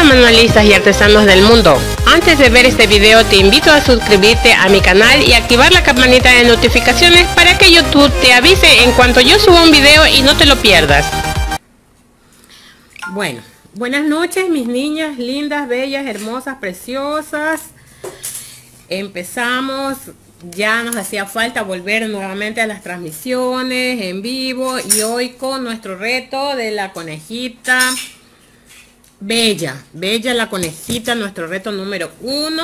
manualistas y artesanos del mundo. Antes de ver este video te invito a suscribirte a mi canal y activar la campanita de notificaciones para que YouTube te avise en cuanto yo suba un video y no te lo pierdas. Bueno, buenas noches mis niñas lindas, bellas, hermosas, preciosas. Empezamos, ya nos hacía falta volver nuevamente a las transmisiones en vivo y hoy con nuestro reto de la conejita Bella la conejita, nuestro reto número 1.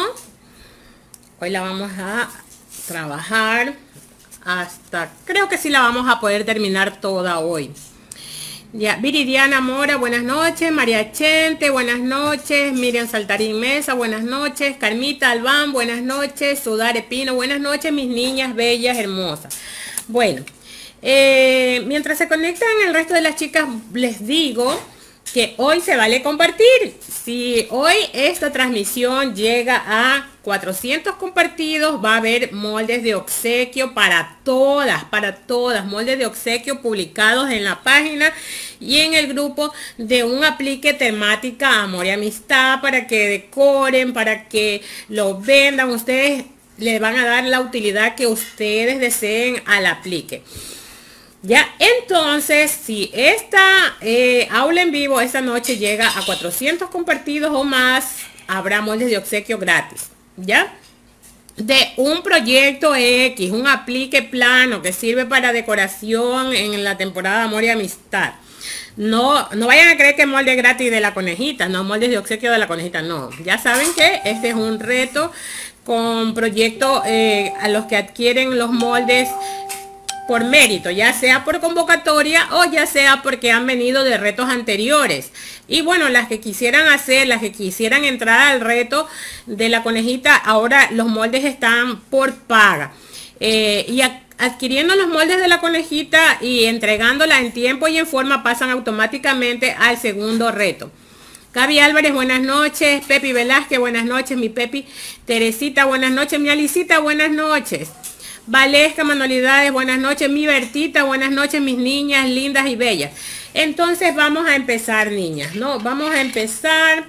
Hoy la vamos a trabajar hasta, creo que sí la vamos a poder terminar toda hoy. Ya, Viridiana Mora, buenas noches. María Chente, buenas noches. Miriam Saltarín Mesa, buenas noches. Carmita Albán, buenas noches. Sudare Pino, buenas noches, mis niñas bellas, hermosas. Bueno, mientras se conectan el resto de las chicas, les digo que hoy se vale compartir. Si hoy esta transmisión llega a 400 compartidos, va a haber moldes de obsequio para todas, moldes de obsequio publicados en la página y en el grupo de un aplique temática amor y amistad para que decoren, para que lo vendan. Ustedes le van a dar la utilidad que ustedes deseen al aplique. Ya, entonces, si esta aula en vivo esta noche llega a 400 compartidos o más, habrá moldes de obsequio gratis, ¿ya? De un proyecto X, un aplique plano que sirve para decoración en la temporada de amor y amistad. No vayan a creer que molde gratis de la conejita, no, moldes de obsequio de la conejita, no. Ya saben que este es un reto con proyecto a los que adquieren los moldes por mérito, ya sea por convocatoria o ya sea porque han venido de retos anteriores. Y bueno, las que quisieran hacer, las que quisieran entrar al reto de la conejita, ahora los moldes están por paga. Y adquiriendo los moldes de la conejita y entregándola en tiempo y en forma, pasan automáticamente al segundo reto. Gaby Álvarez, buenas noches. Pepi Velázquez, buenas noches. Mi Pepi. Teresita, buenas noches. Mi Alicita, buenas noches. Valesca Manualidades, buenas noches. Mi Bertita, buenas noches, mis niñas lindas y bellas. Entonces vamos a empezar, niñas, ¿no? Vamos a empezar.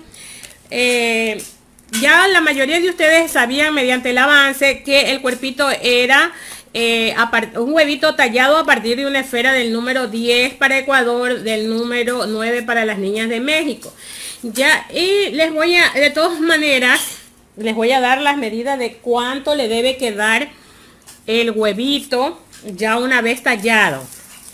Ya la mayoría de ustedes sabían mediante el avance que el cuerpito era un huevito tallado a partir de una esfera del número 10 para Ecuador, del número 9 para las niñas de México. Ya, y les voy a, de todas maneras, les voy a dar las medidas de cuánto le debe quedar el huevito ya una vez tallado.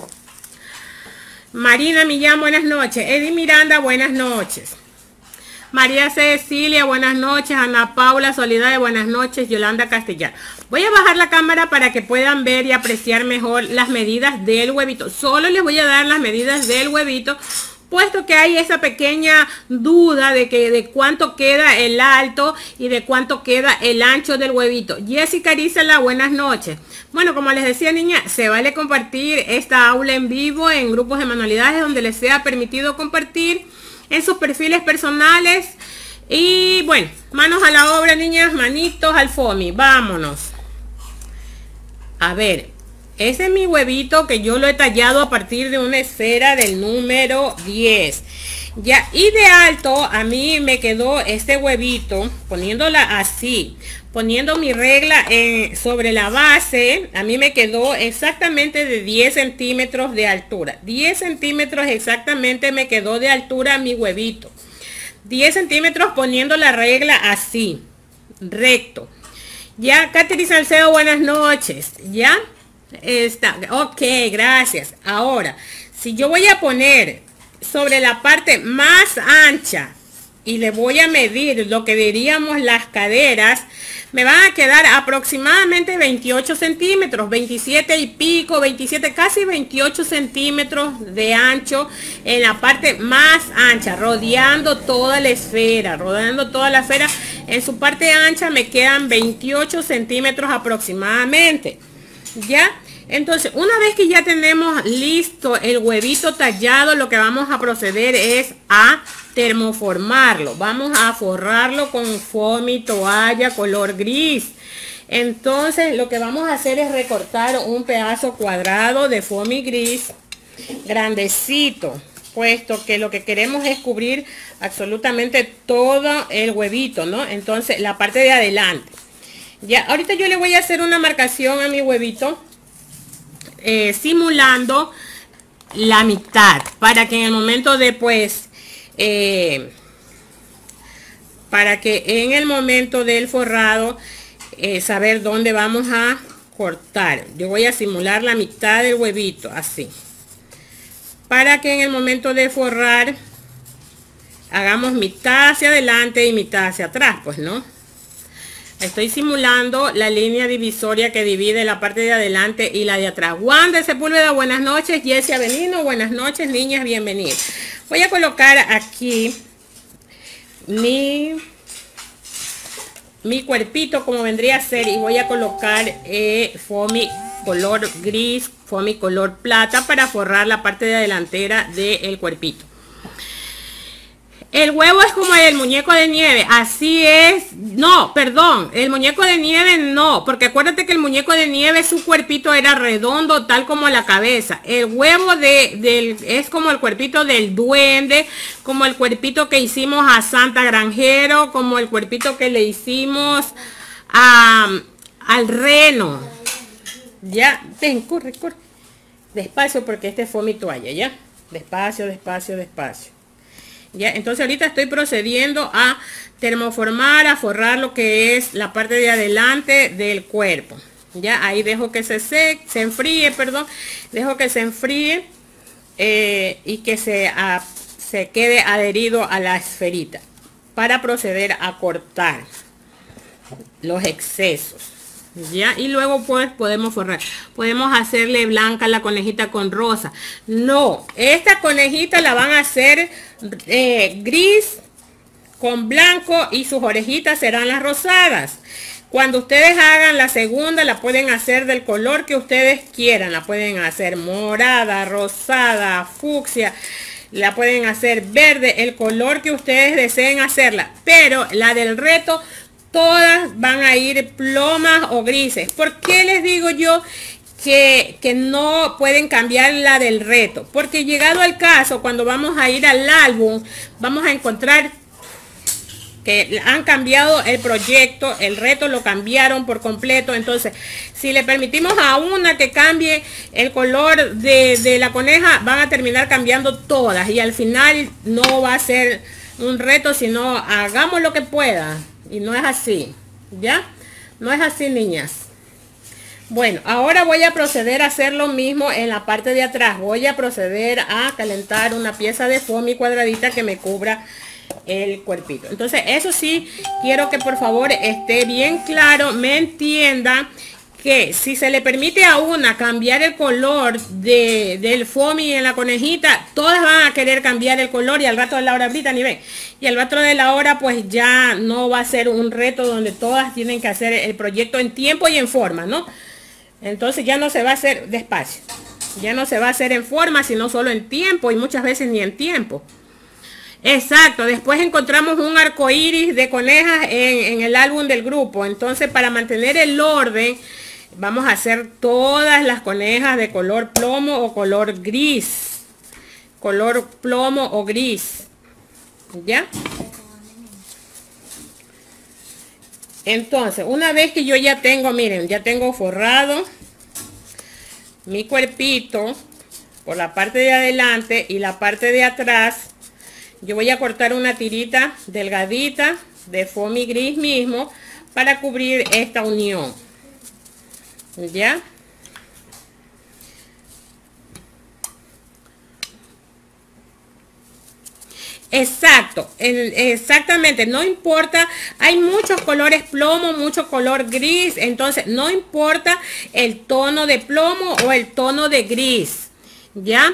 Marina Millán, buenas noches. Eddie Miranda, buenas noches. María Cecilia, buenas noches. Ana Paula Solidaridad, buenas noches. Yolanda Castellar. Voy a bajar la cámara para que puedan ver y apreciar mejor las medidas del huevito. Solo les voy a dar las medidas del huevito, puesto que hay esa pequeña duda de cuánto queda el alto y de cuánto queda el ancho del huevito. Jessica Arizala, buenas noches. Bueno, como les decía, niña, se vale compartir esta aula en vivo en grupos de manualidades donde les sea permitido compartir, en sus perfiles personales. Y bueno, manos a la obra, niñas, manitos al foamy. Vámonos. A ver. Ese es mi huevito que yo lo he tallado a partir de una esfera del número 10. Ya, y de alto a mí me quedó este huevito, poniéndola así, poniendo mi regla sobre la base, a mí me quedó exactamente de 10 centímetros de altura. 10 centímetros exactamente me quedó de altura mi huevito. 10 centímetros poniendo la regla así, recto. Ya, Catherine Salcedo, buenas noches. Ya. Ok, gracias. Ahora, si yo voy a poner sobre la parte más ancha y le voy a medir lo que diríamos las caderas, me van a quedar aproximadamente 28 centímetros, 27 y pico, 27, casi 28 centímetros de ancho en la parte más ancha, rodeando toda la esfera, en su parte ancha me quedan 28 centímetros aproximadamente. Ya, entonces una vez que ya tenemos listo el huevito tallado, lo que vamos a proceder es a termoformarlo. Vamos a forrarlo con foamy toalla color gris. Entonces lo que vamos a hacer es recortar un pedazo cuadrado de foamy gris grandecito, puesto que lo que queremos es cubrir absolutamente todo el huevito, ¿no? Entonces la parte de adelante. Ya, ahorita yo le voy a hacer una marcación a mi huevito, simulando la mitad, para que en el momento de pues, para que en el momento del forrado, saber dónde vamos a cortar. Yo voy a simular la mitad del huevito, así, para que en el momento de forrar hagamos mitad hacia adelante y mitad hacia atrás, pues, ¿no? Estoy simulando la línea divisoria que divide la parte de adelante y la de atrás. Wanda Sepúlveda, buenas noches. Jessie Avelino, buenas noches, niñas, bienvenidas. Voy a colocar aquí mi cuerpito como vendría a ser, y voy a colocar foamy color gris, foamy color plata, para forrar la parte de delantera del cuerpito. El huevo es como el muñeco de nieve, así es. No, perdón, el muñeco de nieve no, porque acuérdate que el muñeco de nieve, su cuerpito era redondo, tal como la cabeza. El huevo es como el cuerpito del duende, como el cuerpito que hicimos a Santa Granjero, como el cuerpito que le hicimos al reno. Ya, ven, corre, corre. Despacio, porque este fue mi toalla, ya. Despacio, despacio, despacio. Ya, entonces ahorita estoy procediendo a termoformar, a forrar lo que es la parte de adelante del cuerpo. Ya, ahí dejo que se enfríe, perdón, dejo que se enfríe y que se quede adherido a la esferita, para proceder a cortar los excesos. Ya, y luego pues podemos forrar. Podemos hacerle blanca la conejita con rosa. No, esta conejita la van a hacer gris con blanco, y sus orejitas serán las rosadas. Cuando ustedes hagan la segunda, la pueden hacer del color que ustedes quieran. La pueden hacer morada, rosada, fucsia, la pueden hacer verde, el color que ustedes deseen hacerla. Pero la del reto, todas van a ir plomas o grises. ¿Por qué les digo yo que no pueden cambiar la del reto? Porque llegado al caso, cuando vamos a ir al álbum, vamos a encontrar que han cambiado el proyecto, el reto lo cambiaron por completo. Entonces, si le permitimos a una que cambie el color de la coneja, van a terminar cambiando todas, y al final no va a ser un reto, sino hagamos lo que pueda. Y no es así, ¿ya? No es así, niñas. Bueno, ahora voy a proceder a hacer lo mismo en la parte de atrás. Voy a proceder a calentar una pieza de foamy cuadradita que me cubra el cuerpito. Entonces, eso sí, quiero que por favor esté bien claro, me entienda, que si se le permite a una cambiar el color del foamy en la conejita, todas van a querer cambiar el color, y al rato de la hora, Brittany, ven, y al rato de la hora pues ya no va a ser un reto donde todas tienen que hacer el proyecto en tiempo y en forma, ¿no? Entonces ya no se va a hacer despacio, ya no se va a hacer en forma, sino solo en tiempo, y muchas veces ni en tiempo. Exacto, después encontramos un arco iris de conejas en el álbum del grupo. Entonces, para mantener el orden, vamos a hacer todas las conejas de color plomo o color gris. Color plomo o gris. ¿Ya? Entonces, una vez que yo ya tengo, miren, ya tengo forrado mi cuerpito por la parte de adelante y la parte de atrás, yo voy a cortar una tirita delgadita de foamy gris mismo para cubrir esta unión. ¿Ya? Exacto, exactamente, no importa, hay muchos colores plomo, mucho color gris, entonces no importa el tono de plomo o el tono de gris, ¿ya?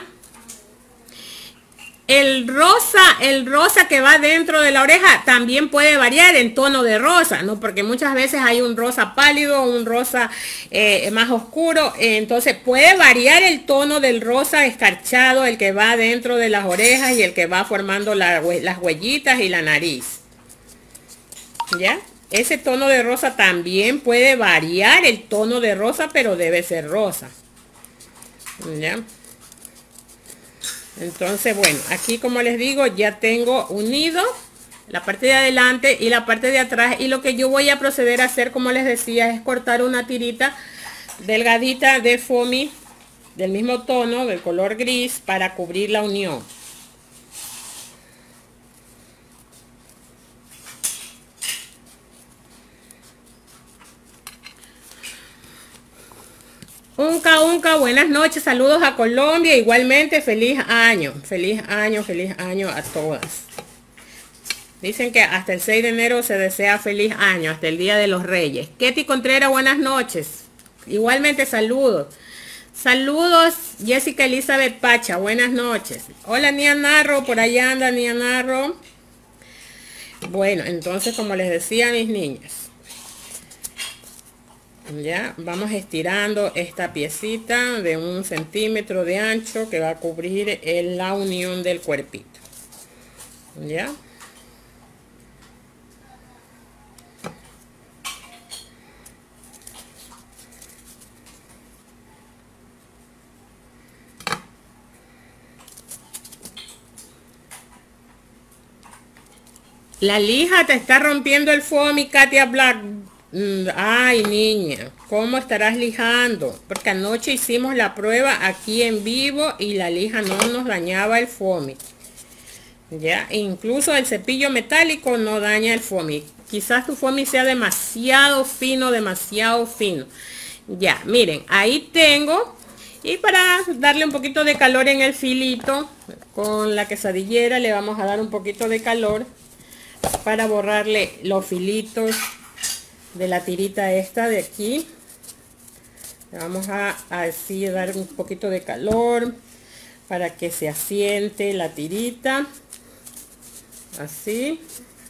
El rosa que va dentro de la oreja también puede variar en tono de rosa, ¿no? Porque muchas veces hay un rosa pálido, un rosa más oscuro, entonces puede variar el tono del rosa escarchado, el que va dentro de las orejas y el que va formando las huellitas y la nariz. ¿Ya? Ese tono de rosa también puede variar el tono de rosa, pero debe ser rosa. ¿Ya? Entonces, bueno, aquí como les digo, ya tengo unido la parte de adelante y la parte de atrás, y lo que yo voy a proceder a hacer, como les decía, es cortar una tirita delgadita de foamy del mismo tono, del color gris, para cubrir la unión. Unca, buenas noches, saludos a Colombia, igualmente feliz año a todas. Dicen que hasta el 6 de enero se desea feliz año, hasta el Día de los Reyes. Ketty Contreras, buenas noches. Igualmente saludos. Saludos, Jessica Elizabeth Pacha, buenas noches. Hola, Nia Narro, por allá anda Nia Narro. Bueno, entonces como les decía a mis niñas, ya vamos estirando esta piecita de 1 centímetro de ancho que va a cubrir la unión del cuerpito. Ya. La lija te está rompiendo el foamy, Katia Black. Ay, niña, ¿cómo estarás lijando? Porque anoche hicimos la prueba aquí en vivo y la lija no nos dañaba el foamy. Ya, incluso el cepillo metálico no daña el foamy. Quizás tu foamy sea demasiado fino, Ya, miren, ahí tengo. Y para darle un poquito de calor en el filito, con la quesadillera le vamos a dar un poquito de calor para borrarle los filitos de la tirita esta de aquí. Le vamos a así dar un poquito de calor para que se asiente la tirita, así.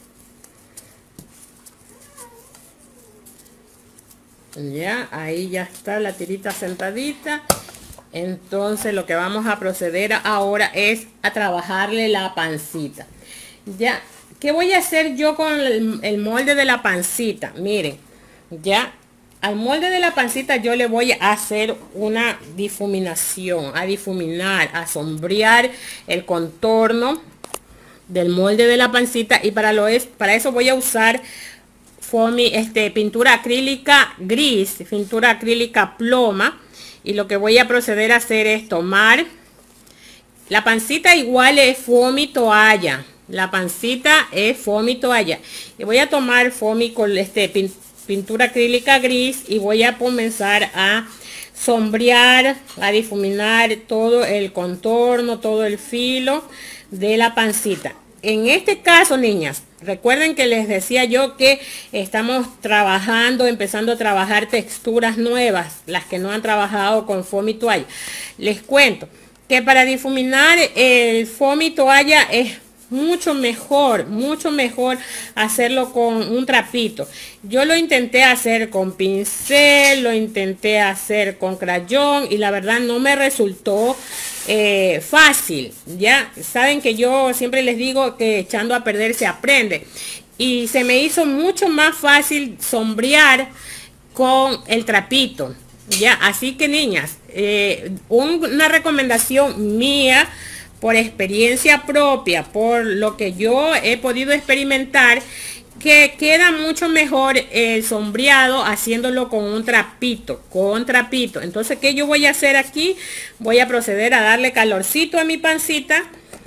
Ya, ahí ya está la tirita sentadita. Entonces lo que vamos a proceder ahora es a trabajarle la pancita. Ya, ¿qué voy a hacer yo con el molde de la pancita? Miren, ya al molde de la pancita yo le voy a hacer una difuminación, a difuminar, a sombrear el contorno del molde de la pancita, y para eso voy a usar foamy, pintura acrílica gris, pintura acrílica ploma, y lo que voy a proceder a hacer es tomar la pancita, igual es foamy toalla. La pancita es foamy toalla. Y voy a tomar foamy con pintura acrílica gris y voy a comenzar a sombrear, a difuminar todo el contorno, todo el filo de la pancita. En este caso, niñas, recuerden que les decía yo que estamos empezando a trabajar texturas nuevas, las que no han trabajado con foamy toalla. Les cuento que para difuminar el foamy toalla es mucho mejor hacerlo con un trapito. Yo lo intenté hacer con pincel, lo intenté hacer con crayón y la verdad no me resultó fácil. Ya saben que yo siempre les digo que echando a perder se aprende, y se me hizo mucho más fácil sombrear con el trapito. Ya, así que niñas, una recomendación mía, por experiencia propia, por lo que yo he podido experimentar, que queda mucho mejor el sombreado haciéndolo con un trapito, Entonces, ¿qué yo voy a hacer aquí? Voy a proceder a darle calorcito a mi pancita.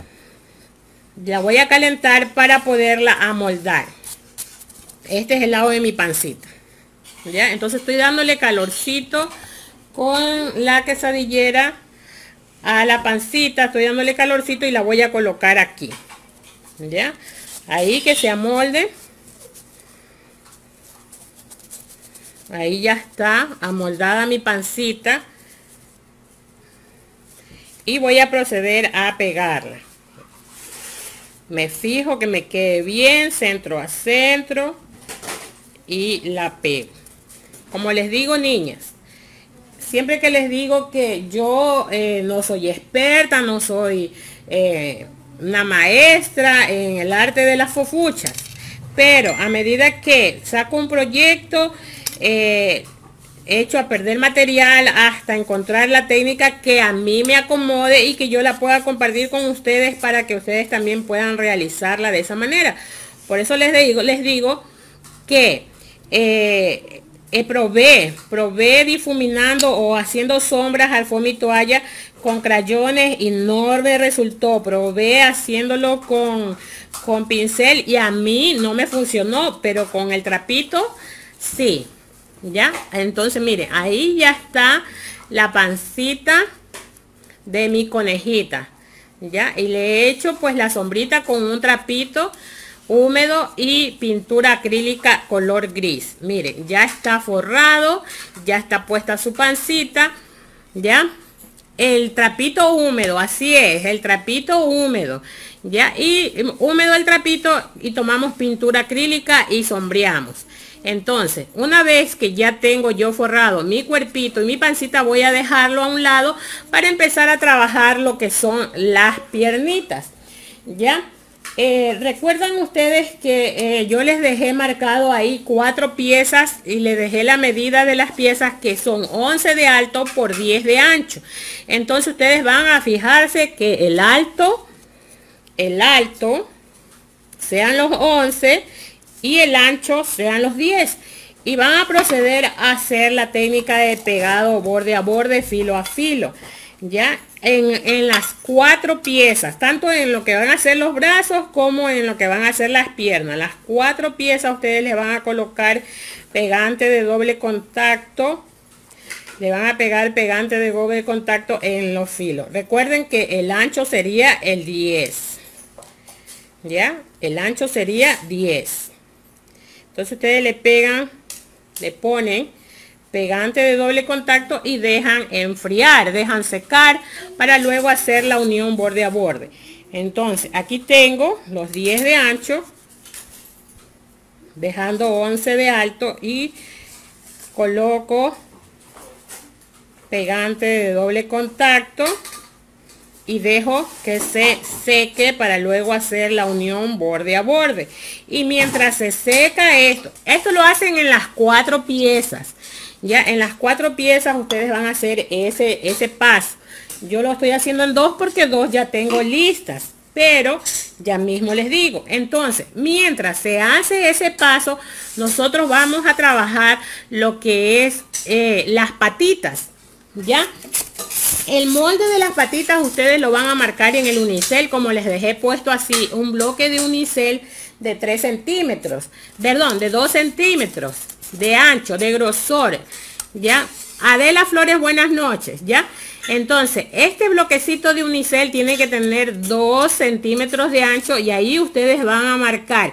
La voy a calentar para poderla amoldar. Este es el lado de mi pancita. ¿Ya? Entonces estoy dándole calorcito con la quesadillera a la pancita, estoy dándole calorcito y la voy a colocar aquí. Ya, ahí que se amolde. Ahí ya está amoldada mi pancita y voy a proceder a pegarla. Me fijo que me quede bien centro a centro y la pego. Como les digo, niñas, siempre que les digo que yo no soy experta, no soy una maestra en el arte de las fofuchas, pero a medida que saco un proyecto, hecho a perder material hasta encontrar la técnica que a mí me acomode y que yo la pueda compartir con ustedes para que ustedes también puedan realizarla de esa manera. Por eso les digo que probé difuminando o haciendo sombras al foamy toalla con crayones y no me resultó. Probé haciéndolo con pincel y a mí no me funcionó, pero con el trapito sí. Ya, entonces mire, ahí ya está la pancita de mi conejita. Ya, y le he hecho pues la sombrita con un trapito húmedo y pintura acrílica color gris. Miren, ya está forrado, ya está puesta su pancita. Ya, el trapito húmedo, así es, el trapito húmedo. Ya, y húmedo el trapito y tomamos pintura acrílica y sombreamos. Entonces, una vez que ya tengo yo forrado mi cuerpito y mi pancita, voy a dejarlo a un lado para empezar a trabajar lo que son las piernitas. Ya, recuerdan ustedes que yo les dejé marcado ahí 4 piezas y les dejé la medida de las piezas, que son 11 de alto por 10 de ancho. Entonces ustedes van a fijarse que el alto sean los 11 y el ancho sean los 10, y van a proceder a hacer la técnica de pegado borde a borde, filo a filo. Ya, en las 4 piezas, tanto en lo que van a hacer los brazos como en lo que van a hacer las piernas. Las 4 piezas ustedes le van a colocar pegante de doble contacto. Le van a pegar pegante de doble contacto en los filos. Recuerden que el ancho sería el 10. Ya, el ancho sería 10. Entonces ustedes le pegan, le ponen pegante de doble contacto y dejan enfriar, dejan secar para luego hacer la unión borde a borde. Entonces aquí tengo los 10 de ancho, dejando 11 de alto, y coloco pegante de doble contacto y dejo que se seque para luego hacer la unión borde a borde. Y mientras se seca esto lo hacen en las 4 piezas. Ya en las 4 piezas ustedes van a hacer ese paso. Yo lo estoy haciendo en 2 porque 2 ya tengo listas, pero ya mismo les digo. Entonces, mientras se hace ese paso, nosotros vamos a trabajar lo que es las patitas. Ya, el molde de las patitas ustedes lo van a marcar en el unicel, como les dejé puesto así, un bloque de unicel de 3 centímetros, perdón, de 2 centímetros de ancho, de grosor. Ya, Adela Flores, buenas noches. Ya, entonces este bloquecito de unicel tiene que tener 2 centímetros de ancho, y ahí ustedes van a marcar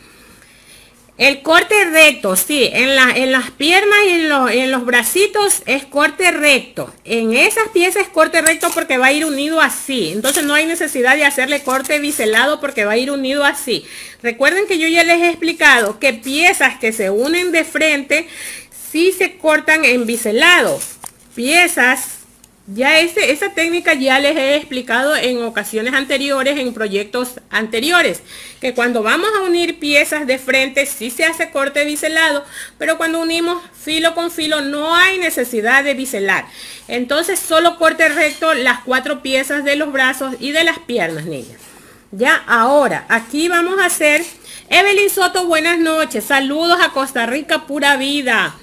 el corte recto. Sí, en las piernas y en los bracitos es corte recto. En esas piezas es corte recto porque va a ir unido así. Entonces no hay necesidad de hacerle corte biselado porque va a ir unido así. Recuerden que yo ya les he explicado que piezas que se unen de frente sí se cortan en biselado. Piezas, ya esa técnica ya les he explicado en ocasiones anteriores, en proyectos anteriores, que cuando vamos a unir piezas de frente sí se hace corte biselado, pero cuando unimos filo con filo no hay necesidad de biselar. Entonces solo corte recto las 4 piezas de los brazos y de las piernas, niñas. Ya, ahora aquí vamos a hacer, Evelyn Soto, buenas noches, saludos a Costa Rica, pura vida.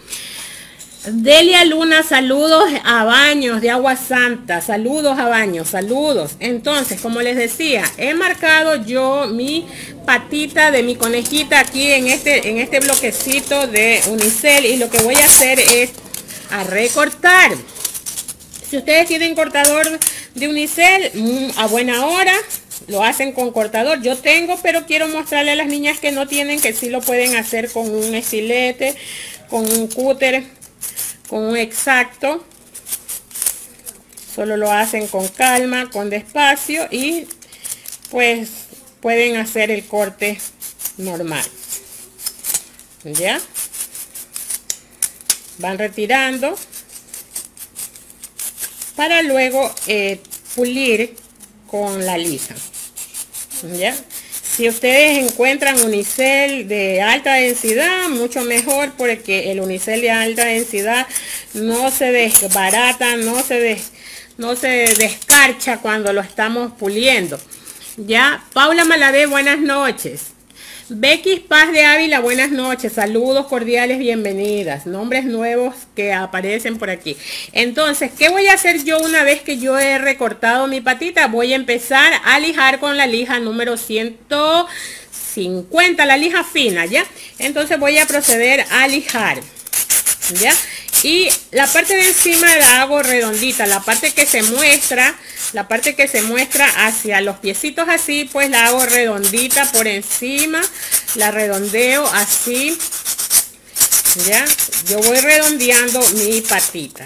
Delia Luna, saludos a Baños de Agua Santa, saludos a Baños, saludos. Entonces, como les decía, he marcado yo mi patita de mi conejita aquí en este bloquecito de unicel, y lo que voy a hacer es a recortar. Si ustedes tienen cortador de unicel, a buena hora lo hacen con cortador. Yo tengo, pero quiero mostrarle a las niñas que no tienen, que sí lo pueden hacer con un estilete, con un cúter, con un exacto. Solo lo hacen con calma, con despacio, y pues pueden hacer el corte normal. Ya van retirando para luego pulir con la lija. Ya, Si ustedes encuentran unicel de alta densidad, mucho mejor, porque el unicel de alta densidad no se desbarata, no se descarcha cuando lo estamos puliendo. Ya, Paula Malavé, buenas noches. Becky Paz de Ávila, buenas noches, saludos cordiales, bienvenidas, nombres nuevos que aparecen por aquí. Entonces, ¿qué voy a hacer yo una vez que yo he recortado mi patita? Voy a empezar a lijar con la lija número 150, la lija fina, ¿ya? Entonces voy a proceder a lijar, ¿ya? Y la parte de encima la hago redondita, la parte que se muestra hacia los piecitos así, pues la hago redondita por encima, la redondeo así, ya. Yo voy redondeando mi patita,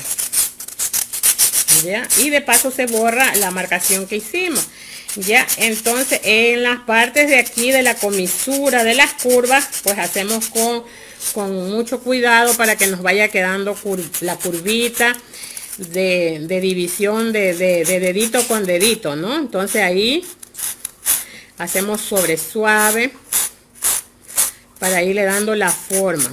ya, y de paso se borra la marcación que hicimos, ya. Entonces en las partes de aquí de la comisura de las curvas, pues hacemos con mucho cuidado para que nos vaya quedando la curvita de división de dedito con dedito, ¿no? Entonces ahí hacemos sobre suave para irle dando la forma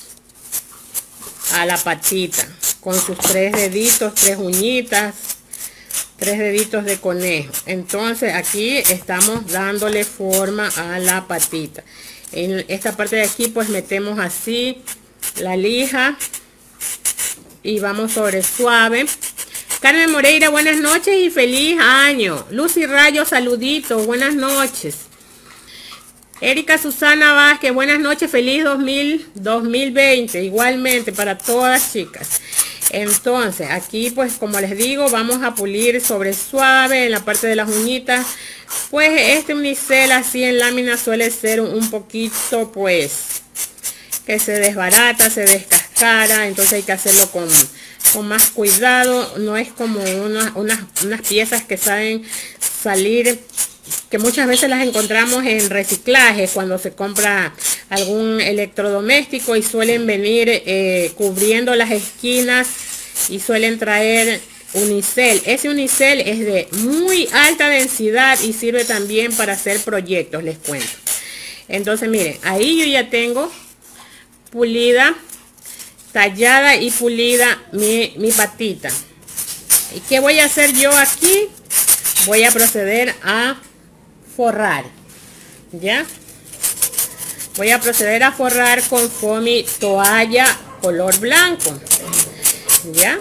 a la patita con sus 3 deditos, 3 uñitas, 3 deditos de conejo. Entonces aquí estamos dándole forma a la patita. En esta parte de aquí pues metemos así la lija y vamos sobre suave. Carmen Moreira, buenas noches y feliz año. Lucy Rayo, saluditos, buenas noches. Erika Susana Vázquez, buenas noches, feliz 2020, igualmente para todas chicas. Entonces aquí pues como les digo, vamos a pulir sobre suave en la parte de las uñitas. Pues este unicel así en lámina suele ser un poquito pues que se desbarata, se descascara, entonces hay que hacerlo con más cuidado. No es como unas piezas que saben salir, que muchas veces las encontramos en reciclaje cuando se compra algún electrodoméstico y suelen venir cubriendo las esquinas y suelen traer unicel. Ese unicel es de muy alta densidad y sirve también para hacer proyectos, les cuento. Entonces miren, ahí yo ya tengo pulida, tallada y pulida mi patita. ¿Y qué voy a hacer yo aquí? Voy a proceder a forrar, ¿ya? Voy a proceder a forrar con foamy toalla color blanco, ¿ya?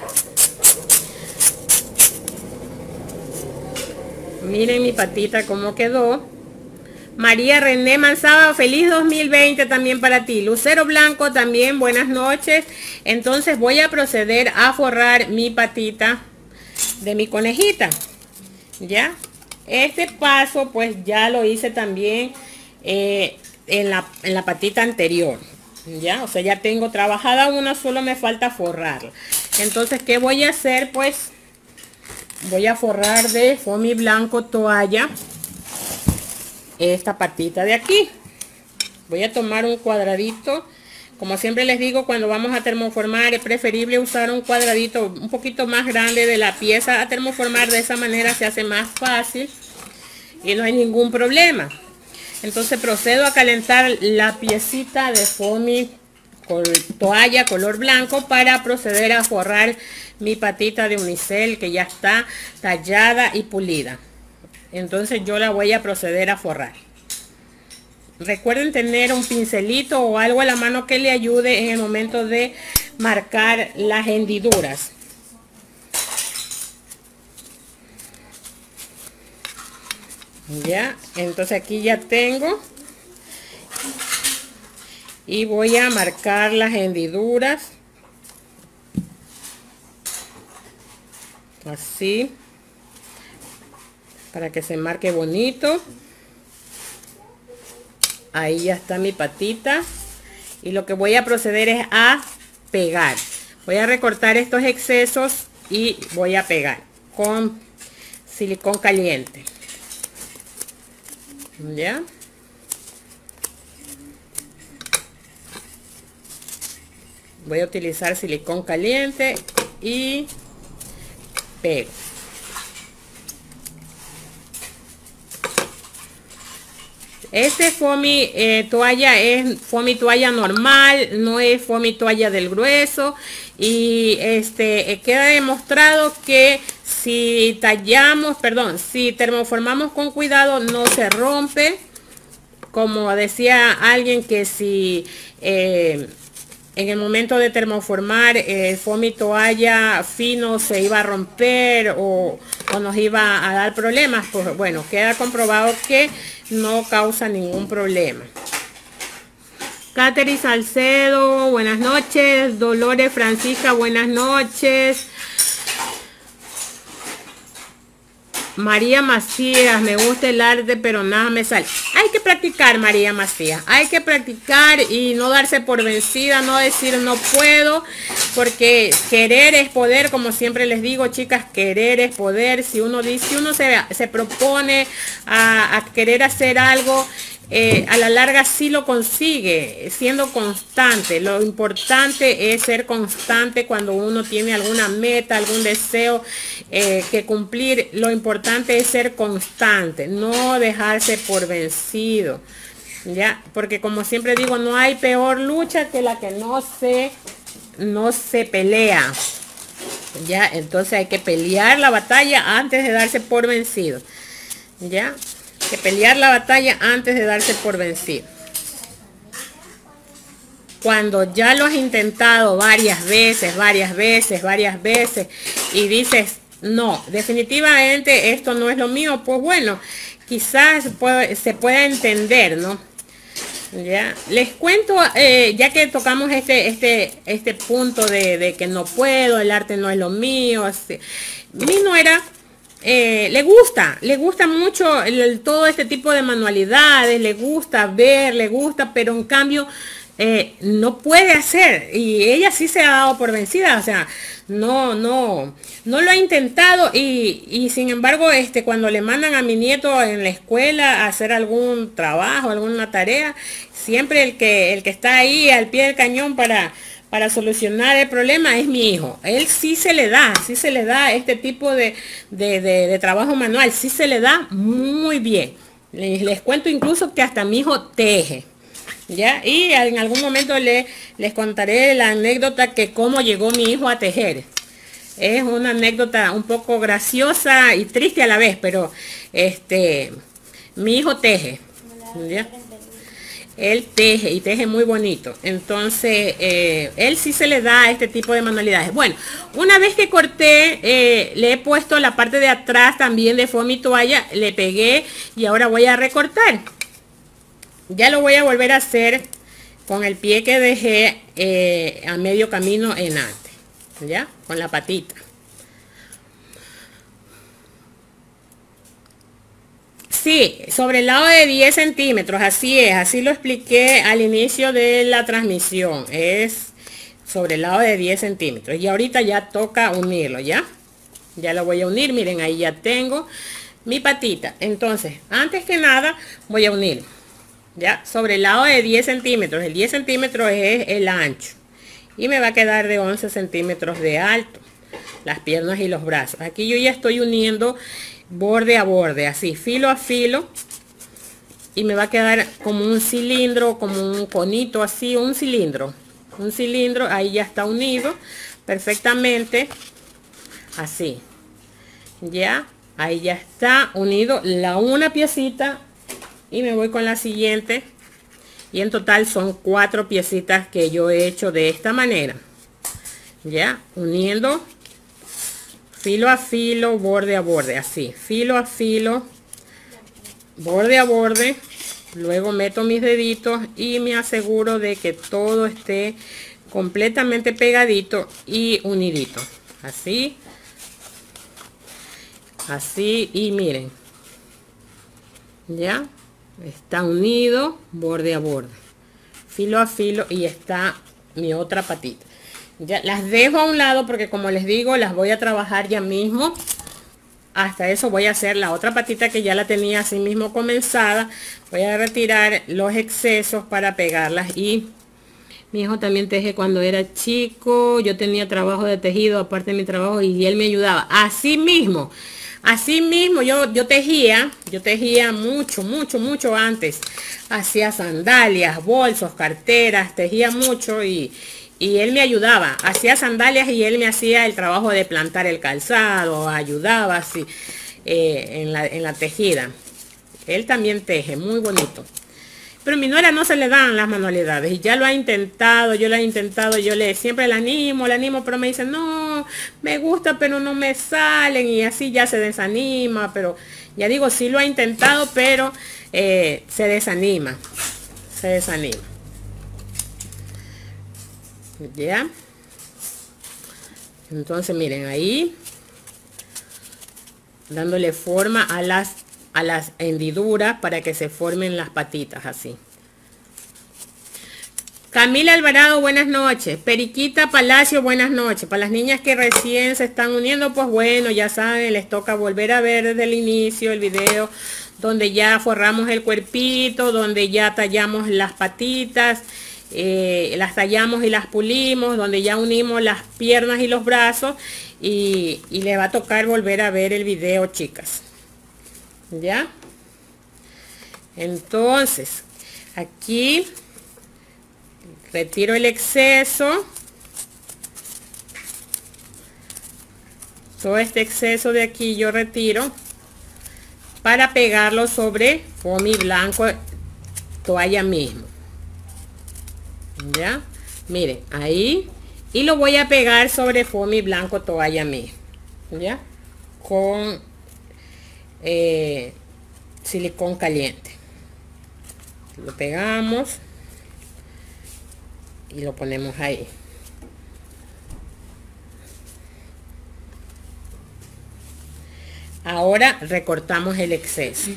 Miren mi patita cómo quedó. María René Manzaba, feliz 2020 también para ti. Lucero Blanco también, buenas noches. Entonces voy a proceder a forrar mi patita de mi conejita, ¿ya? Este paso pues ya lo hice también en la patita anterior, ¿ya? O sea, ya tengo trabajada una, solo me falta forrarla. Entonces, ¿qué voy a hacer? Pues voy a forrar de foamy blanco toalla esta patita de aquí. Voy a tomar un cuadradito. Como siempre les digo, cuando vamos a termoformar es preferible usar un cuadradito un poquito más grande de la pieza a termoformar. De esa manera se hace más fácil y no hay ningún problema. Entonces procedo a calentar la piecita de foamy con toalla color blanco para proceder a forrar mi patita de unicel que ya está tallada y pulida. Entonces yo la voy a proceder a forrar. Recuerden tener un pincelito o algo a la mano que le ayude en el momento de marcar las hendiduras. Ya, entonces aquí ya tengo. Y voy a marcar las hendiduras. Así. Para que se marque bonito. Ahí ya está mi patita. Y lo que voy a proceder es a pegar. Voy a recortar estos excesos y voy a pegar con silicón caliente. ¿Ya? Voy a utilizar silicón caliente y pego. Este foamy toalla es foamy toalla normal, no es foamy toalla del grueso. Y queda demostrado que si tallamos, perdón, si termoformamos con cuidado no se rompe. Como decía alguien, que si en el momento de termoformar el foamy toalla fino se iba a romper o nos iba a dar problemas, pues bueno, queda comprobado que no causa ningún problema. Catherine Salcedo, buenas noches. Dolores Francisca, buenas noches. María Macías, me gusta el arte, pero nada me sale. Hay que practicar, María Macías. Hay que practicar y no darse por vencida, no decir no puedo, porque querer es poder, como siempre les digo, chicas, querer es poder. Si uno dice, si uno se propone a querer hacer algo, a la larga sí lo consigue, siendo constante. Lo importante es ser constante cuando uno tiene alguna meta, algún deseo que cumplir. Lo importante es ser constante, no dejarse por vencido, ya, porque como siempre digo, no hay peor lucha que la que no se pelea, ya. Entonces hay que pelear la batalla antes de darse por vencido, ya, que pelear la batalla antes de darse por vencido. Cuando ya lo has intentado varias veces y dices, no, definitivamente esto no es lo mío, pues bueno, quizás se pueda entender, ¿no? Ya, les cuento, ya que tocamos este punto de que no puedo, el arte no es lo mío. Mi nuera le gusta mucho todo este tipo de manualidades, le gusta ver, le gusta, pero en cambio no puede hacer, y ella sí se ha dado por vencida, o sea, no lo ha intentado, y sin embargo, cuando le mandan a mi nieto en la escuela a hacer algún trabajo, alguna tarea, siempre el que está ahí al pie del cañón para solucionar el problema es mi hijo. Él sí se le da este tipo de trabajo manual, sí se le da muy bien. Les cuento incluso que hasta mi hijo teje, ya, y en algún momento les contaré la anécdota que cómo llegó mi hijo a tejer. Es una anécdota un poco graciosa y triste a la vez, pero mi hijo teje, ¿ya? Él teje y teje muy bonito. Entonces él sí se le da este tipo de manualidades. Bueno, una vez que corté, le he puesto la parte de atrás también de foamy toalla, le pegué y ahora voy a recortar. Ya lo voy a volver a hacer con el pie que dejé a medio camino en antes, ya, con la patita. Sí, sobre el lado de 10 centímetros, así es, así lo expliqué al inicio de la transmisión, es sobre el lado de 10 centímetros. Y ahorita ya toca unirlo, ya lo voy a unir. Miren, ahí ya tengo mi patita. Entonces, antes que nada, voy a unir, ya, sobre el lado de 10 centímetros. El 10 centímetros es el ancho y me va a quedar de 11 centímetros de alto las piernas y los brazos. Aquí yo ya estoy uniendo borde a borde, así, filo a filo, y me va a quedar como un cilindro, como un conito, así, un cilindro, ahí ya está unido perfectamente, así, ya, ahí ya está unido una piecita, y me voy con la siguiente, y en total son 4 piecitas que yo he hecho de esta manera, ya, uniendo filo a filo, borde a borde, así, filo a filo, borde a borde. Luego meto mis deditos y me aseguro de que todo esté completamente pegadito y unidito, así, así, y miren, ya está unido, borde a borde, filo a filo, y está mi otra patita. Ya las dejo a un lado porque, como les digo, las voy a trabajar ya mismo. Hasta eso voy a hacer la otra patita que ya la tenía así mismo comenzada. Voy a retirar los excesos para pegarlas. Y mi hijo también teje cuando era chico. Yo tenía trabajo de tejido aparte de mi trabajo y él me ayudaba. Así mismo Así mismo yo tejía mucho antes. Hacía sandalias, bolsos, carteras, tejía mucho y él me ayudaba. Hacía sandalias y él me hacía el trabajo de plantar el calzado, ayudaba así en la tejida. Él también teje, muy bonito. Pero a mi nuera no se le dan las manualidades y ya lo ha intentado, yo siempre la animo, pero me dice, no, me gusta, pero no me salen y así ya se desanima, pero ya digo, sí lo ha intentado, pero se desanima. Ya. Entonces miren ahí, dándole forma a las hendiduras para que se formen las patitas así. Camila Alvarado, buenas noches. Periquita Palacio, buenas noches. Para las niñas que recién se están uniendo, pues bueno, ya saben, les toca volver a ver desde el inicio el video donde ya forramos el cuerpito, donde ya tallamos las patitas, las tallamos y las pulimos, donde ya unimos las piernas y los brazos y le va a tocar volver a ver el video, chicas. ¿Ya? Entonces, aquí retiro el exceso. Todo este exceso de aquí yo retiro para pegarlo sobre foamy blanco, toalla mismo. ¿Ya? Miren, ahí. Y lo voy a pegar sobre foamy blanco, toalla mismo. ¿Ya? Con silicón caliente. Lo pegamos y lo ponemos ahí. Ahora recortamos el exceso.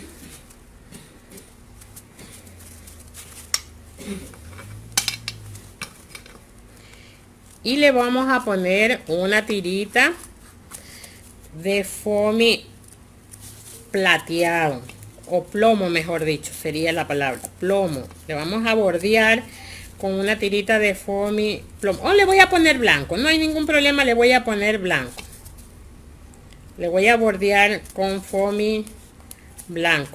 Y le vamos a poner una tirita de foamy plateado o plomo, mejor dicho, sería la palabra, plomo. Le vamos a bordear con una tirita de foamy plomo, o le voy a poner blanco, no hay ningún problema, le voy a poner blanco. Le voy a bordear con foamy blanco.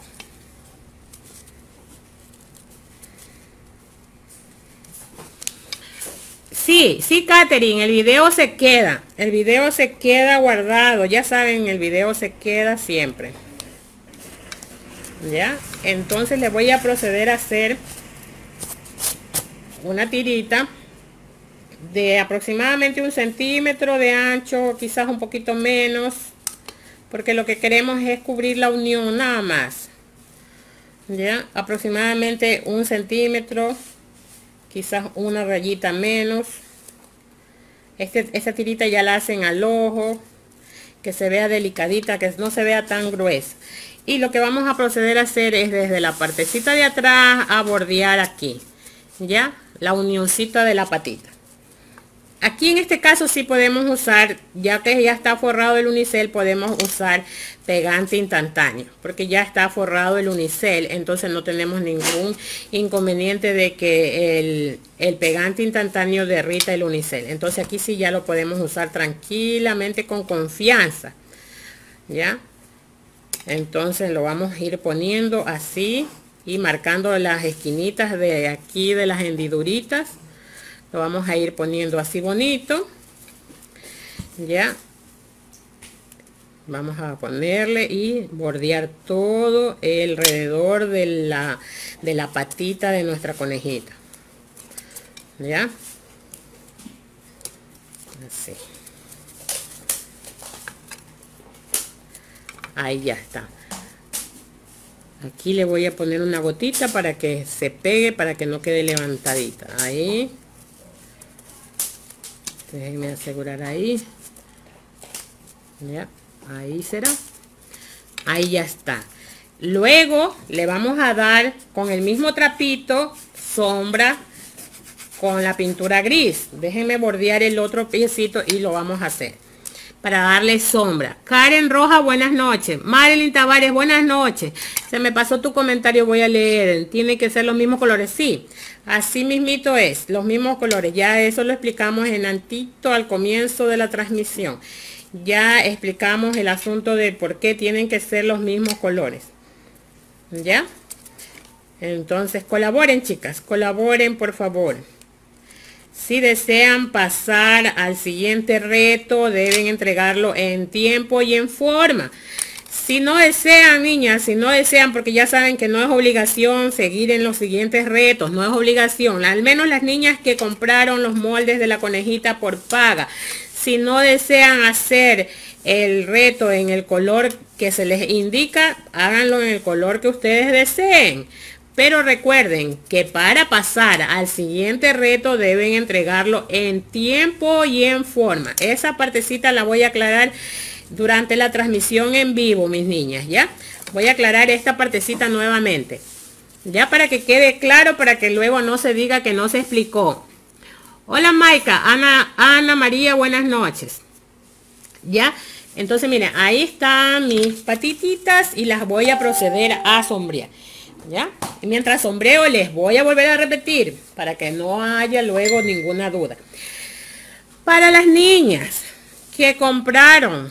Sí, Katherine, el video se queda guardado, ya saben, el video se queda siempre. Ya, entonces le voy a proceder a hacer una tirita de aproximadamente 1 centímetro de ancho, quizás un poquito menos, porque lo que queremos es cubrir la unión nada más. Ya, aproximadamente 1 centímetro, quizás una rayita menos. Esta tirita ya la hacen al ojo, que se vea delicadita, que no se vea tan gruesa. Y lo que vamos a proceder a hacer es desde la partecita de atrás a bordear aquí, ya, la unioncita de la patita. Aquí en este caso sí podemos usar, ya que ya está forrado el unicel, podemos usar pegante instantáneo, porque ya está forrado el unicel, entonces no tenemos ningún inconveniente de que el pegante instantáneo derrita el unicel. Entonces aquí sí ya lo podemos usar tranquilamente, con confianza, ya. Entonces lo vamos a ir poniendo así y marcando las esquinitas de aquí de las hendiduritas. Lo vamos a ir poniendo así bonito. Ya. Vamos a ponerle y bordear todo alrededor de la patita de nuestra conejita. Ya. Así. Ahí ya está. Aquí le voy a poner una gotita para que se pegue, para que no quede levantadita. Ahí. Déjenme asegurar ahí. Ya. Ahí será. Ahí ya está. Luego le vamos a dar con el mismo trapito sombra con la pintura gris. Déjenme bordear el otro piecito y lo vamos a hacer para darle sombra. Karen Roja, buenas noches. Marilyn Tavares, buenas noches. Se me pasó tu comentario, voy a leer. Tiene que ser los mismos colores. Sí, así mismito es, los mismos colores. Ya eso lo explicamos en antito al comienzo de la transmisión. ya explicamos el asunto de por qué tienen que ser los mismos colores. ¿Ya? Entonces colaboren, chicas, colaboren por favor. Si desean pasar al siguiente reto, deben entregarlo en tiempo y en forma. Si no desean, niñas, si no desean, porque ya saben que no es obligación seguir en los siguientes retos, no es obligación. Al menos las niñas que compraron los moldes de la conejita por paga. Si no desean hacer el reto en el color que se les indica, háganlo en el color que ustedes deseen. Pero recuerden que para pasar al siguiente reto deben entregarlo en tiempo y en forma. Esa partecita la voy a aclarar durante la transmisión en vivo, mis niñas, ¿ya? Voy a aclarar esta partecita nuevamente. Ya para que quede claro, para que luego no se diga que no se explicó. Hola Maika, Ana María, buenas noches. ¿Ya? Entonces miren, ahí están mis patititas y las voy a proceder a sombrear. ¿Ya? Y mientras sombreo les voy a volver a repetir para que no haya luego ninguna duda. Para las niñas que compraron,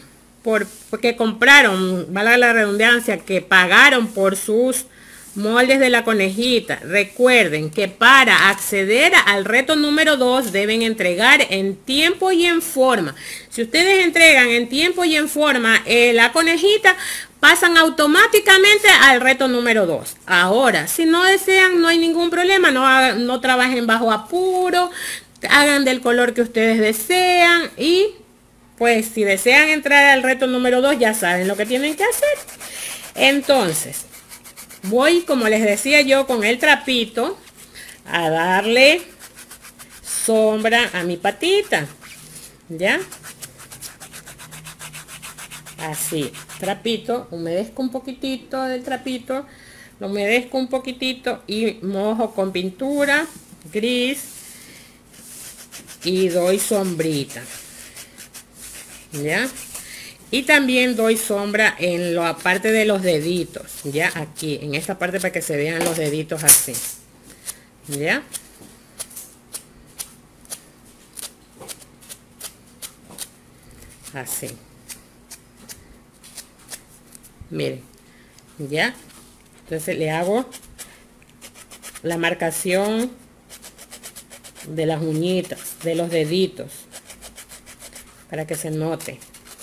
valga la redundancia, que pagaron por sus moldes de la conejita, recuerden que para acceder al reto número 2 deben entregar en tiempo y en forma. Si ustedes entregan en tiempo y en forma la conejita, pasan automáticamente al reto número 2. Ahora, si no desean, no hay ningún problema, no trabajen bajo apuro, hagan del color que ustedes desean y pues si desean entrar al reto número 2 ya saben lo que tienen que hacer. Entonces, voy, como les decía yo, con el trapito a darle sombra a mi patita, ¿ya? Así, trapito, humedezco un poquitito del trapito, lo humedezco un poquitito y mojo con pintura gris y doy sombrita, ¿ya? Y también doy sombra en la parte de los deditos, ya aquí, en esta parte para que se vean los deditos así, ¿ya? Así. Miren, ¿ya? Entonces le hago la marcación de las uñitas, de los deditos, para que se note.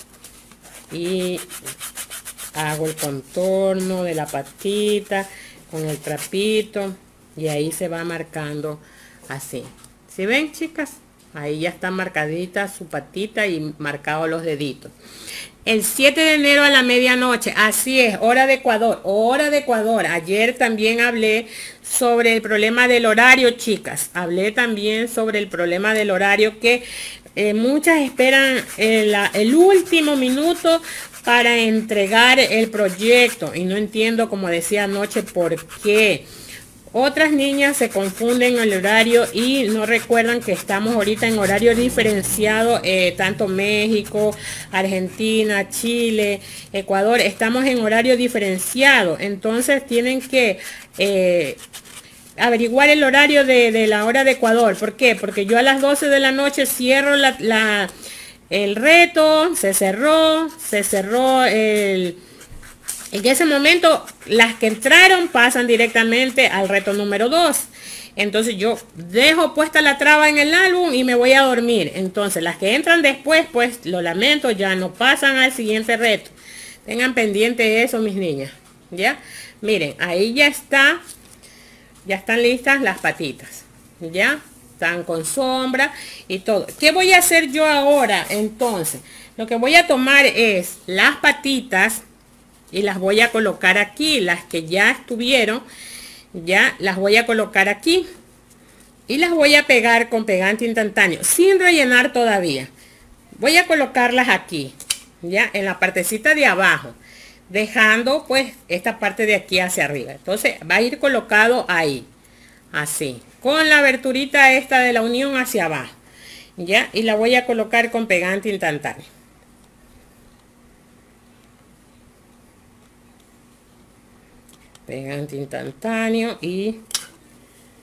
Y hago el contorno de la patita con el trapito y ahí se va marcando así. ¿Sí ven, chicas? Ahí ya está marcadita su patita y marcados los deditos. El 7 de enero a la medianoche, así es, hora de Ecuador, hora de Ecuador. Ayer también hablé sobre el problema del horario, chicas. Hablé también sobre el problema del horario que muchas esperan el último minuto para entregar el proyecto y no entiendo, como decía anoche, por qué. Otras niñas se confunden el horario y no recuerdan que estamos ahorita en horario diferenciado, tanto México, Argentina, Chile, Ecuador, estamos en horario diferenciado. Entonces tienen que averiguar el horario de la hora de Ecuador. ¿Por qué? Porque yo a las 12 de la noche cierro el reto, se cerró en ese momento las que entraron pasan directamente al reto número 2. Entonces yo dejo puesta la traba en el álbum y me voy a dormir. Entonces las que entran después, pues lo lamento, ya no pasan al siguiente reto. Tengan pendiente eso, mis niñas. ¿Ya? Miren, ahí ya está. Ya están listas las patitas. ¿Ya? Están con sombra y todo. ¿Qué voy a hacer yo ahora? Entonces, lo que voy a tomar es las patitas y las voy a colocar aquí. Las que ya estuvieron, ya las voy a colocar aquí. Y las voy a pegar con pegante instantáneo, sin rellenar todavía. Voy a colocarlas aquí, ya, en la partecita de abajo. Dejando pues esta parte de aquí hacia arriba. Entonces va a ir colocado ahí. Así. Con la aberturita esta de la unión hacia abajo. Ya. Y la voy a colocar con pegante instantáneo. Pegante instantáneo y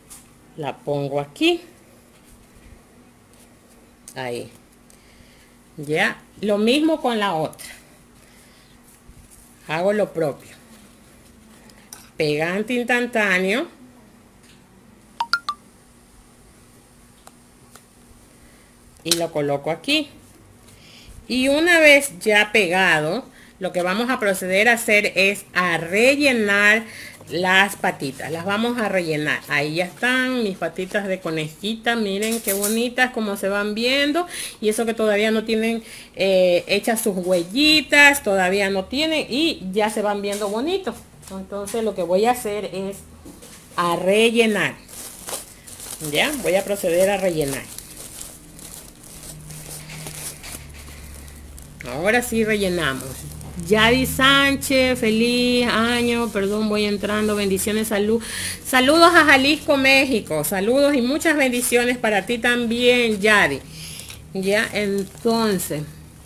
la pongo aquí. Ahí. Ya, lo mismo con la otra. Hago lo propio. Pegante instantáneo. Y lo coloco aquí. Y una vez ya pegado, lo que vamos a proceder a hacer es a rellenar las patitas. Las vamos a rellenar. Ahí ya están mis patitas de conejita. Miren qué bonitas como se van viendo. Y eso que todavía no tienen hechas sus huellitas. Todavía no tienen. Y ya se van viendo bonitos. Entonces lo que voy a hacer es a rellenar. Ya, voy a proceder a rellenar. Ahora sí rellenamos. Yadi Sánchez, feliz año, perdón, voy entrando, bendiciones, salud. Saludos a Jalisco, México, saludos y muchas bendiciones para ti también, Yadi. Ya, entonces.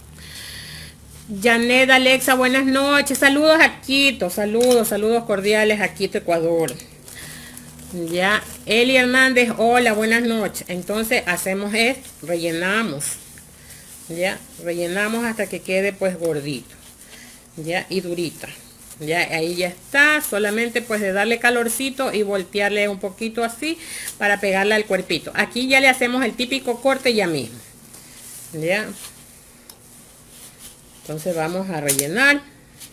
Janet Alexa, buenas noches, saludos a Quito, saludos cordiales a Quito, Ecuador. Ya, Eli Hernández, hola, buenas noches. Entonces hacemos esto, rellenamos. Ya, rellenamos hasta que quede pues gordito. Ya, y durita. Ya, ahí ya está. Solamente pues de darle calorcito y voltearle un poquito así para pegarle al cuerpito. Aquí ya le hacemos el típico corte ya mismo. Ya. Entonces vamos a rellenar.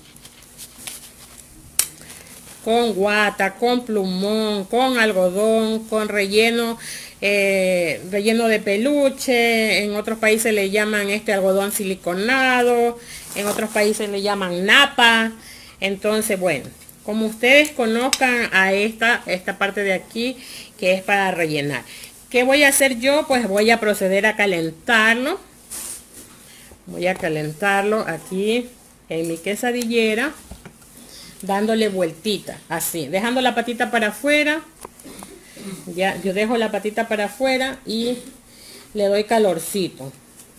Con guata, con plumón, con algodón, con relleno. Relleno de peluche. En otros países le llaman algodón siliconado, en otros países le llaman napa. Entonces, bueno, como ustedes conozcan a esta parte de aquí que es para rellenar. ¿Qué voy a hacer yo? Pues voy a proceder a calentarlo. Voy a calentarlo aquí en mi quesadillera, dándole vueltita así, dejando la patita para afuera. Ya, yo dejo la patita para afuera y le doy calorcito.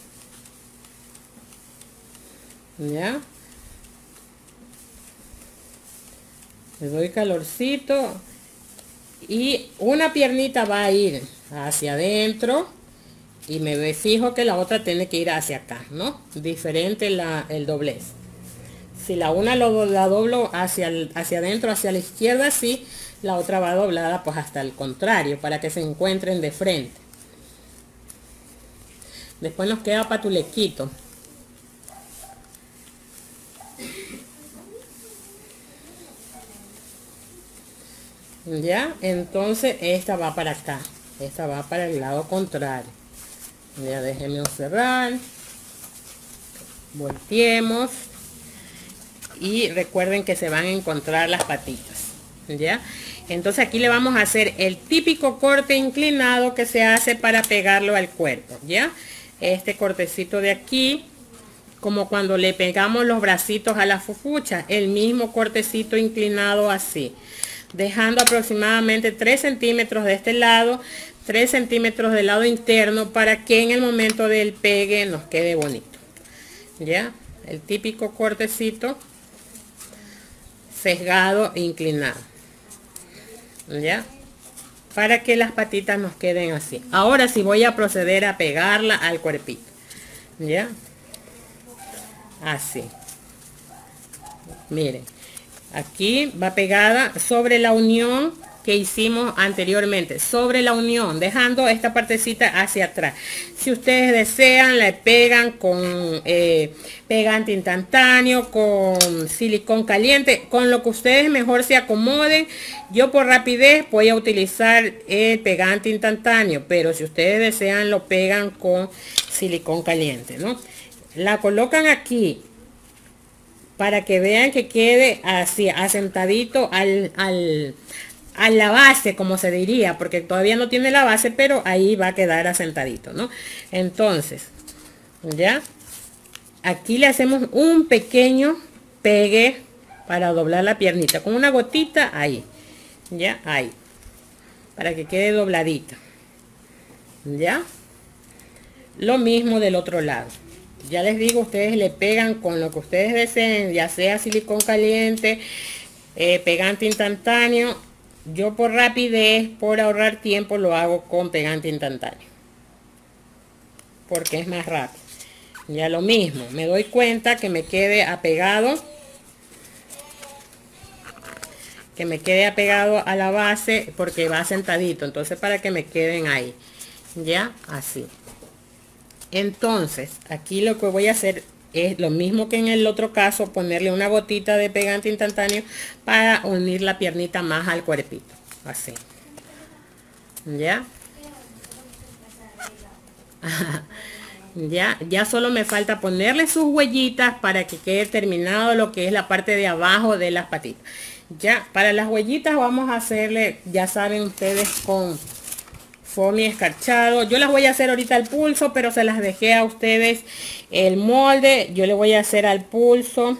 Ya. Le doy calorcito. Y una piernita va a ir hacia adentro. Y me fijo que la otra tiene que ir hacia acá, ¿no? Diferente el doblez. Si la una la doblo hacia adentro, hacia la izquierda, sí. La otra va doblada pues hasta el contrario, para que se encuentren de frente. Después nos queda patulequito. Ya, entonces esta va para acá. Esta va para el lado contrario. Ya, déjenme cerrar. Volteemos. Y recuerden que se van a encontrar las patitas. Ya. Entonces aquí le vamos a hacer el típico corte inclinado que se hace para pegarlo al cuerpo, ¿ya? Este cortecito de aquí, como cuando le pegamos los bracitos a la fufucha, el mismo cortecito inclinado así, dejando aproximadamente 3 centímetros de este lado, 3 centímetros del lado interno, para que en el momento del pegue nos quede bonito, ¿ya? El típico cortecito sesgado e inclinado. Ya, para que las patitas nos queden así. Ahora sí voy a proceder a pegarla al cuerpito. Ya, así. Miren, aquí va pegada sobre la unión que hicimos anteriormente, sobre la unión, dejando esta partecita hacia atrás. Si ustedes desean, la pegan con pegante instantáneo, con silicón caliente, con lo que ustedes mejor se acomoden. Yo por rapidez voy a utilizar el pegante instantáneo, pero si ustedes desean lo pegan con silicón caliente, ¿no? La colocan aquí para que vean que quede así asentadito a la base, como se diría, porque todavía no tiene la base, pero ahí va a quedar asentadito, ¿no? Entonces, ya, aquí le hacemos un pequeño pegue para doblar la piernita, con una gotita ahí, ya, ahí, para que quede dobladita, ya. Lo mismo del otro lado. Ya les digo, ustedes le pegan con lo que ustedes deseen, ya sea silicón caliente, pegante instantáneo. Yo por rapidez, por ahorrar tiempo, lo hago con pegante instantáneo, porque es más rápido. Ya lo mismo, me doy cuenta que me quede apegado, a la base porque va sentadito, entonces para que me queden ahí, ya así. Entonces aquí lo que voy a hacer es lo mismo que en el otro caso, ponerle una gotita de pegante instantáneo para unir la piernita más al cuerpito, así, ya. Ya solo me falta ponerle sus huellitas para que quede terminado lo que es la parte de abajo de las patitas. Ya para las huellitas vamos a hacerle, ya saben ustedes, con foamy escarchado. Yo las voy a hacer ahorita al pulso, pero se las dejé a ustedes el molde. Yo le voy a hacer al pulso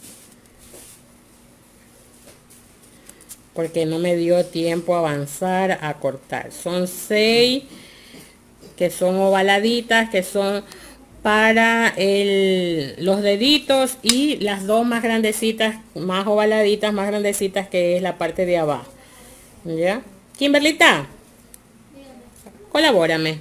porque no me dio tiempo a avanzar a cortar. Son 6 que son ovaladitas, que son para los deditos, y las 2 más grandecitas, más ovaladitas, más grandecitas, que es la parte de abajo. ¿Ya? Kimberlita, colabórame.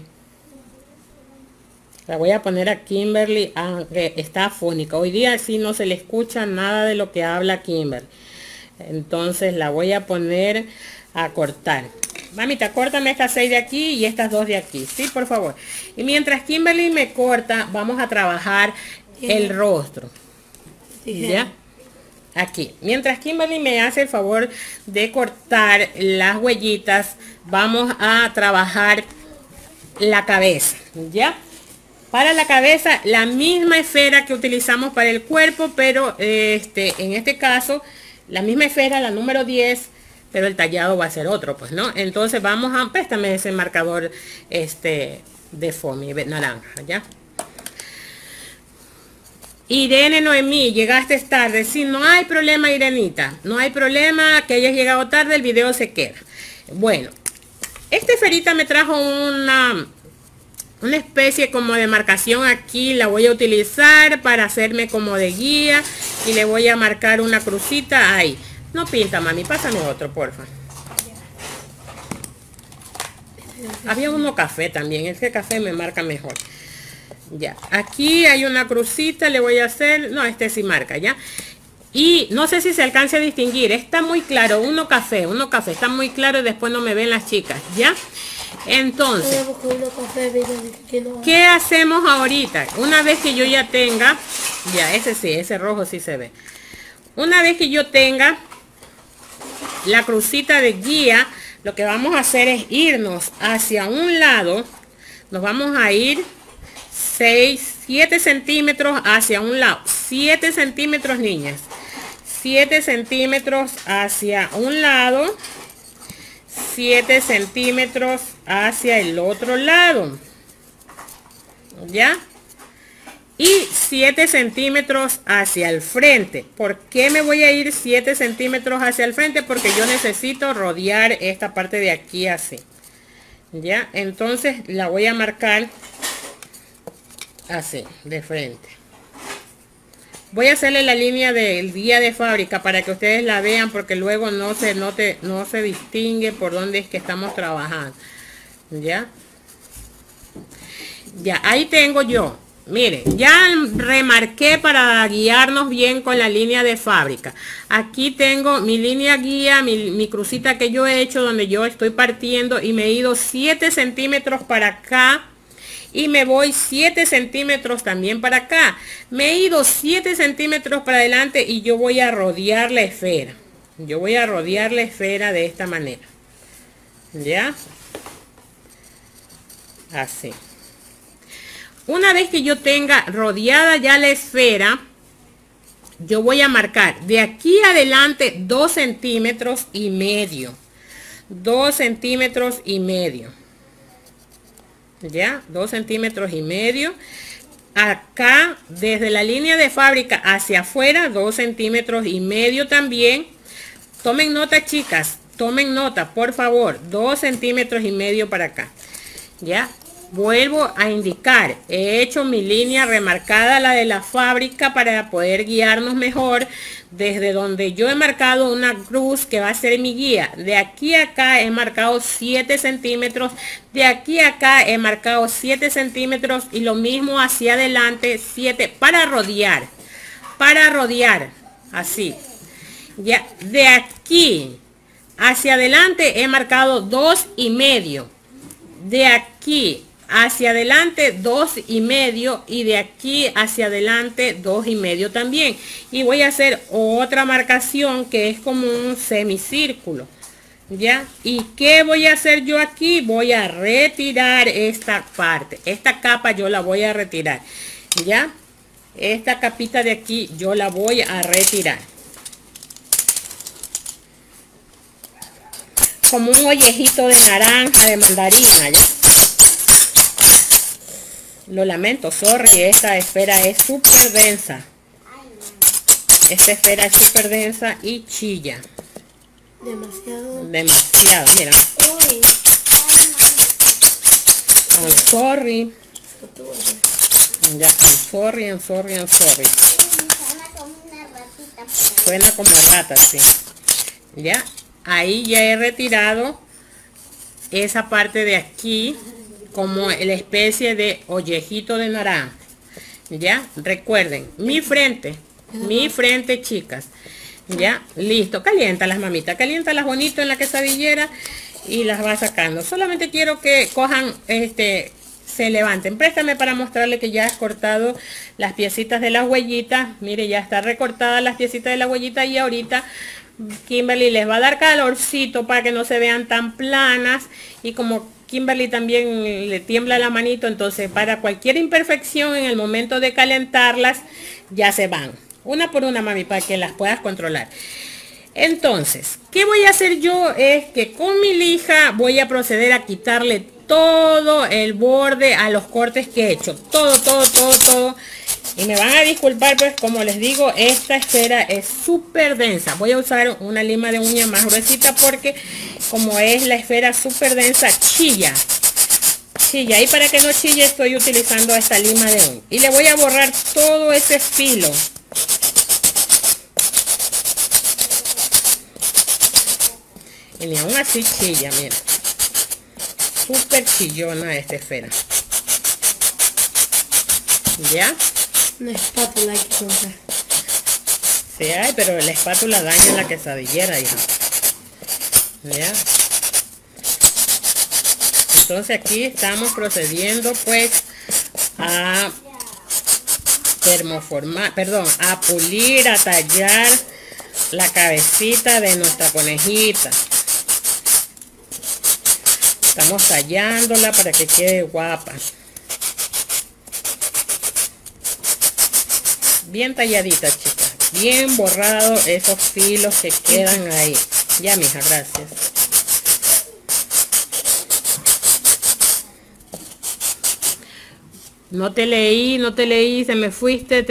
La voy a poner a Kimberly, aunque está afónica. Hoy día sí no se le escucha nada de lo que habla Kimberly. Entonces la voy a poner a cortar. Mamita, córtame estas 6 de aquí y estas 2 de aquí, sí, por favor. Y mientras Kimberly me corta, vamos a trabajar el rostro. ¿Ya? Aquí. Mientras Kimberly me hace el favor de cortar las huellitas, vamos a trabajar la cabeza, ¿ya? Para la cabeza, la misma esfera que utilizamos para el cuerpo, pero en este caso, la misma esfera, la número 10, pero el tallado va a ser otro, pues, ¿no? Entonces vamos a, préstame ese marcador de foamy naranja, ¿ya? Irene Noemí, llegaste tarde. Sí, no hay problema, Irenita, no hay problema que hayas llegado tarde, el video se queda. Bueno, esta esferita me trajo una especie como de marcación aquí. La voy a utilizar para hacerme como de guía y le voy a marcar una crucita ahí. No pinta, mami, pásame otro, porfa. Había uno café también, este café me marca mejor. Ya, aquí hay una crucita, le voy a hacer, no, este sí marca, ya. Y no sé si se alcance a distinguir, está muy claro, uno café, está muy claro y después no me ven las chicas, ya. Entonces, ¿qué hacemos ahorita? Una vez que yo ya tenga, ya, ese sí, ese rojo sí se ve. Una vez que yo tenga la crucita de guía, lo que vamos a hacer es irnos hacia un lado. Nos vamos a ir 7 centímetros hacia un lado. 7 centímetros, niñas. 7 centímetros hacia un lado. 7 centímetros hacia el otro lado. ¿Ya? Y 7 centímetros hacia el frente. ¿Por qué me voy a ir 7 centímetros hacia el frente? Porque yo necesito rodear esta parte de aquí así. ¿Ya? Entonces la voy a marcar así, de frente. Voy a hacerle la línea del guía de fábrica para que ustedes la vean, porque luego no se distingue por dónde es que estamos trabajando. ¿Ya? Ya, ahí tengo yo. Miren, ya remarqué para guiarnos bien con la línea de fábrica. Aquí tengo mi línea guía, mi crucita que yo he hecho, donde yo estoy partiendo, y me he ido 7 centímetros para acá. Y me voy 7 centímetros también para acá. Me he ido 7 centímetros para adelante y yo voy a rodear la esfera. Yo voy a rodear la esfera de esta manera. ¿Ya? Así. Una vez que yo tenga rodeada ya la esfera, yo voy a marcar de aquí adelante 2 centímetros y medio. 2 centímetros y medio. Ya, 2 centímetros y medio. Acá, desde la línea de fábrica hacia afuera, 2 centímetros y medio también. Tomen nota, chicas, tomen nota, por favor. 2 centímetros y medio para acá. Ya, vuelvo a indicar, he hecho mi línea remarcada, la de la fábrica, para poder guiarnos mejor. Desde donde yo he marcado una cruz que va a ser mi guía, de aquí a acá he marcado 7 centímetros, de aquí a acá he marcado 7 centímetros, y lo mismo hacia adelante 7 para rodear, así. Ya de aquí hacia adelante he marcado 2,5, de aquí hacia adelante 2,5, y de aquí hacia adelante 2,5 también. Y voy a hacer otra marcación que es como un semicírculo, ya. ¿Y qué voy a hacer yo aquí? Voy a retirar esta parte, esta capa yo la voy a retirar, ya. Esta capita de aquí yo la voy a retirar como un ollejito de naranja, de mandarina, ya. Lo lamento, sorry, esta esfera es súper densa. Esta esfera es súper densa y chilla. Demasiado. Mira. I'm sorry. Ya, I'm sorry. Suena como rata, sí. Ya, ahí ya he retirado esa parte de aquí, como la especie de ollejito de naranja. Ya, recuerden, mi frente, chicas. Ya, listo, caliéntalas, mamita, caliéntalas bonito en la quesadillera y las va sacando. Solamente quiero que cojan, se levanten. Préstame para mostrarle que ya he cortado las piecitas de las huellitas. Mire, ya está recortada las piecitas de la huellita, y ahorita Kimberly les va a dar calorcito para que no se vean tan planas, y como Kimberly también le tiembla la manito, entonces para cualquier imperfección en el momento de calentarlas ya se van una por una, mami, para que las puedas controlar. Entonces, ¿qué voy a hacer yo? Es que con mi lija voy a proceder a quitarle todo el borde a los cortes que he hecho, todo. Y me van a disculpar, pues como les digo, esta esfera es súper densa. Voy a usar una lima de uña más gruesita porque como es la esfera súper densa, chilla. Y para que no chille estoy utilizando esta lima de uña. Y le voy a borrar todo ese filo. Y ni aún así chilla, mira. Súper chillona esta esfera. ¿Ya? Una espátula hay que comprar. Sí hay, pero la espátula daña la quesadillera, hija. ¿Ya? Entonces aquí estamos procediendo pues a termoformar, perdón, a pulir, a tallar la cabecita de nuestra conejita. Estamos tallándola para que quede guapa. Bien talladita, chicas. Bien borrado esos filos que quedan ahí. Ya, mija, gracias. No te leí, te me fuiste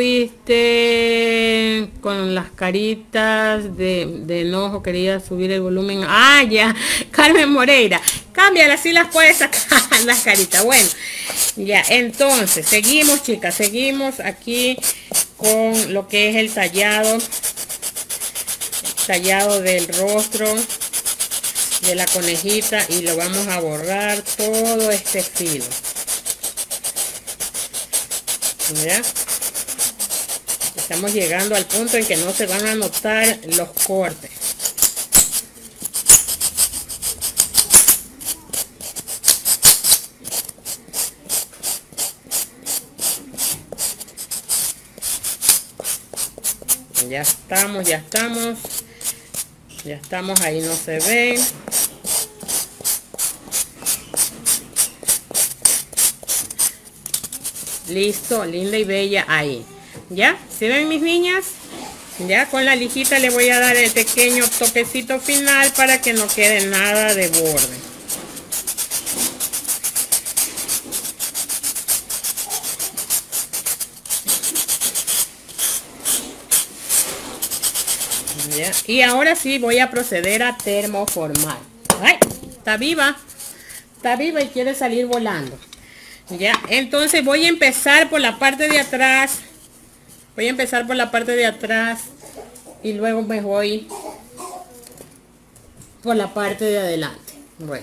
con las caritas de enojo, quería subir el volumen. Ah, ya, Carmen Moreira, cámbiala, así las puedes sacar las caritas. Bueno, ya, entonces, seguimos, chicas, seguimos aquí con lo que es el tallado del rostro de la conejita, y lo vamos a borrar todo este filo. ¿Ya? Estamos llegando al punto en que no se van a notar los cortes. Ya estamos, ahí no se ven. Listo, linda y bella ahí. ¿Ya? ¿Se ven, mis niñas? Ya con la lijita le voy a dar el pequeño toquecito final para que no quede nada de borde. ¿Ya? Y ahora sí voy a proceder a termoformar. ¡Ay! Está viva y quiere salir volando. Ya, entonces voy a empezar por la parte de atrás. Voy a empezar por la parte de atrás y luego me voy por la parte de adelante. Bueno,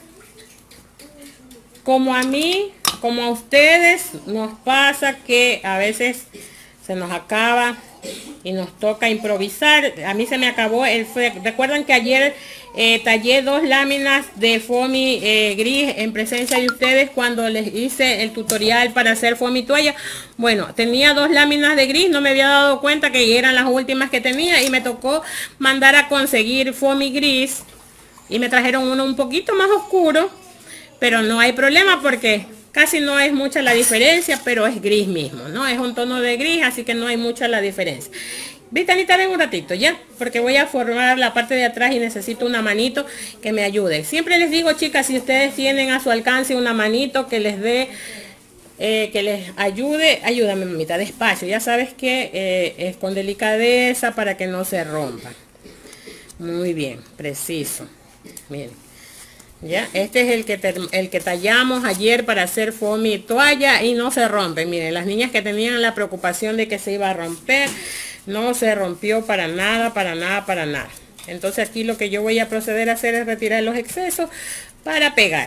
como a mí, como a ustedes, nos pasa que a veces se nos acaba y nos toca improvisar. A mí se me acabó recuerdan que ayer tallé 2 láminas de foamy gris en presencia de ustedes cuando les hice el tutorial para hacer foamy toalla. Bueno, tenía 2 láminas de gris, no me había dado cuenta que eran las últimas que tenía y me tocó mandar a conseguir foamy gris y me trajeron uno un poquito más oscuro, pero no hay problema porque casi no es mucha la diferencia, pero es gris mismo, ¿no? Es un tono de gris, así que no hay mucha la diferencia. Vitanita, ven un ratito, ¿ya? Porque voy a formar la parte de atrás y necesito una manito que me ayude. Siempre les digo, chicas, si ustedes tienen a su alcance una manito que les dé, que les ayude, ayúdame, mamita, despacio. Ya sabes que es con delicadeza para que no se rompa. Muy bien, preciso. Miren. Ya, este es el que tallamos ayer para hacer foamy toalla y no se rompe. Miren, las niñas que tenían la preocupación de que se iba a romper, no se rompió para nada, para nada, para nada. Entonces aquí lo que yo voy a proceder a hacer es retirar los excesos para pegar.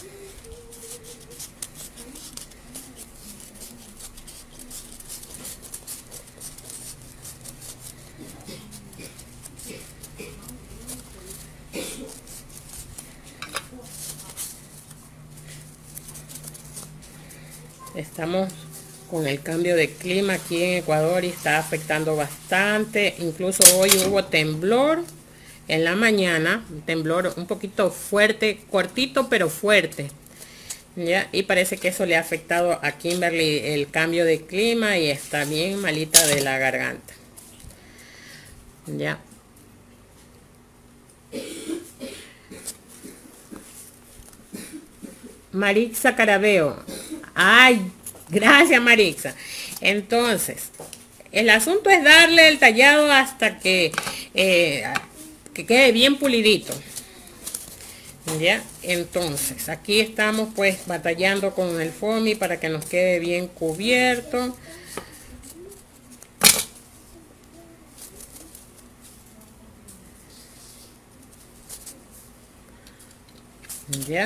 Estamos con el cambio de clima aquí en Ecuador y está afectando bastante. Incluso hoy hubo temblor en la mañana, un temblor un poquito fuerte, cortito pero fuerte. ¿Ya? Y parece que eso le ha afectado a Kimberly el cambio de clima y está bien malita de la garganta. Ya. Marixa Carabeo. Ay, gracias Marixa. Entonces, el asunto es darle el tallado hasta que quede bien pulidito. Ya, entonces, aquí estamos pues batallando con el foamy para que nos quede bien cubierto. Ya.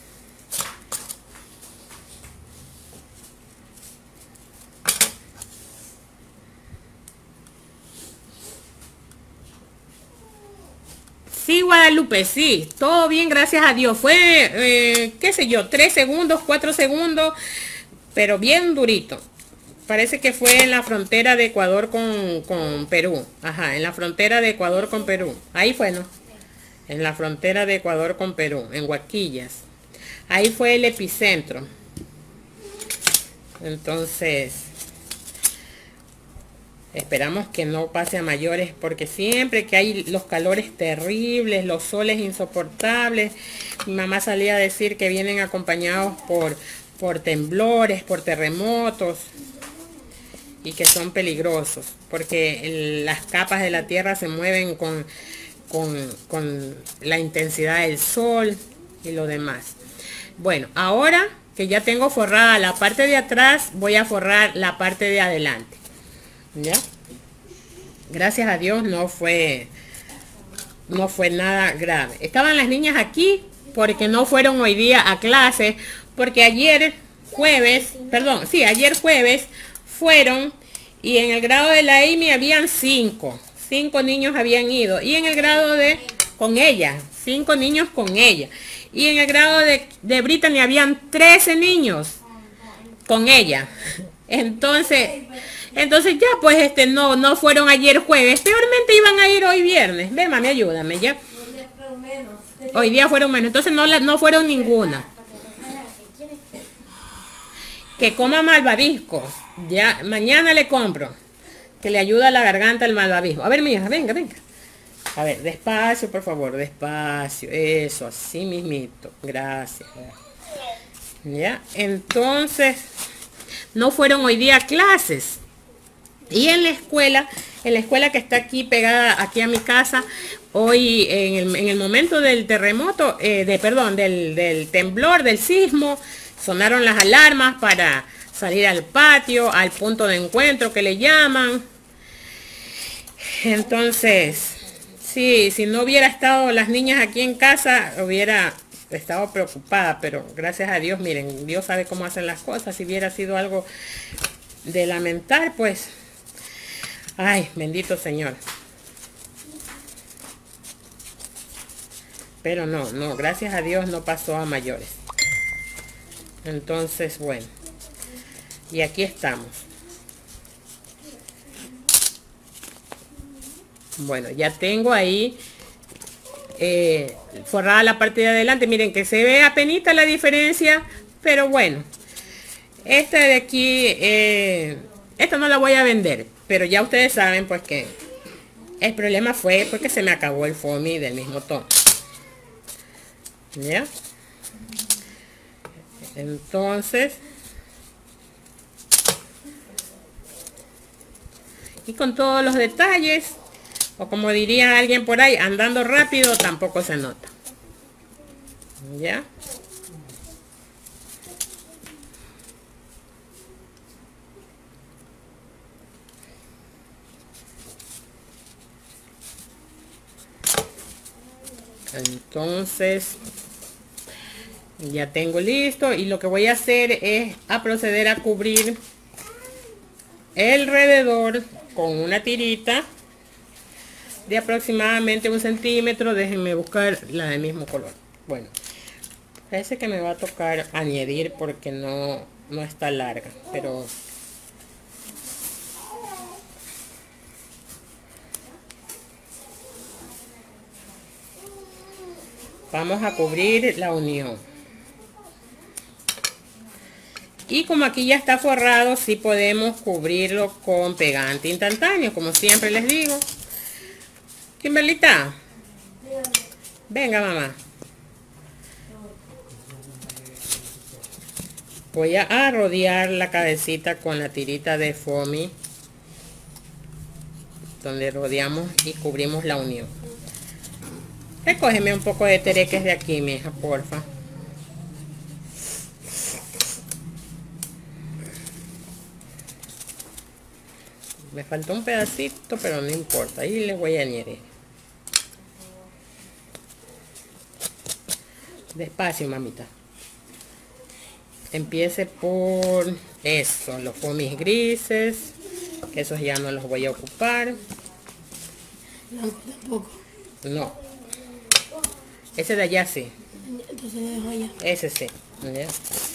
Sí, Guadalupe, sí, todo bien, gracias a Dios. Fue, qué sé yo, 3 segundos, 4 segundos, pero bien durito. Parece que fue en la frontera de Ecuador con Perú. Ajá, en la frontera de Ecuador con Perú. Ahí fue, ¿no? En la frontera de Ecuador con Perú, en Huaquillas. Ahí fue el epicentro. Entonces, esperamos que no pase a mayores, porque siempre que hay los calores terribles, los soles insoportables, mi mamá salía a decir que vienen acompañados por temblores, por terremotos, y que son peligrosos, porque las capas de la tierra se mueven con la intensidad del sol y lo demás. Bueno, ahora que ya tengo forrada la parte de atrás, voy a forrar la parte de adelante. ¿Ya? Gracias a Dios no fue nada grave. Estaban las niñas aquí porque no fueron hoy día a clase, porque ayer jueves fueron, y en el grado de la Amy habían 5 niños habían ido, y en el grado de con ella 5 niños con ella, y en el grado de Brittany habían 13 niños con ella. Entonces ya pues no fueron ayer jueves, peormente iban a ir hoy viernes. Ven, mami, ayúdame ya. Hoy día fueron menos, entonces no fueron ninguna. Que coma malvaviscos, ya mañana le compro, que le ayuda a la garganta el malvavisco. A ver, mi hija, venga. A ver, despacio, por favor, despacio, eso, así mismito, gracias. Ya, entonces no fueron hoy día a clases. Y en la escuela que está aquí pegada aquí a mi casa, hoy en el momento del terremoto, del temblor, del sismo, sonaron las alarmas para salir al patio, al punto de encuentro que le llaman. Entonces, sí, si no hubiera estado las niñas aquí en casa, hubiera estado preocupada, pero gracias a Dios, miren, Dios sabe cómo hacen las cosas. Si hubiera sido algo de lamentar, pues, ay, bendito Señor. Pero no, gracias a Dios no pasó a mayores. Entonces, bueno, y aquí estamos. Bueno, ya tengo ahí forrada la parte de adelante. Miren que se ve apenita la diferencia, pero bueno, esta de aquí, esta no la voy a vender, pero ya ustedes saben pues que el problema fue porque se me acabó el foamy del mismo tono. ¿Ya? Entonces, y con todos los detalles, o como diría alguien por ahí, andando rápido tampoco se nota. ¿Ya? Entonces, ya tengo listo, y lo que voy a hacer es a proceder a cubrir el alrededor con una tirita de aproximadamente 1 centímetro. Déjenme buscar la del mismo color. Bueno, parece que me va a tocar añadir porque no está larga, pero vamos a cubrir la unión. Y como aquí ya está forrado, sí podemos cubrirlo con pegante instantáneo, como siempre les digo. Kimberlita, venga mamá. Voy a rodear la cabecita con la tirita de foamy, donde rodeamos y cubrimos la unión. Recógeme un poco de tereques de aquí, mi hija, porfa. Me faltó un pedacito, pero no importa. Ahí le voy a añadir. Despacio, mamita. Empiece por eso, los foamies grises, que esos ya no los voy a ocupar. Blanco tampoco. No. Ese de allá sí. Entonces lo dejo allá. Ese sí. ¿Ya?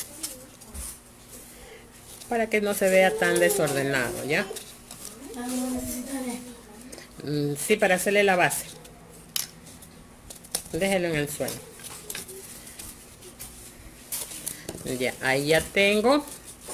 Para que no se vea tan desordenado, ¿ya? Vamos a necesitar esto. Sí, para hacerle la base. Déjelo en el suelo. Ya, ahí ya tengo.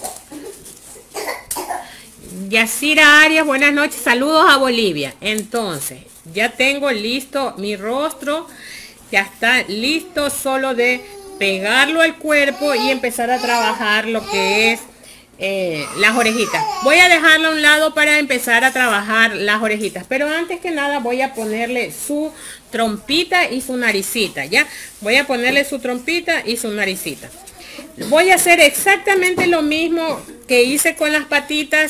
Yacira Arias, buenas noches, saludos a Bolivia. Entonces, ya tengo listo mi rostro. Ya está listo solo de pegarlo al cuerpo y empezar a trabajar lo que es las orejitas. Voy a dejarlo a un lado para empezar a trabajar las orejitas, pero antes que nada voy a ponerle su trompita y su naricita. Ya voy a ponerle su trompita y su naricita. Voy a hacer exactamente lo mismo que hice con las patitas.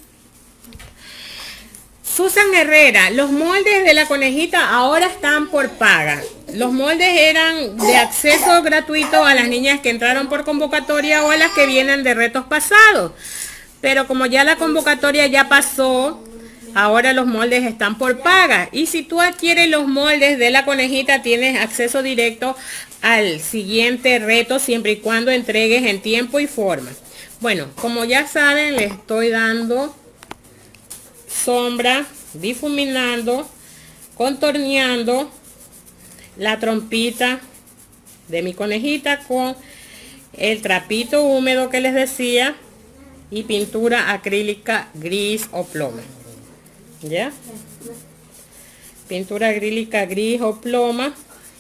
Susan Herrera, los moldes de la conejita ahora están por paga. Los moldes eran de acceso gratuito a las niñas que entraron por convocatoria o a las que vienen de retos pasados. Pero como ya la convocatoria ya pasó, ahora los moldes están por paga. Y si tú adquieres los moldes de la conejita, tienes acceso directo al siguiente reto, siempre y cuando entregues en tiempo y forma. Bueno, como ya saben, les estoy dando sombra, difuminando, contorneando la trompita de mi conejita con el trapito húmedo que les decía y pintura acrílica gris o ploma. ¿Ya? Pintura acrílica gris o ploma,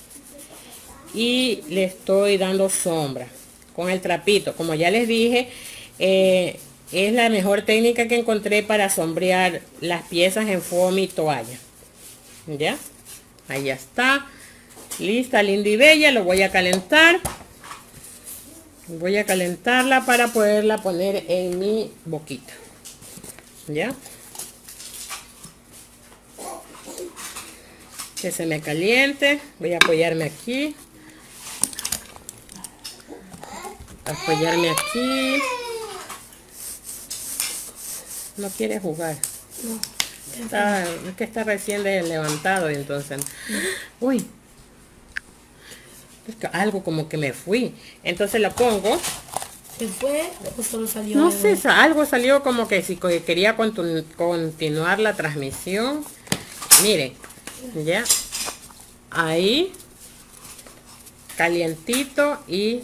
y le estoy dando sombra con el trapito. Como ya les dije, es la mejor técnica que encontré para sombrear las piezas en foamy y toalla. ¿Ya? Ahí ya está. Lista, linda y bella. Lo voy a calentar. Voy a calentarla para poderla poner en mi boquita. ¿Ya? Que se me caliente. Voy a apoyarme aquí. Apoyarme aquí. No quiere jugar. No. Es que está recién levantado y entonces... Uy. Es que algo como que me fui. Entonces la pongo. ¿Se fue o solo salió? No algo? sé, algo salió como que si quería continuar la transmisión. Miren, ya. Ahí. Calientito y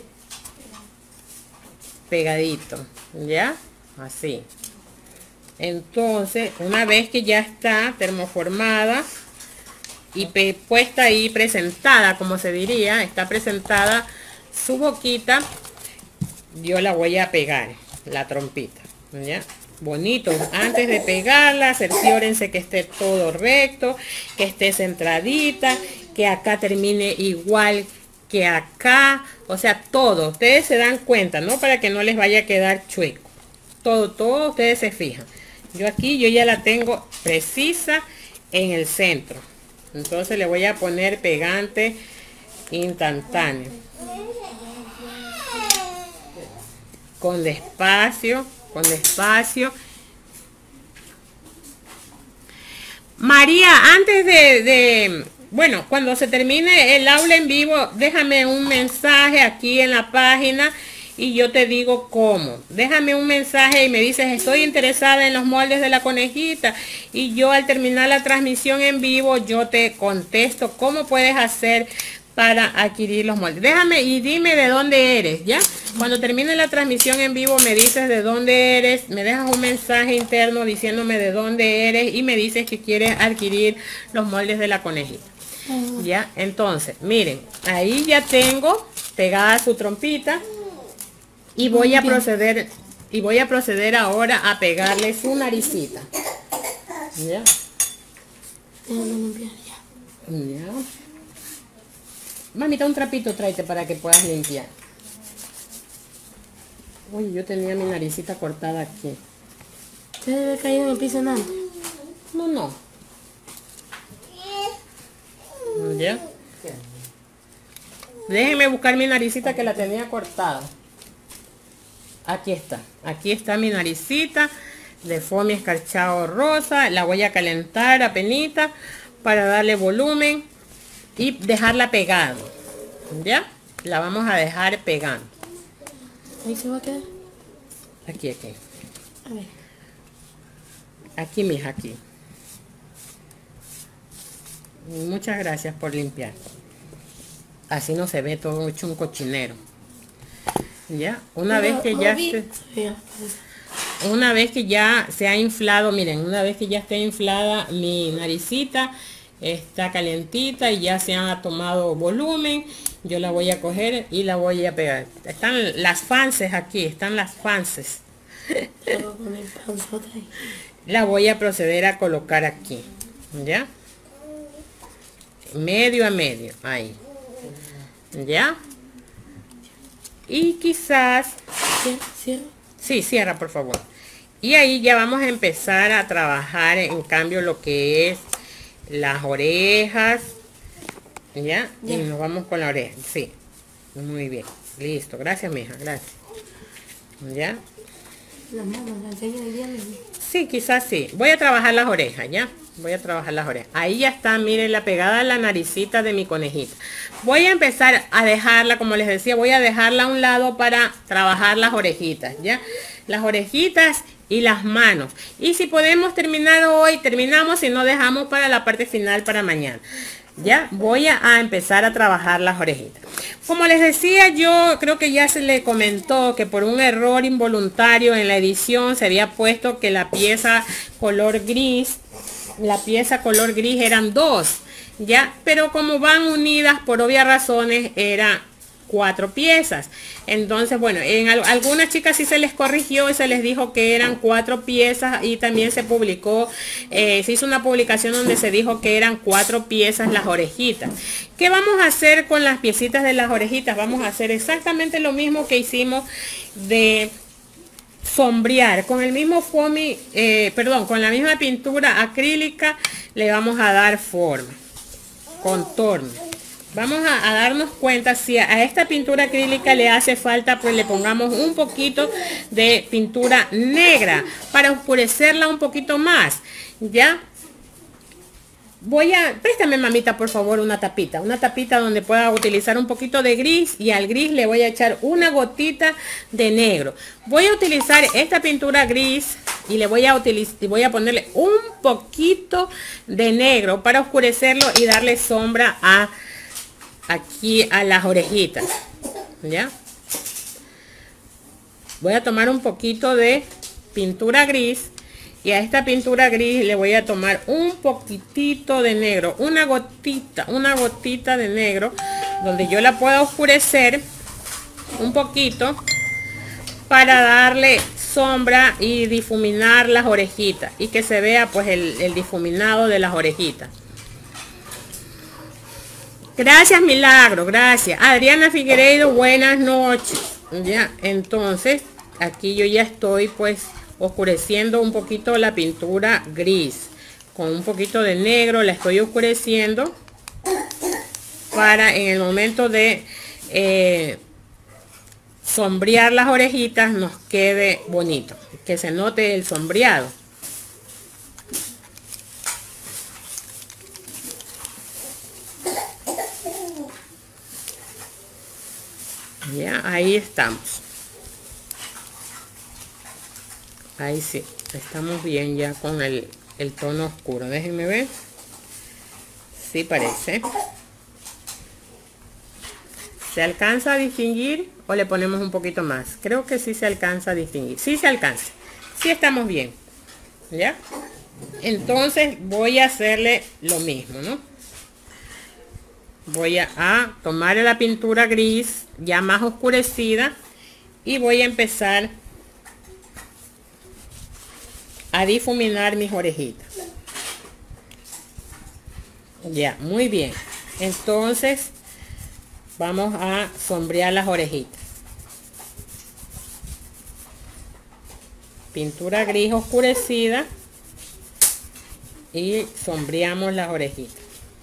pegadito. ¿Ya? Así. Entonces, una vez que ya está termoformada y puesta ahí, presentada, como se diría, está presentada su boquita, yo la voy a pegar, la trompita, ¿ya? Bonito, antes de pegarla, cerciórense que esté todo recto, que esté centradita, que acá termine igual que acá, o sea, todo, ustedes se dan cuenta, ¿no? Para que no les vaya a quedar chueco, todo, ustedes se fijan. Yo aquí, yo ya la tengo precisa en el centro, entonces le voy a poner pegante instantáneo. Con despacio. María, antes bueno, cuando se termine el aula en vivo, déjame un mensaje aquí en la página y yo te digo cómo. Déjame un mensaje y me dices, estoy interesada en los moldes de la conejita, y yo al terminar la transmisión en vivo, yo te contesto cómo puedes hacer para adquirir los moldes. Déjame y dime de dónde eres, ¿ya? Cuando termine la transmisión en vivo me dices de dónde eres, me dejas un mensaje interno diciéndome de dónde eres y me dices que quieres adquirir los moldes de la conejita. ¿Ya? Entonces, miren, ahí ya tengo pegada su trompita y voy a proceder ahora a pegarle su naricita. ¿Ya? Ya. Mamita, un trapito tráete para que puedas limpiar. Uy, yo tenía mi naricita cortada aquí. ¿Te debe haber caído en el piso antes? No. ¿Ya? Déjenme buscar mi naricita que la tenía cortada. Aquí está mi naricita de foamy escarchado rosa. La voy a calentar apenita para darle volumen y dejarla pegada. ¿Ya? La vamos a dejar pegando. ¿Ahí se va a quedar? Aquí. A ver. Aquí, mija, aquí. Muchas gracias por limpiar. Así no se ve todo hecho un cochinero. ¿Ya? Una vez que ya se ha inflado, miren, una vez que ya esté inflada mi naricita, está calientita y ya se ha tomado volumen, yo la voy a coger y la voy a pegar. Están las fances aquí, están las fances. La voy a proceder a colocar aquí, ¿ya? Medio a medio, ahí. ¿Ya? Y quizás... ¿Cierra? Sí, cierra, por favor. Y ahí ya vamos a empezar a trabajar, en cambio, lo que es las orejas. ¿Ya? Y nos vamos con la oreja. Sí. Muy bien. Listo. Gracias, mija. Gracias. ¿Ya? Las manos, la enseña el día. Sí, quizás sí. Voy a trabajar las orejas, ¿ya? Voy a trabajar las orejas. Ahí ya está, miren, la pegada a la naricita de mi conejita. Voy a empezar a dejarla, como les decía, voy a dejarla a un lado para trabajar las orejitas, ¿ya? Las orejitas y las manos. Y si podemos terminar hoy, terminamos, si no dejamos para la parte final para mañana. Ya voy a empezar a trabajar las orejitas. Como les decía, yo creo que ya se le comentó que por un error involuntario en la edición se había puesto que la pieza color gris eran dos, ya, pero como van unidas por obvias razones era 4 piezas. Entonces, bueno, en algunas chicas sí se les corrigió y se les dijo que eran 4 piezas, y también se publicó, se hizo una publicación donde se dijo que eran 4 piezas las orejitas. ¿Qué vamos a hacer con las piecitas de las orejitas? Vamos a hacer exactamente lo mismo que hicimos de sombrear. Con el mismo foamy, con la misma pintura acrílica le vamos a dar forma, contorno. Vamos a darnos cuenta si a esta pintura acrílica le hace falta, pues le pongamos un poquito de pintura negra para oscurecerla un poquito más. Ya. Préstame, mamita, por favor, una tapita donde pueda utilizar un poquito de gris, y al gris le voy a echar una gotita de negro. Voy a utilizar esta pintura gris y le voy a ponerle un poquito de negro para oscurecerlo y darle sombra aquí a las orejitas. Ya. Voy a tomar un poquito de pintura gris, y a esta pintura gris le voy a tomar un poquitito de negro, una gotita de negro, donde yo la pueda oscurecer un poquito para darle sombra y difuminar las orejitas, y que se vea pues el difuminado de las orejitas. Gracias, Milagro, gracias. Adriana Figueiredo, buenas noches. Ya, entonces aquí yo ya estoy pues oscureciendo un poquito la pintura gris con un poquito de negro. La estoy oscureciendo para en el momento de sombrear las orejitas nos quede bonito, que se note el sombreado. Ya, ahí estamos. Ahí sí, estamos bien ya con el tono oscuro. Déjenme ver. Sí parece. ¿Se alcanza a distinguir o le ponemos un poquito más? Creo que sí se alcanza a distinguir. Sí se alcanza. Sí estamos bien. ¿Ya? Entonces voy a hacerle lo mismo, ¿no? Voy a tomar la pintura gris ya más oscurecida y voy a empezar a difuminar mis orejitas. Ya, muy bien. Entonces vamos a sombrear las orejitas. Pintura gris oscurecida y sombreamos las orejitas.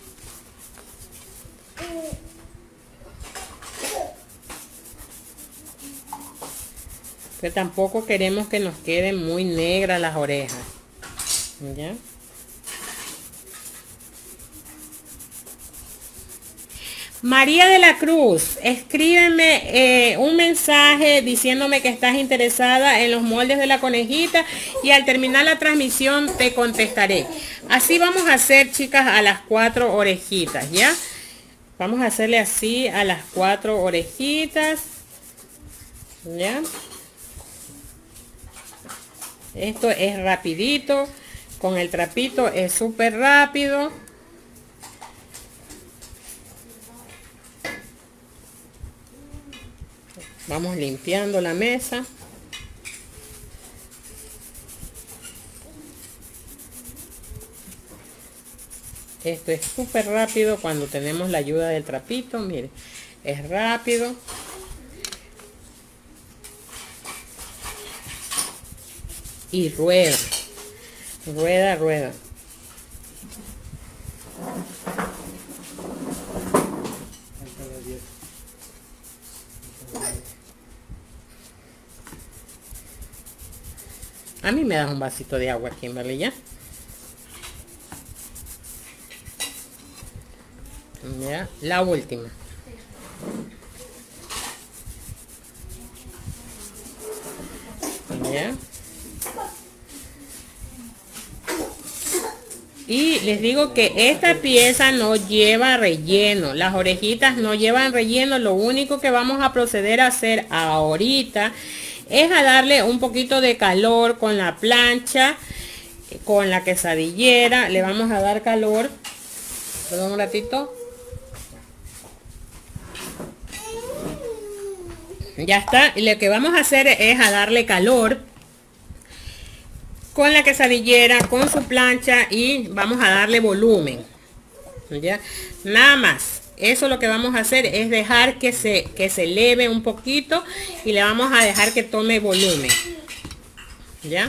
Pero tampoco queremos que nos queden muy negras las orejas. ¿Ya? María de la Cruz, escríbeme un mensaje diciéndome que estás interesada en los moldes de la conejita, y al terminar la transmisión te contestaré. Así vamos a hacer, chicas, a las 4 orejitas, ¿ya? Vamos a hacerle así a las 4 orejitas, ¿ya? Esto es rapidito, con el trapito es súper rápido. Vamos limpiando la mesa. Esto es súper rápido cuando tenemos la ayuda del trapito. Mire, es rápido. Y rueda, rueda, rueda. A mí me das un vasito de agua, Kimberly, ¿ya? Ya, la última. Ya. Y les digo que esta pieza no lleva relleno. Las orejitas no llevan relleno. Lo único que vamos a proceder a hacer ahorita es a darle un poquito de calor con la plancha, con la quesadillera. Le vamos a dar calor. Perdón un ratito. Ya está. Y lo que vamos a hacer es a darle calor con la quesadillera, con su plancha, y vamos a darle volumen. Ya, nada más. Eso lo que vamos a hacer es dejar que se eleve un poquito y le vamos a dejar que tome volumen. Ya,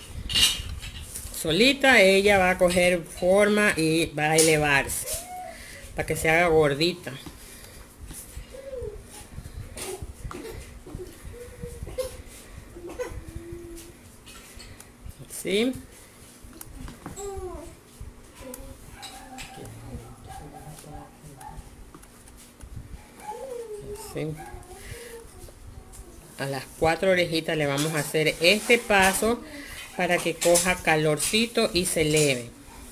solita ella va a coger forma y va a elevarse para que se haga gordita. ¿Sí? ¿Sí? A las 4 orejitas le vamos a hacer este paso para que coja calorcito y se eleve.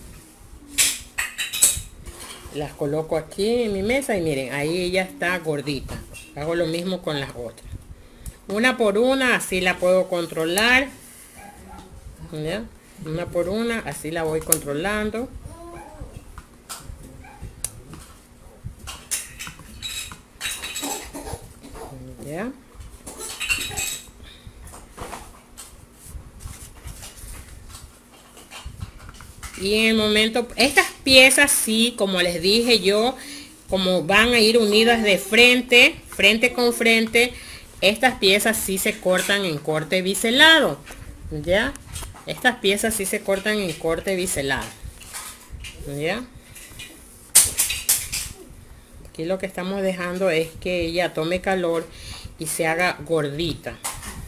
Las coloco aquí en mi mesa y miren, ahí ella está gordita. Hago lo mismo con las otras. Una por una, así la puedo controlar. ¿Ya? Una por una, así la voy controlando. ¿Ya? Y en el momento, estas piezas sí, como les dije yo, como van a ir unidas de frente, frente con frente, estas piezas sí se cortan en corte biselado. ¿Ya? Estas piezas sí se cortan en corte biselado. ¿Ya? Aquí lo que estamos dejando es que ella tome calor y se haga gordita.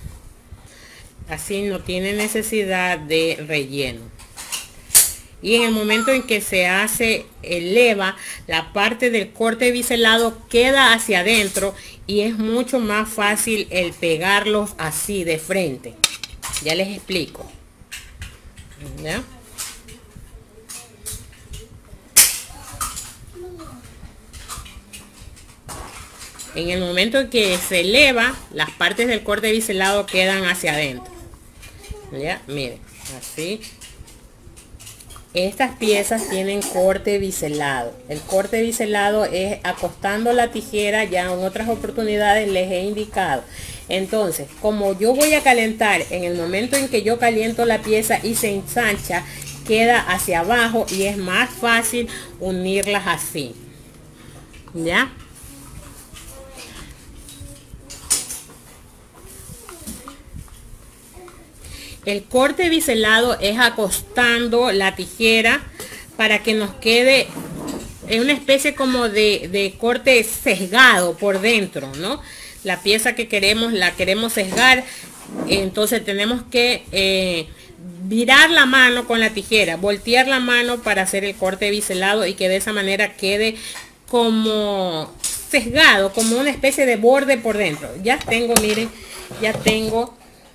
Así no tiene necesidad de relleno. Y en el momento en que se eleva, la parte del corte biselado queda hacia adentro y es mucho más fácil el pegarlos así de frente. Ya les explico. ¿Ya? En el momento en que se eleva, las partes del corte biselado quedan hacia adentro. ¿Ya? Miren, así. Estas piezas tienen corte biselado. El corte biselado es acostando la tijera, ya en otras oportunidades les he indicado. Entonces, como yo voy a calentar, en el momento en que yo caliento la pieza y se ensancha, queda hacia abajo y es más fácil unirlas así. ¿Ya? El corte biselado es acostando la tijera para que nos quede en una especie como de corte sesgado por dentro, ¿no? La pieza que queremos, la queremos sesgar, entonces tenemos que virar la mano con la tijera, voltear la mano para hacer el corte biselado y que de esa manera quede como sesgado, como una especie de borde por dentro. Ya tengo, miren, ya tengo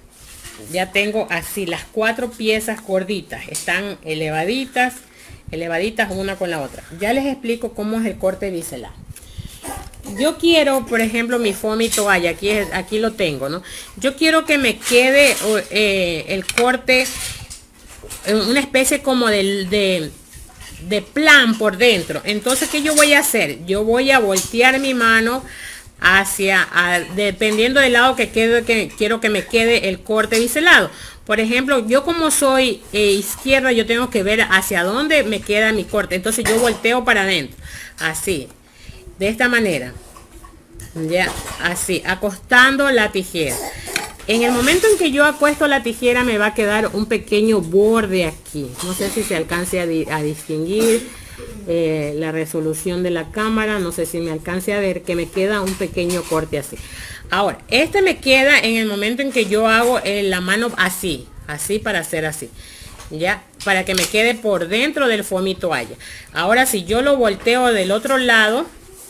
así las 4 piezas gorditas, están elevaditas una con la otra. Ya les explico cómo es el corte biselado. Yo quiero, por ejemplo, mi foamy toalla, aquí lo tengo, ¿no? Yo quiero que me quede el corte una especie como de plan por dentro. Entonces, ¿qué yo voy a hacer? Yo voy a voltear mi mano dependiendo del lado que quiero que me quede el corte biselado. Por ejemplo, yo como soy izquierda, yo tengo que ver hacia dónde me queda mi corte. Entonces yo volteo para adentro, así, de esta manera, ya, así, acostando la tijera. En el momento en que yo acuesto la tijera, me va a quedar un pequeño borde aquí. No sé si se alcance a distinguir la resolución de la cámara, no sé si me alcance a ver que me queda un pequeño corte así. Ahora, este me queda en el momento en que yo hago la mano así para hacer así, ya, para que me quede por dentro del foamy toalla. Ahora, si yo lo volteo del otro lado,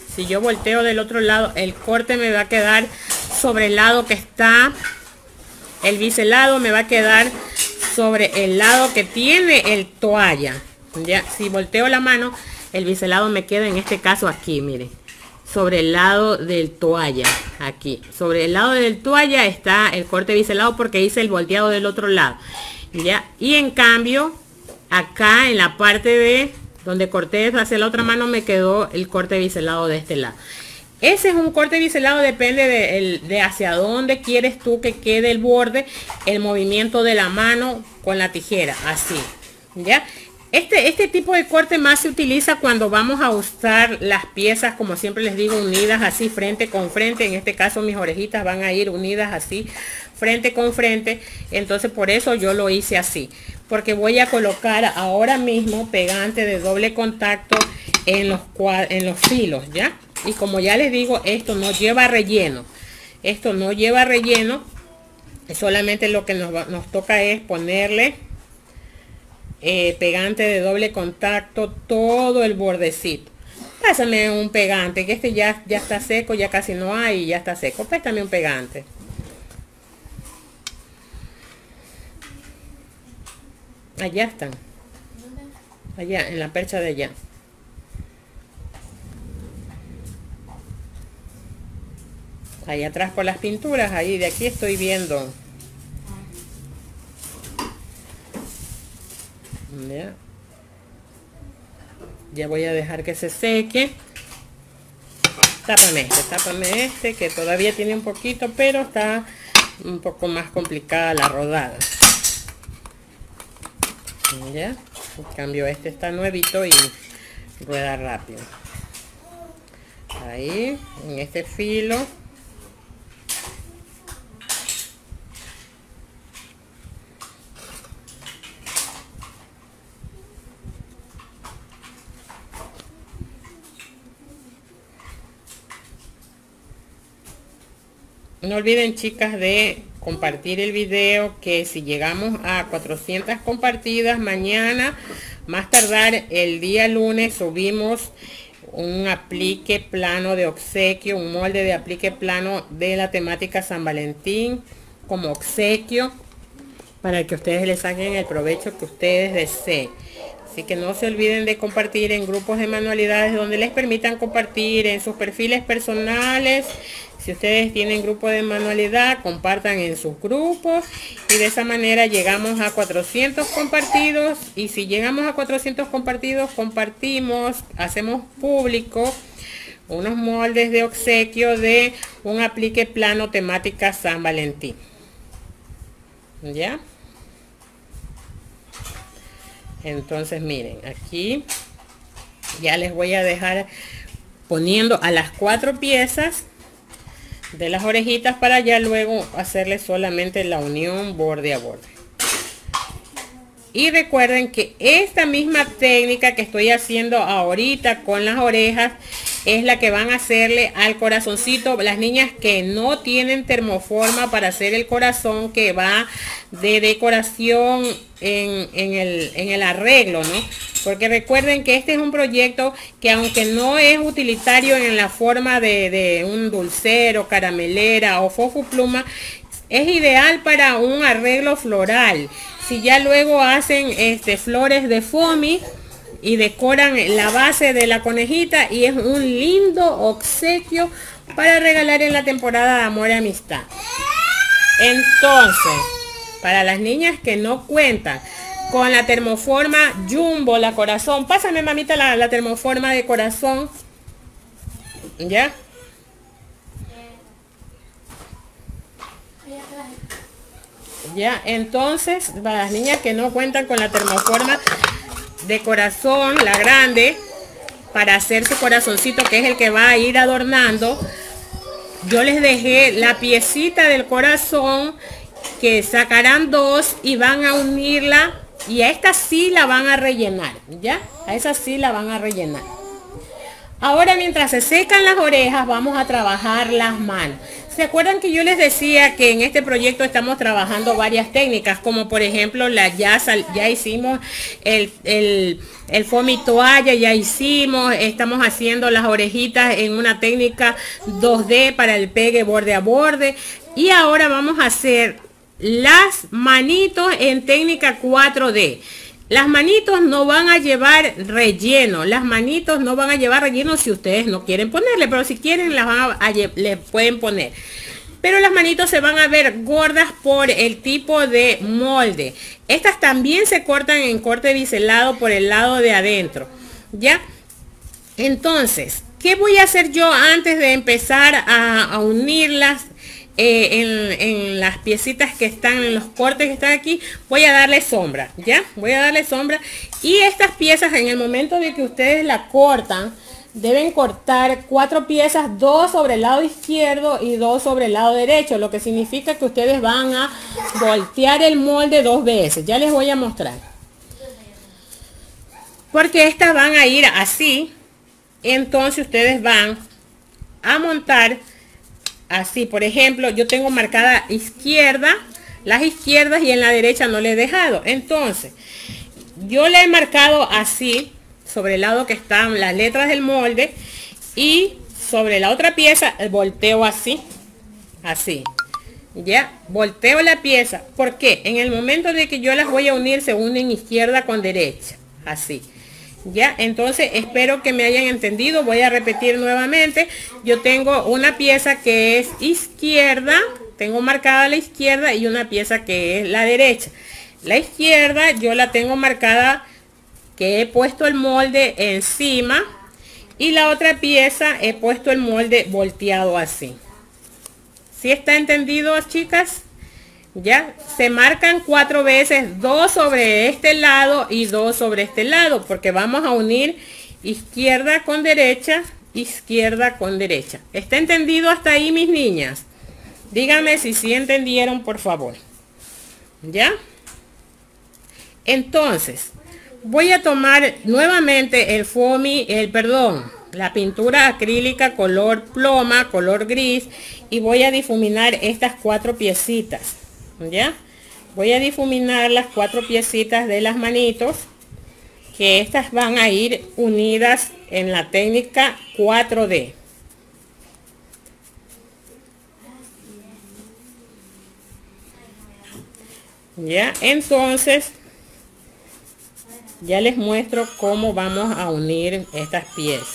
el corte me va a quedar sobre el lado que está el biselado, me va a quedar sobre el lado que tiene el toalla. Ya, si volteo la mano, el biselado me queda en este caso aquí, miren, sobre el lado del toalla, aquí, sobre el lado del toalla está el corte biselado porque hice el volteado del otro lado, ya, y en cambio, acá en la parte de donde corté hacia la otra mano me quedó el corte biselado de este lado. Ese es un corte biselado, depende de hacia dónde quieres tú que quede el borde, el movimiento de la mano con la tijera, así, ¿ya? Este tipo de corte más se utiliza cuando vamos a usar las piezas, como siempre les digo, unidas así frente con frente. En este caso mis orejitas van a ir unidas así frente con frente. Entonces por eso yo lo hice así. Porque voy a colocar ahora mismo pegante de doble contacto en los filos, ¿ya? Y como ya les digo, esto no lleva relleno. Esto no lleva relleno. Solamente lo que nos toca es ponerle pegante de doble contacto todo el bordecito. Pásame un pegante, que este ya está seco, ya casi no hay, ya está seco. Préstame un pegante. Allá están. Allá, en la percha de allá. Ahí atrás por las pinturas, ahí de aquí estoy viendo. Ya voy a dejar que se seque. Tápame este que todavía tiene un poquito, pero está un poco más complicada la rodada. Ya, en cambio este está nuevito y rueda rápido. Ahí, en este filo. No olviden, chicas, de compartir el video, que si llegamos a 400 compartidas mañana, más tardar el día lunes, subimos un aplique plano de obsequio, un molde de aplique plano de la temática San Valentín como obsequio, para que ustedes le saquen el provecho que ustedes deseen. Así que no se olviden de compartir en grupos de manualidades donde les permitan compartir, en sus perfiles personales. Si ustedes tienen grupo de manualidad, compartan en sus grupos y de esa manera llegamos a 400 compartidos. Y si llegamos a 400 compartidos, compartimos, hacemos público unos moldes de obsequio de un aplique plano temática San Valentín. ¿Ya? Entonces miren, aquí ya les voy a dejar poniendo a las 4 piezas de las orejitas para ya luego hacerle solamente la unión borde a borde. Y recuerden que esta misma técnica que estoy haciendo ahorita con las orejas es la que van a hacerle al corazoncito. Las niñas que no tienen termoforma para hacer el corazón que va de decoración en el arreglo, ¿no? Porque recuerden que este es un proyecto que, aunque no es utilitario en la forma de un dulcero, caramelera o fofu pluma, es ideal para un arreglo floral. Si ya luego hacen flores de foamy y decoran la base de la conejita, y es un lindo obsequio para regalar en la temporada de amor y amistad. Entonces, para las niñas que no cuentan con la termoforma Jumbo, la corazón, pásame, mamita, la termoforma de corazón, ¿ya? Ya, entonces, para las niñas que no cuentan con la termoforma de corazón, la grande, para hacer su corazoncito, que es el que va a ir adornando, yo les dejé la piecita del corazón, que sacarán 2 y van a unirla, y a esta sí la van a rellenar, ¿ya? A esa sí la van a rellenar. Ahora, mientras se secan las orejas, vamos a trabajar las manos. ¿Se acuerdan que yo les decía que en este proyecto estamos trabajando varias técnicas? Como por ejemplo, ya hicimos el foamy toalla, ya hicimos, estamos haciendo las orejitas en una técnica 2D para el pegue borde a borde. Y ahora vamos a hacer las manitos en técnica 4D. Las manitos no van a llevar relleno. Las manitos no van a llevar relleno si ustedes no quieren ponerle, pero si quieren le pueden poner. Pero las manitos se van a ver gordas por el tipo de molde. Estas también se cortan en corte biselado por el lado de adentro, ¿ya? Entonces, ¿Qué voy a hacer yo antes de empezar a unirlas en las piecitas que están, en los cortes que están aquí? Voy a darle sombra, ¿ya? Voy a darle sombra. Y estas piezas, en el momento de que ustedes la cortan, deben cortar 4 piezas, 2 sobre el lado izquierdo y 2 sobre el lado derecho, lo que significa que ustedes van a voltear el molde 2 veces. Ya les voy a mostrar. Porque estas van a ir así. Entonces ustedes van a montar así. Por ejemplo, yo tengo marcada izquierda, las izquierdas, y en la derecha no le he dejado. Entonces yo le he marcado así sobre el lado que están las letras del molde, y sobre la otra pieza volteo así, ya volteo la pieza. Porque en el momento de que yo las voy a unir, se unen izquierda con derecha, así. Ya, entonces espero que me hayan entendido. Voy a repetir nuevamente. Yo tengo una pieza que es izquierda, tengo marcada la izquierda, y una pieza que es la derecha. La izquierda yo la tengo marcada, que he puesto el molde encima, y la otra pieza he puesto el molde volteado así. ¿Sí está entendido, chicas? Ya se marcan 4 veces, 2 sobre este lado y 2 sobre este lado, porque vamos a unir izquierda con derecha, izquierda con derecha. ¿Está entendido hasta ahí, mis niñas? Díganme si sí entendieron, por favor. ¿Ya? Entonces voy a tomar nuevamente el foamy, la pintura acrílica color ploma, color gris, y voy a difuminar estas 4 piecitas. ¿Ya? Voy a difuminar las 4 piecitas de las manitos, que estas van a ir unidas en la técnica 4D. Ya, entonces ya les muestro cómo vamos a unir estas piezas.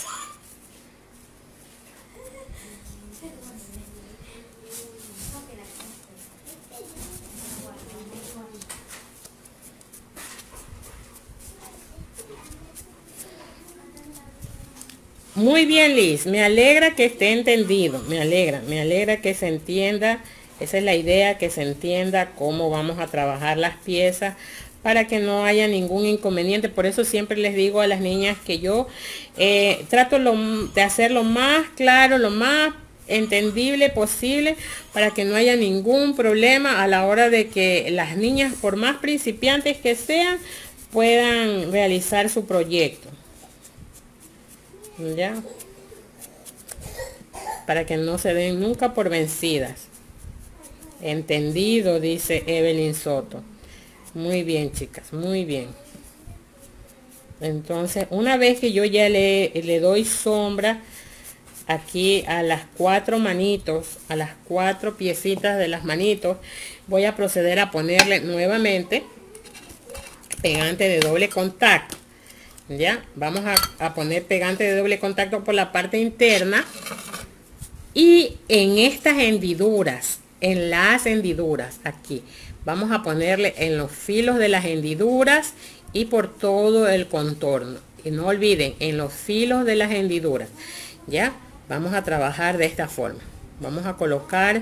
Muy bien, Liz, me alegra que esté entendido, me alegra que se entienda. Esa es la idea, que se entienda cómo vamos a trabajar las piezas para que no haya ningún inconveniente. Por eso siempre les digo a las niñas que yo trato de hacer lo más claro, lo más entendible posible, para que no haya ningún problema a la hora de que las niñas, por más principiantes que sean, puedan realizar su proyecto. Ya, para que no se den nunca por vencidas. Entendido, dice Evelyn Soto. Muy bien, chicas, muy bien. Entonces, una vez que yo ya le doy sombra aquí a las 4 manitos, a las 4 piecitas de las manitos, voy a proceder a ponerle nuevamente pegante de doble contacto. Ya, vamos a poner pegante de doble contacto por la parte interna, y en estas hendiduras, en las hendiduras aquí, vamos a ponerle en los filos de las hendiduras y por todo el contorno. Y no olviden, en los filos de las hendiduras. Ya, vamos a trabajar de esta forma. Vamos a colocar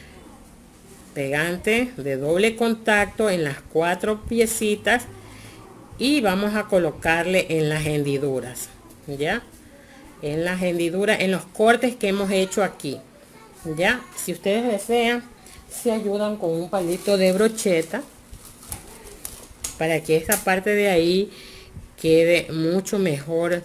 pegante de doble contacto en las 4 piecitas, y vamos a colocarle en las hendiduras, ya, en las hendiduras, en los cortes que hemos hecho aquí. Ya, si ustedes desean, se ayudan con un palito de brocheta para que esta parte de ahí quede mucho mejor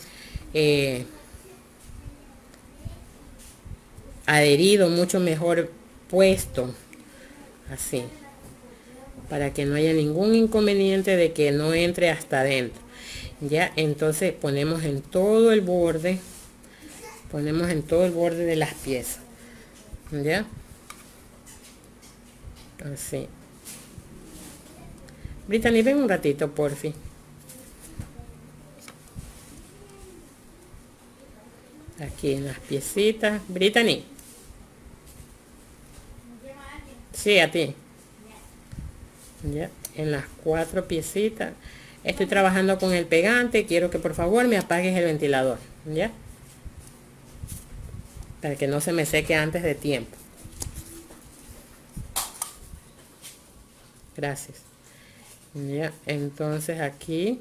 adherido, mucho mejor puesto, así, para que no haya ningún inconveniente de que no entre hasta adentro. Ya, entonces ponemos en todo el borde, de las piezas. Ya, así. Brittany, ven un ratito, porfi. Aquí en las piecitas. Brittany. Sí, a ti. Ya, en las 4 piecitas. Estoy trabajando con el pegante. Quiero que por favor me apagues el ventilador. Ya. para que no se me seque antes de tiempo. Gracias. Ya, entonces aquí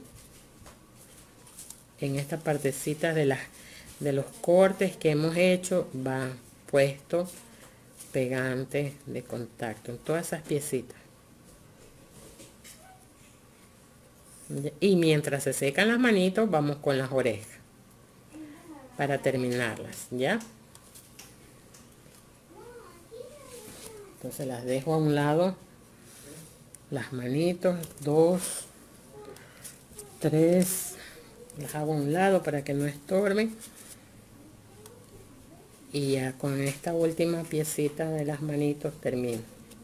en esta partecita de los cortes que hemos hecho va puesto pegante de contacto en todas esas piecitas. Y mientras se secan las manitos, vamos con las orejas para terminarlas, ¿ya? Entonces las dejo a un lado, las manitos, 2, 3, las hago a un lado para que no estorben. Y ya con esta última piecita de las manitos termino.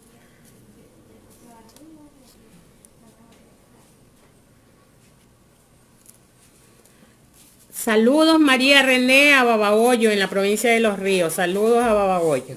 Saludos María René a Babahoyo en la provincia de Los Ríos. Saludos a Babahoyo.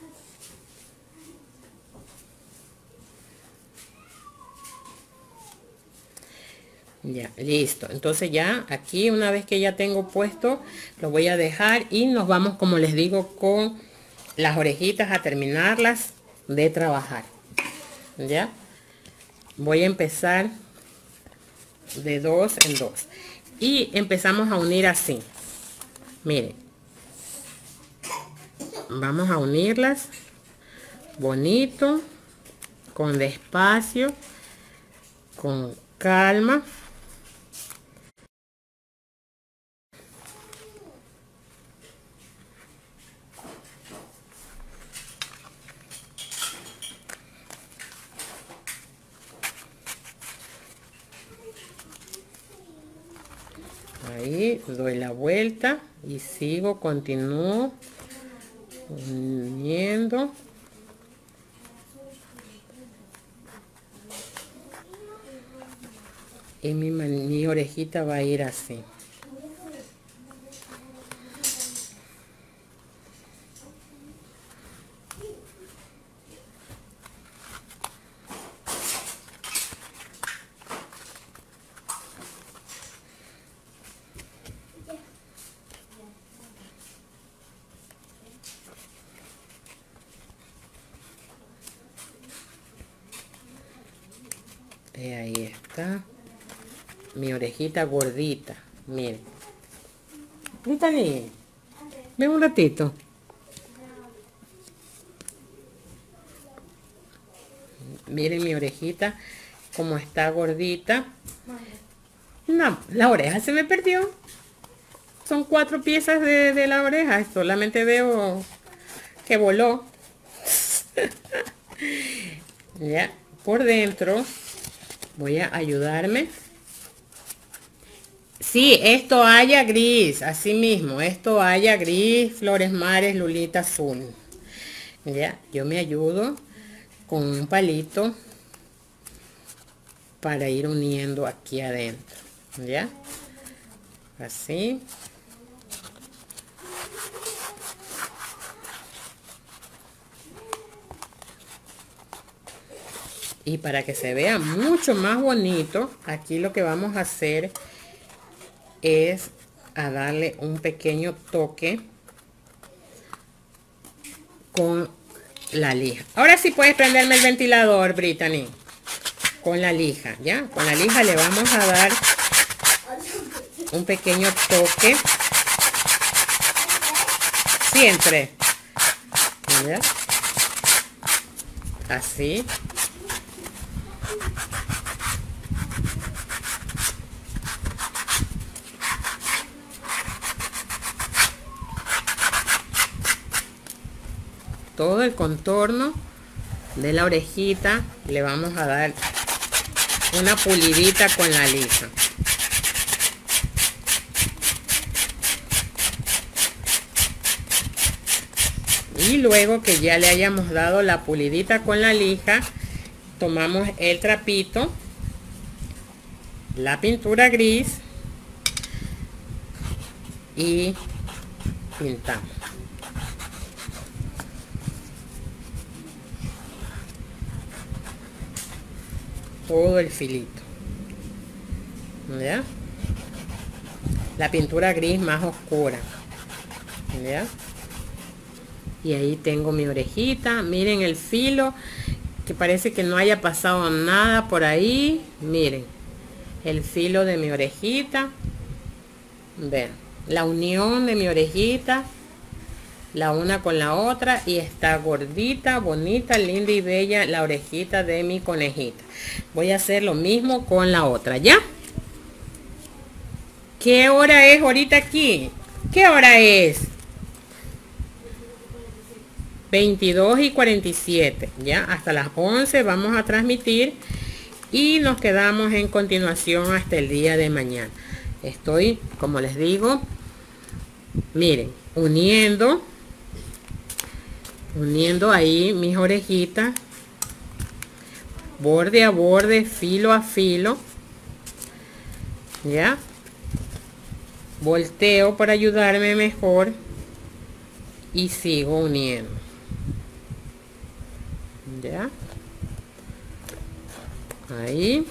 Ya, listo. Entonces ya aquí una vez que ya tengo puesto, lo voy a dejar y nos vamos, como les digo, con las orejitas a terminarlas de trabajar. Ya. Voy a empezar de 2 en 2. Y empezamos a unir así. Miren. Vamos a unirlas bonito, con despacio, con calma. Ahí doy la vuelta y sigo, continúo uniendo. Y mi orejita va a ir así. Y ahí está mi orejita gordita. Miren. Brittany, ven un ratito. Miren mi orejita como está gordita. No, la oreja se me perdió. Son 4 piezas de la oreja. Solamente veo que voló. Ya, por dentro voy a ayudarme. Sí, es toalla gris, así mismo, es toalla gris, Flores Mares, Lulita Azul. Ya, yo me ayudo con un palito para ir uniendo aquí adentro. Ya, así. Y para que se vea mucho más bonito, aquí lo que vamos a hacer es a darle un pequeño toque con la lija. Ahora sí puedes prenderme el ventilador, Brittany. Con la lija, ¿ya? Con la lija le vamos a dar un pequeño toque. Siempre. ¿Ya? Así. Todo el contorno de la orejita le vamos a dar una pulidita con la lija. Y luego que ya le hayamos dado la pulidita con la lija, tomamos el trapito, la pintura gris y pintamos. Todo el filito. ¿Ya? La pintura gris más oscura. ¿Ya? Y ahí tengo mi orejita. Miren el filo, que parece que no haya pasado nada por ahí. Miren el filo de mi orejita. Vean la unión de mi orejita, la una con la otra, y está gordita, bonita, linda y bella la orejita de mi conejita. Voy a hacer lo mismo con la otra, ¿ya? ¿Qué hora es ahorita aquí? ¿Qué hora es? 22:47, ya hasta las 11 vamos a transmitir y nos quedamos en continuación hasta el día de mañana. Estoy, como les digo, miren, uniendo ahí mis orejitas, borde a borde, filo a filo, ya. Volteo para ayudarme mejor y sigo uniendo, ya, ahí.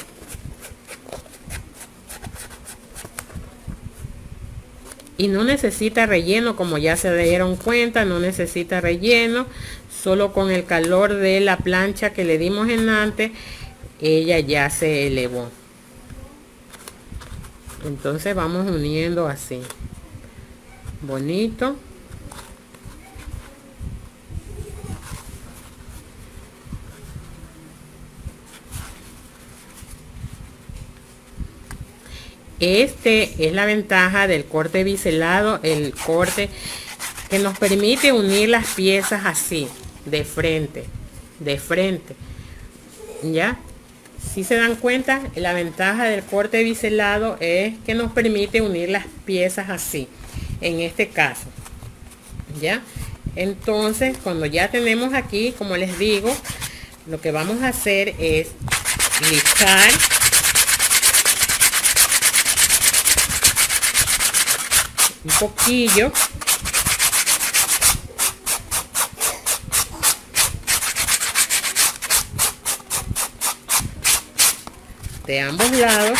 Y no necesita relleno, como ya se dieron cuenta, no necesita relleno, solo con el calor de la plancha que le dimos en antes, ella ya se elevó. Entonces vamos uniendo así, bonito. Este es la ventaja del corte biselado, el corte que nos permite unir las piezas así, de frente, ¿ya? Si se dan cuenta, la ventaja del corte biselado es que nos permite unir las piezas así, en este caso, ¿ya? Entonces, cuando ya tenemos aquí, como les digo, lo que vamos a hacer es lijar un poquillo de ambos lados,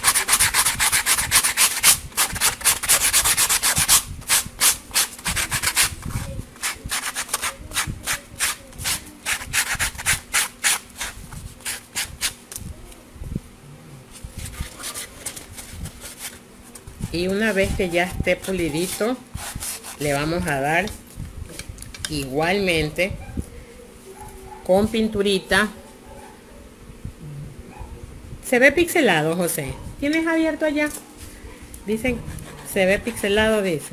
y una vez que ya esté pulidito le vamos a dar igualmente con pinturita. Se ve pixelado, José. ¿Tienes abierto allá? Dicen, se ve pixelado, dice.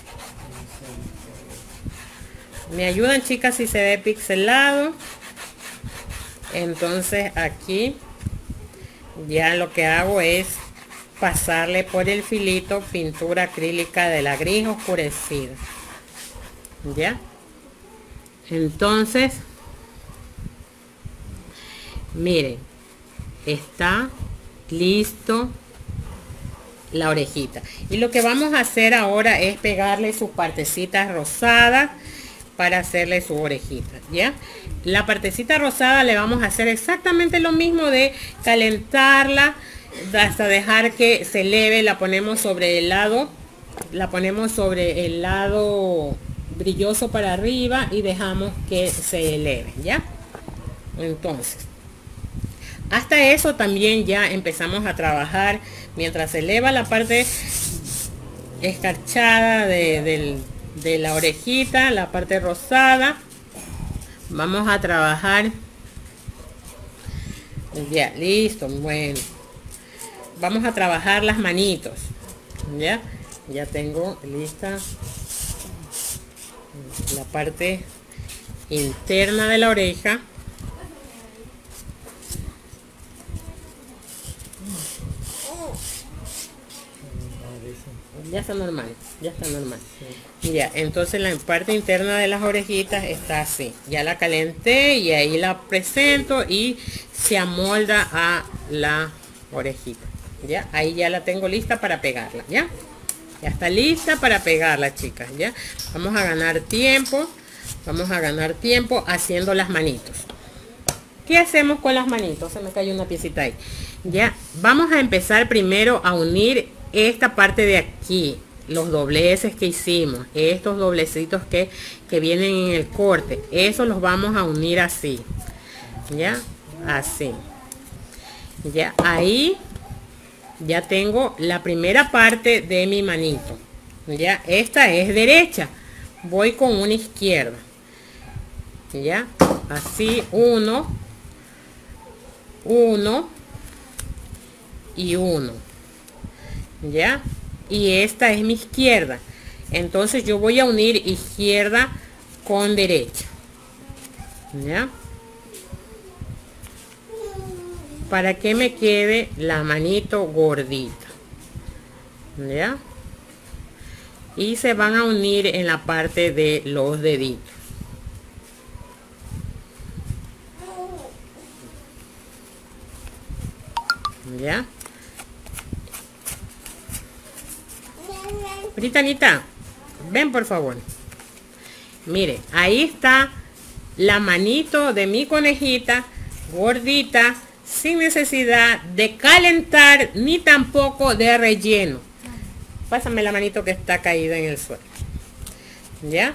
Me ayudan, chicas, si se ve pixelado. Entonces aquí ya lo que hago es pasarle por el filito pintura acrílica de la gris oscurecida, ya. Entonces miren, está listo la orejita, y lo que vamos a hacer ahora es pegarle sus partecitas rosadas para hacerle su orejita, ya. La partecita rosada le vamos a hacer exactamente lo mismo, de calentarla hasta dejar que se eleve. La ponemos sobre el lado, brilloso para arriba y dejamos que se eleve, ya. Entonces hasta eso también ya empezamos a trabajar mientras se eleva la parte escarchada de la orejita, la parte rosada. Vamos a trabajar, ya, listo. Bueno, vamos a trabajar las manitos, ya tengo lista la parte interna de la oreja. Ya está normal, ya. Entonces la parte interna de las orejitas está así, ya la calenté y ahí la presento y se amolda a la orejita, ya. Ahí ya la tengo lista para pegarla, ya está lista para pegarla, chicas, ya. Vamos a ganar tiempo haciendo las manitos. ¿Qué hacemos con las manitos? Se me cayó una piecita ahí, ya. Vamos a empezar primero a unir esta parte de aquí, los dobleces que hicimos, estos doblecitos que vienen en el corte, eso los vamos a unir así, ya, así, ya. Ahí ya tengo la primera parte de mi manito, ya. Esta es derecha, voy con una izquierda, ya, así, uno y uno, ya. Y esta es mi izquierda, entonces yo voy a unir izquierda con derecha, ya, para que me quede la manito gordita, ya. Y se van a unir en la parte de los deditos, ya. Britanita, ven por favor. Mire, ahí está la manito de mi conejita gordita, sin necesidad de calentar ni tampoco de relleno. Pásame la manito que está caída en el suelo, ya.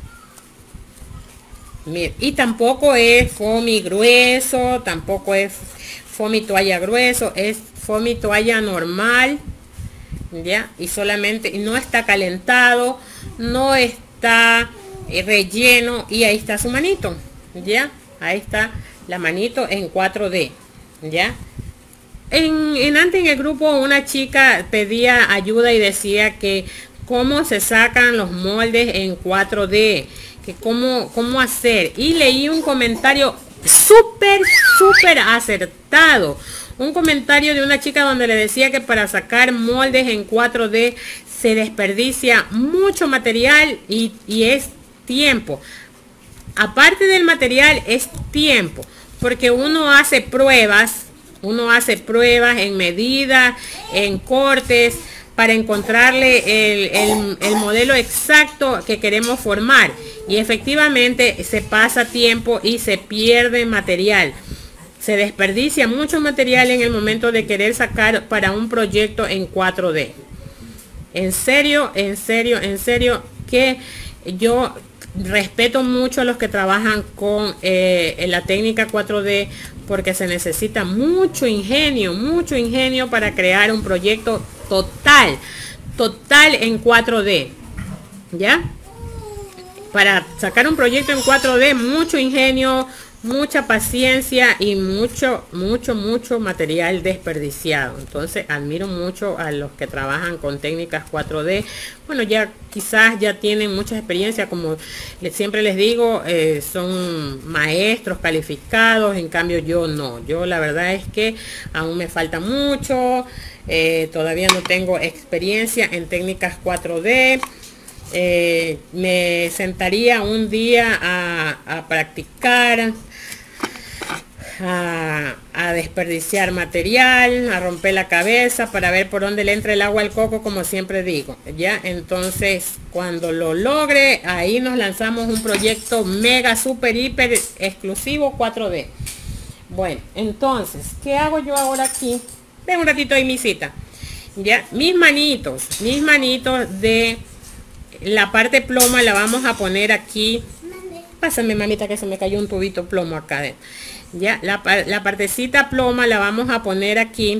Mire, y tampoco es foamy grueso, tampoco es foamy toalla grueso, es foamy toalla normal, ya. Y solamente, y no está calentado, no está relleno, y ahí está su manito, ya. Ahí está la manito en 4D, ya. Antes en el grupo una chica pedía ayuda y decía que cómo se sacan los moldes en 4D, que cómo hacer, y leí un comentario súper acertado, un comentario de una chica donde le decía que para sacar moldes en 4D se desperdicia mucho material y es tiempo. Aparte del material, es tiempo, porque uno hace pruebas en medida, en cortes, para encontrarle el modelo exacto que queremos formar, y efectivamente se pasa tiempo y se pierde material, se desperdicia mucho material en el momento de querer sacar para un proyecto en 4D. En serio que yo respeto mucho a los que trabajan con la técnica 4D, porque se necesita mucho ingenio para crear un proyecto total en 4D, ¿ya? Para sacar un proyecto en 4D, mucho ingenio, mucha paciencia y mucho material desperdiciado. Entonces admiro mucho a los que trabajan con técnicas 4D. Bueno, ya quizás ya tienen mucha experiencia, como siempre les digo, son maestros calificados. En cambio yo no, yo la verdad es que aún me falta mucho, todavía no tengo experiencia en técnicas 4D. Me sentaría un día a practicar, a desperdiciar material, a romper la cabeza para ver por dónde le entra el agua al coco, como siempre digo, ya. Entonces cuando lo logre, ahí nos lanzamos un proyecto mega super hiper exclusivo 4D. Bueno, entonces, ¿qué hago yo ahora aquí? Ven un ratito ahí, mi cita. Ya, mis manitos de la parte ploma la vamos a poner aquí. Pásame, mamita, que se me cayó un tubito plomo acá. Ya, la partecita ploma la vamos a poner aquí.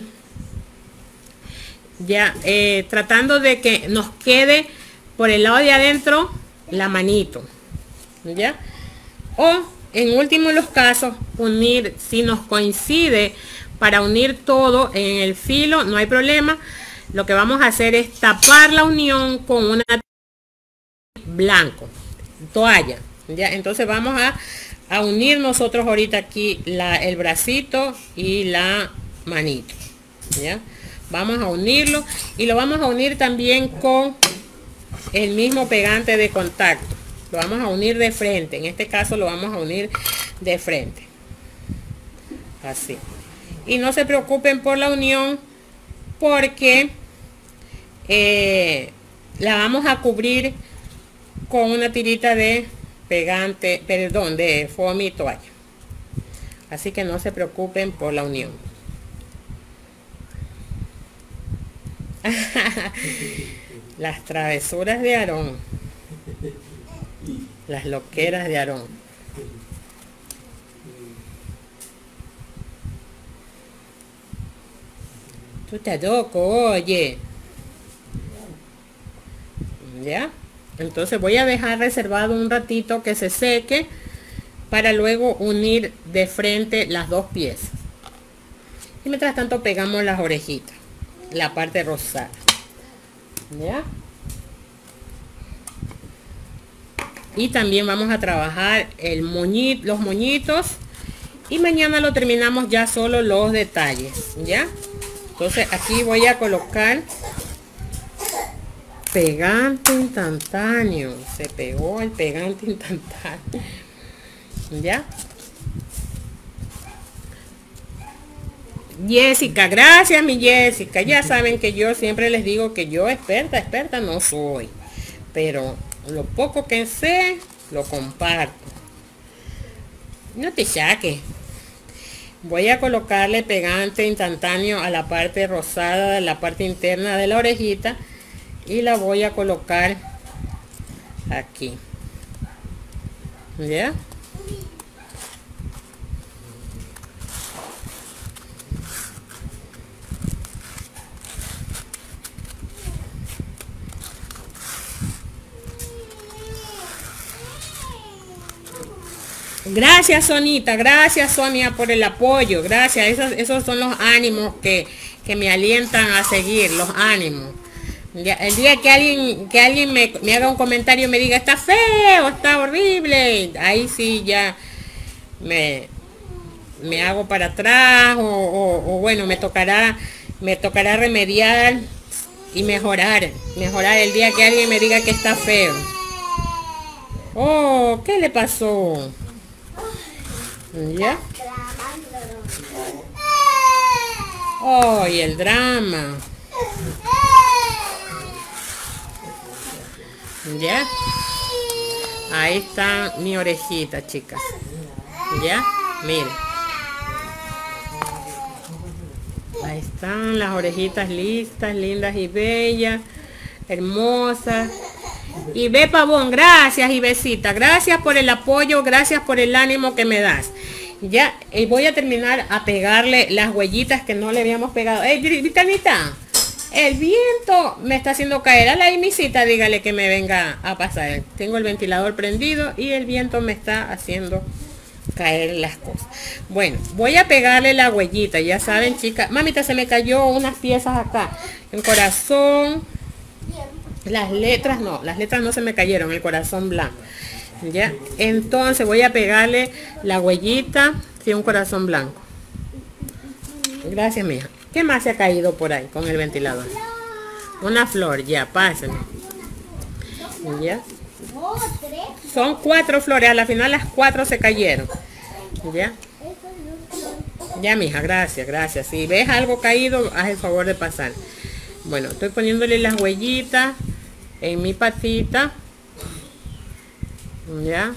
Ya, tratando de que nos quede por el lado de adentro la manito. Ya. O, en último los casos, unir, si nos coincide para unir todo en el filo, no hay problema. Lo que vamos a hacer es tapar la unión con una blanco, toalla, ya. Entonces vamos a unir nosotros ahorita aquí el bracito y la manito, ya. Vamos a unirlo y lo vamos a unir también con el mismo pegante de contacto. Lo vamos a unir de frente, en este caso lo vamos a unir de frente, así. Y no se preocupen por la unión, porque la vamos a cubrir con una tirita de pegante, perdón, de foamy toalla. Así que no se preocupen por la unión. Las travesuras de Aarón. Las loqueras de Aarón. Tú estás loco, oye. ¿Ya? Entonces voy a dejar reservado un ratito que se seque para luego unir de frente las dos piezas. Y mientras tanto pegamos las orejitas, la parte rosada. ¿Ya? Y también vamos a trabajar el moñito, los moñitos. Y mañana lo terminamos ya solo los detalles. ¿Ya? Entonces aquí voy a colocar pegante instantáneo. Se pegó el pegante instantáneo. ¿Ya? Jessica, gracias mi Jessica. Ya saben que yo siempre les digo que yo experta no soy. Pero lo poco que sé, lo comparto. No te saques. Voy a colocarle pegante instantáneo a la parte rosada de la parte interna de la orejita. Y la voy a colocar aquí. ¿Ya? Gracias Sonita, gracias Sonia por el apoyo, gracias, esos son los ánimos que me alientan a seguir, los ánimos. Ya, el día que alguien me haga un comentario y me diga está feo, está horrible, ahí sí ya me hago para atrás o bueno, me tocará remediar y mejorar el día que alguien me diga que está feo. Oh, ¿qué le pasó? ¿Ya? Oh, y el drama. ¿Ya? Ahí está mi orejita, chicas. ¿Ya? Miren. Ahí están las orejitas listas, lindas y bellas, hermosas. Y ve Pavón, gracias Ivesita, gracias por el apoyo, gracias por el ánimo que me das. Ya, y voy a terminar a pegarle las huellitas que no le habíamos pegado. Vitanita, el viento me está haciendo caer. A la Imisita, dígale que me venga a pasar. Tengo el ventilador prendido y el viento me está haciendo caer las cosas. Bueno, voy a pegarle la huellita, ya saben chicas. Mamita, se me cayó unas piezas acá. El corazón. Las letras no se me cayeron, el corazón blanco. Ya, entonces voy a pegarle la huellita de un corazón blanco. Gracias, mija. ¿Qué más se ha caído por ahí con el ventilador? Una flor, ya, pásenme. Ya. Son 4 flores, a la final las 4 se cayeron. Ya. Ya, mija, gracias. Si ves algo caído, haz el favor de pasar. Bueno, estoy poniéndole las huellitas en mi patita. Ya.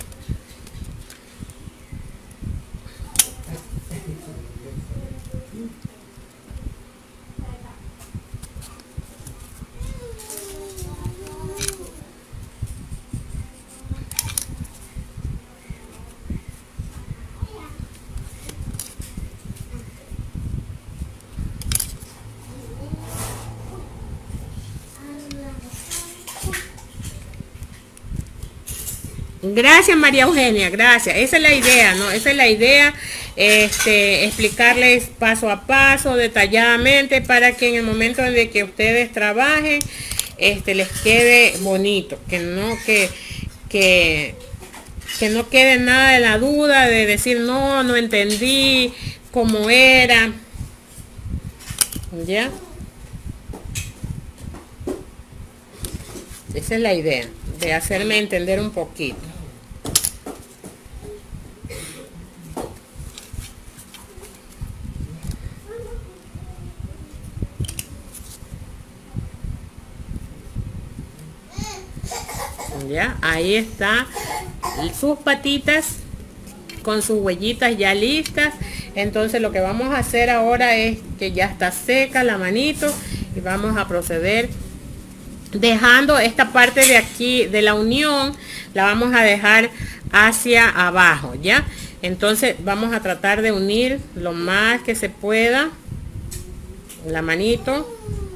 Gracias María Eugenia, gracias. Esa es la idea, ¿no? Esa es la idea, explicarles paso a paso, detalladamente, para que en el momento en el que ustedes trabajen, les quede bonito, que no quede nada de la duda de decir no entendí cómo era. ¿Ya? Esa es la idea, de hacerme entender un poquito. Ya, ahí está sus patitas con sus huellitas ya listas. Entonces lo que vamos a hacer ahora es que ya está seca la manito y vamos a proceder dejando esta parte de aquí de la unión, la vamos a dejar hacia abajo, ¿ya? Entonces vamos a tratar de unir lo más que se pueda la manito.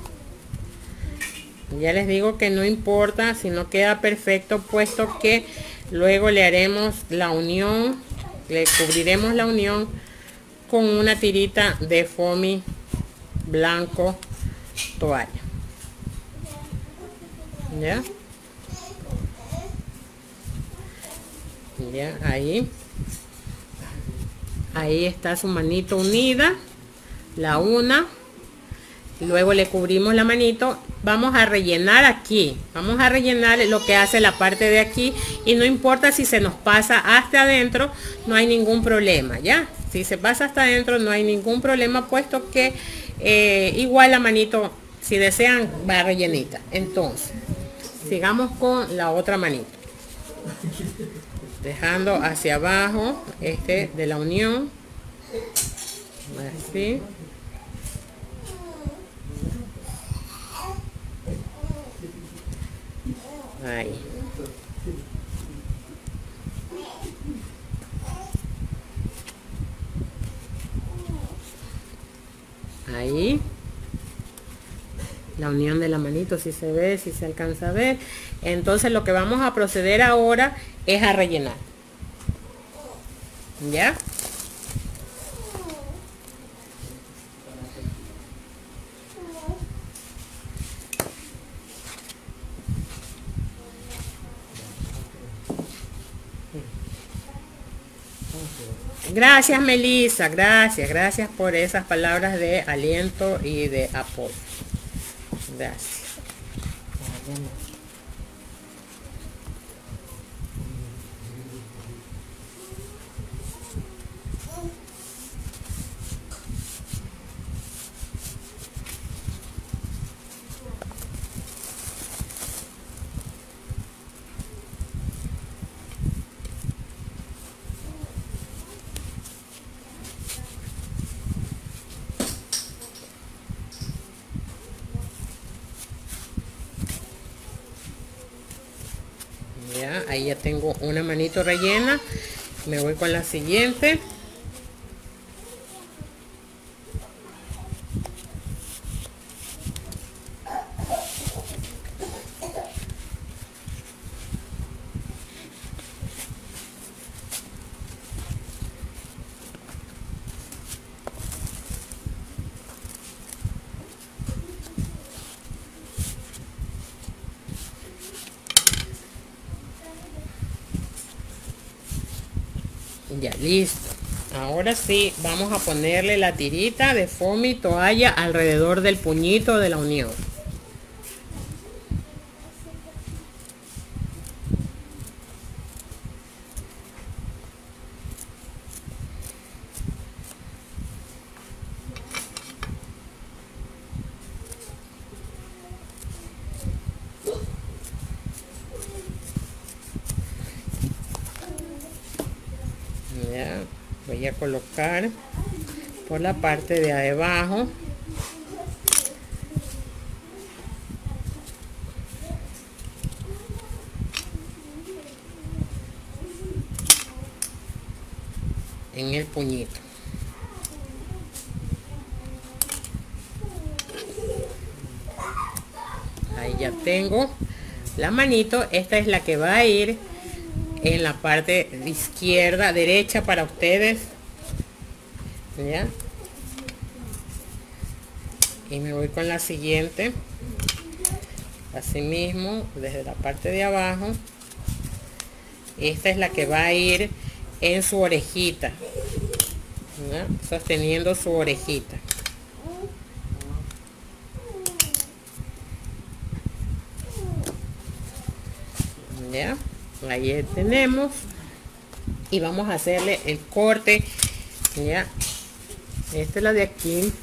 Ya les digo que no importa si no queda perfecto, puesto que luego le haremos la unión, le cubriremos la unión con una tirita de foamy blanco toalla. ¿Ya? Ya, ahí está su manito unida, la una. Luego le cubrimos la manito. Vamos a rellenar aquí, vamos a rellenar lo que hace la parte de aquí, y no importa si se nos pasa hasta adentro, no hay ningún problema, ya. Si se pasa hasta adentro no hay ningún problema, puesto que igual la manito, si desean, va rellenita. Entonces sigamos con la otra manito, dejando hacia abajo de la unión, así. Ahí. Ahí. La unión de la manito, si se ve, si se alcanza a ver. Entonces lo que vamos a proceder ahora es a rellenar. ¿Ya? Gracias, Melissa, gracias por esas palabras de aliento y de apoyo. Gracias. Ya, ahí ya tengo una manito rellena. Me voy con la siguiente. Ya, listo. Ahora sí, vamos a ponerle la tirita de foamy toalla alrededor del puñito de la unión. Ya, voy a colocar por la parte de abajo. En el puñito. Ahí ya tengo la manito. Esta es la que va a ir en la parte izquierda, derecha para ustedes. ¿Ya? Y me voy con la siguiente. Así mismo, desde la parte de abajo. Esta es la que va a ir en su orejita, ¿ya? Sosteniendo su orejita. ¿Ya? Ahí tenemos. Y vamos a hacerle el corte. ¿Ya? Esta es la de aquí.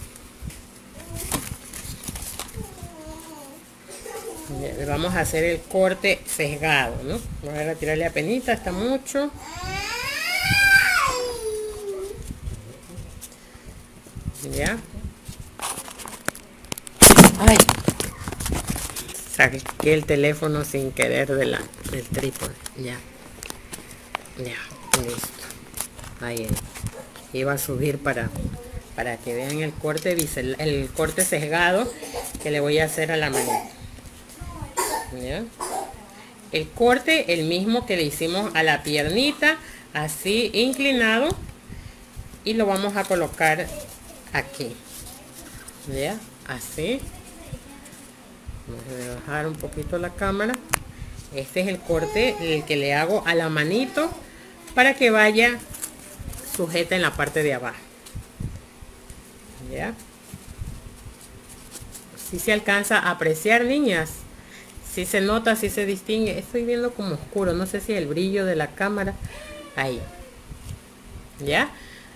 ¿Ya? Le vamos a hacer el corte sesgado, ¿no? Voy a retirarle a penita, está mucho. ¿Ya? Ay, Saqué el teléfono sin querer del trípode. Ya, listo. Ahí iba a subir para que vean el corte el corte sesgado que le voy a hacer a la manita. ¿Ya? El corte, el mismo que le hicimos a la piernita, así inclinado, y lo vamos a colocar aquí. ¿Ya? Así. Vamos a bajar un poquito la cámara. Este es el corte el que le hago a la manito para que vaya sujeta en la parte de abajo. ¿Ya? Si se alcanza a apreciar, niñas. Si se nota, si se distingue. Estoy viendo como oscuro. No sé si el brillo de la cámara. Ahí. ¿Ya?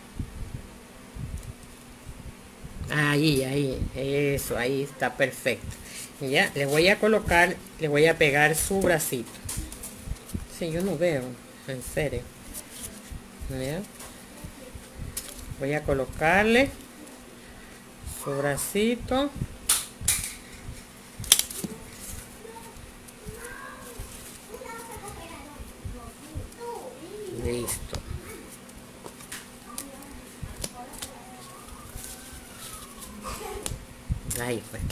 Ahí. Eso, ahí está perfecto. Ya, le voy a colocar, le voy a pegar su bracito. Sí, yo no veo, en serio. ¿Ya? Voy a colocarle su bracito. Listo. Ahí fue.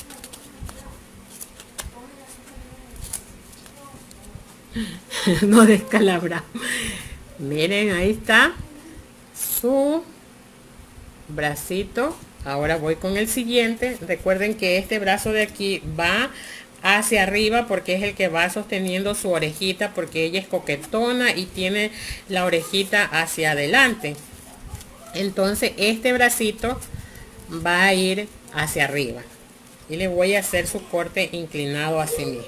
No descalabra. Miren, ahí está su bracito. Ahora voy con el siguiente. Recuerden que este brazo de aquí va hacia arriba porque es el que va sosteniendo su orejita, porque ella es coquetona y tiene la orejita hacia adelante. Entonces este bracito va a ir hacia arriba y le voy a hacer su corte inclinado así mismo.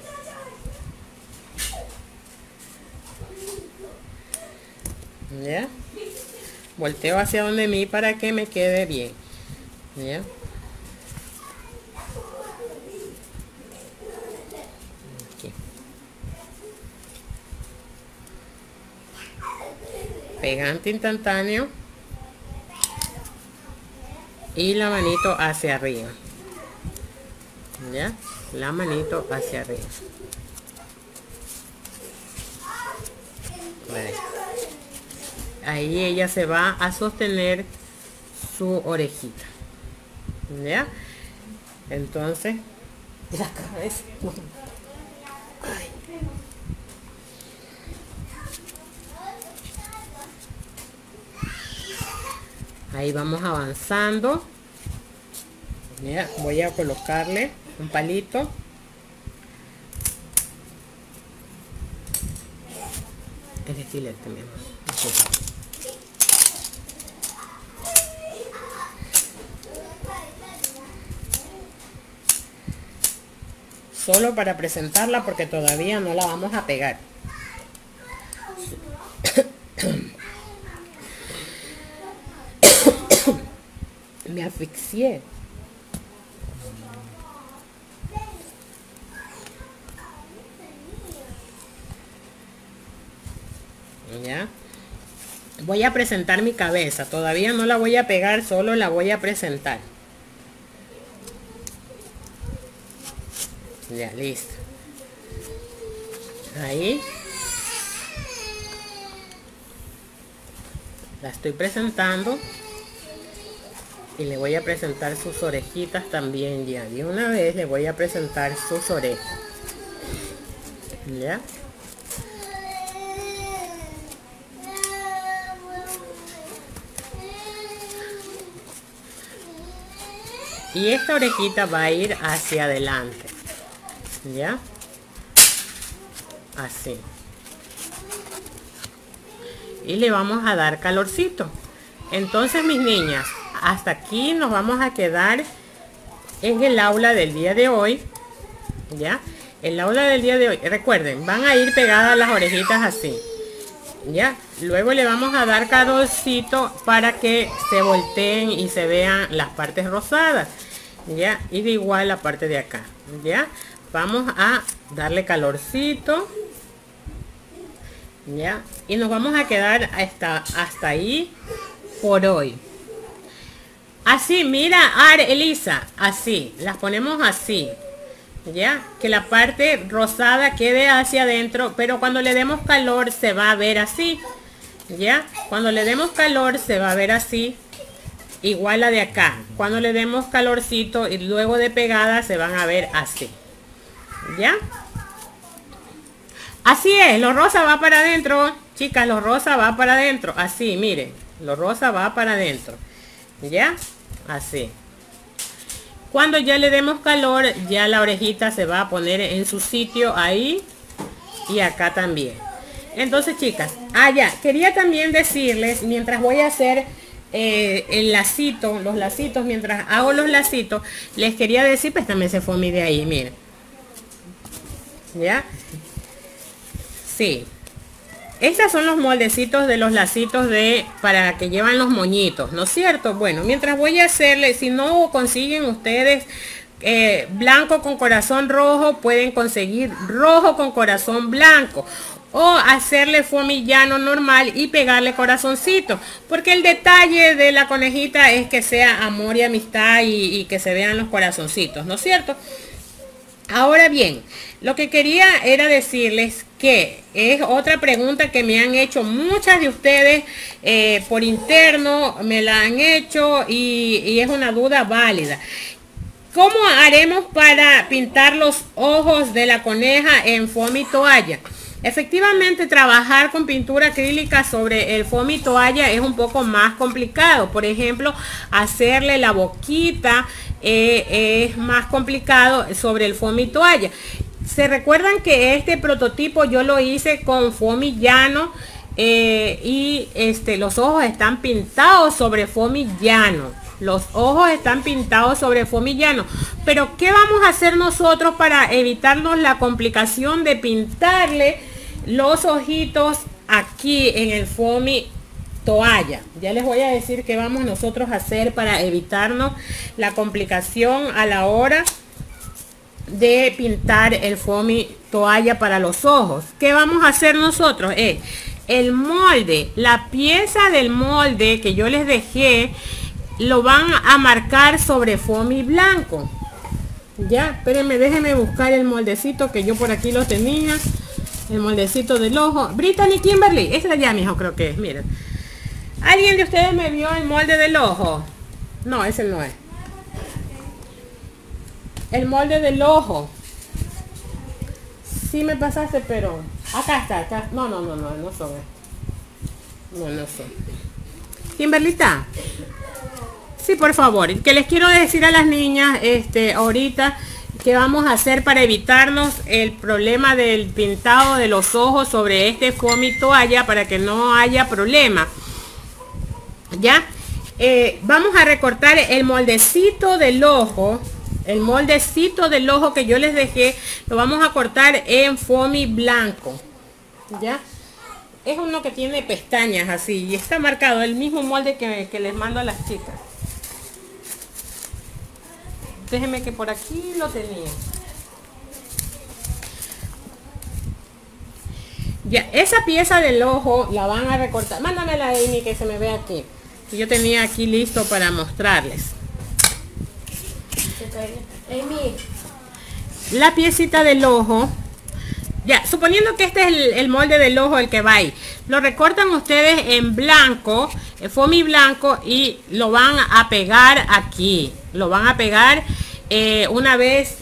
¿Ya? Volteo hacia donde mí para que me quede bien. ¿Ya? Aquí. Pegante instantáneo y la manito hacia arriba. ¿Ya? La manito hacia arriba. Vale. Ahí ella se va a sostener su orejita. ¿Ya? Entonces, la cabeza. Ay. Ahí vamos avanzando. ¿Ya? Voy a colocarle un palito. El estilete, mi amor. Solo para presentarla porque todavía no la vamos a pegar. Me asfixié. Ya. Voy a presentar mi cabeza. Todavía no la voy a pegar, solo la voy a presentar. Ya, listo. Ahí. La estoy presentando. Y le voy a presentar sus orejitas también ya. De una vez le voy a presentar sus orejas. ¿Ya? Y esta orejita va a ir hacia adelante. ¿Ya? Así. Y le vamos a dar calorcito. Entonces, mis niñas, hasta aquí nos vamos a quedar en el aula del día de hoy. ¿Ya? El aula del día de hoy. Recuerden, van a ir pegadas las orejitas así. ¿Ya? Luego le vamos a dar calorcito para que se volteen y se vean las partes rosadas. ¿Ya? Y de igual la parte de acá. ¿Ya? Vamos a darle calorcito. ¿Ya? Y nos vamos a quedar hasta ahí por hoy. Así, mira, Elisa, así, las ponemos así. ya, que la parte rosada quede hacia adentro, pero cuando le demos calor se va a ver así, ya, cuando le demos calor se va a ver así, igual la de acá. Cuando le demos calorcito y luego de pegada se van a ver así, ya. Así es, lo rosa va para adentro, chicas, lo rosa va para adentro, así, miren, lo rosa va para adentro, ya, así. Cuando ya le demos calor, ya la orejita se va a poner en su sitio ahí y acá también. Entonces, chicas, ya, quería también decirles, mientras voy a hacer el lacito, los lacitos, mientras hago los lacitos, les quería decir, pues también se fue mi de ahí, miren. ¿Ya? Sí. Estos son los moldecitos de los lacitos para que llevan los moñitos, ¿no es cierto? Bueno, mientras voy a hacerle, si no consiguen ustedes blanco con corazón rojo, pueden conseguir rojo con corazón blanco. O hacerle fomillano normal y pegarle corazoncito. Porque el detalle de la conejita es que sea amor y amistad y que se vean los corazoncitos, ¿no es cierto? Ahora bien, lo que quería era decirles que es otra pregunta que me han hecho muchas de ustedes por interno, me la han hecho y es una duda válida. ¿Cómo haremos para pintar los ojos de la coneja en foamy y toalla? Efectivamente, trabajar con pintura acrílica sobre el foamy y toalla es un poco más complicado. Por ejemplo, hacerle la boquita es más complicado sobre el foamy y toalla. Se recuerdan que este prototipo yo lo hice con foamy llano y los ojos están pintados sobre foamy llano. Los ojos están pintados sobre foamy llano. Pero ¿qué vamos a hacer nosotros para evitarnos la complicación de pintarle los ojitos aquí en el foamy toalla? Ya les voy a decir qué vamos nosotros a hacer para evitarnos la complicación a la hora de pintar el foamy toalla para los ojos. ¿Qué vamos a hacer nosotros? El molde, la pieza del molde que yo les dejé, lo van a marcar sobre foamy blanco. Ya, espérenme, déjenme buscar el moldecito que yo por aquí lo tenía. El moldecito del ojo. Brittany Kimberly, esta es ya, mijo, creo que es, miren. ¿Alguien de ustedes me vio el molde del ojo? No, ese no es. El molde del ojo. Sí me pasaste, pero... Acá está, acá. No son. No son. Kimberlita. Sí, por favor. Que les quiero decir a las niñas, ahorita, que vamos a hacer para evitarnos el problema del pintado de los ojos sobre este foamy toalla, para que no haya problema. Ya. Vamos a recortar el moldecito del ojo. El moldecito del ojo que yo les dejé, lo vamos a cortar en foamy blanco. Ya. Es uno que tiene pestañas así y está marcado, el mismo molde que les mando a las chicas. Déjenme que por aquí lo tenía. Ya, esa pieza del ojo la van a recortar. Mándamela, Amy, que se me ve aquí. Yo tenía aquí listo para mostrarles. Amy. La piecita del ojo. Ya, suponiendo que este es el molde del ojo, el que va ahí. Lo recortan ustedes en blanco, el foamy blanco, y lo van a pegar aquí. Lo van a pegar una vez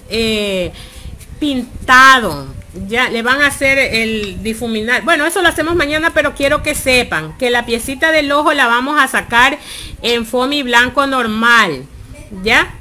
pintado. Ya le van a hacer el difuminar. Bueno, eso lo hacemos mañana, pero quiero que sepan que la piecita del ojo la vamos a sacar en foamy blanco normal. ¿Ya?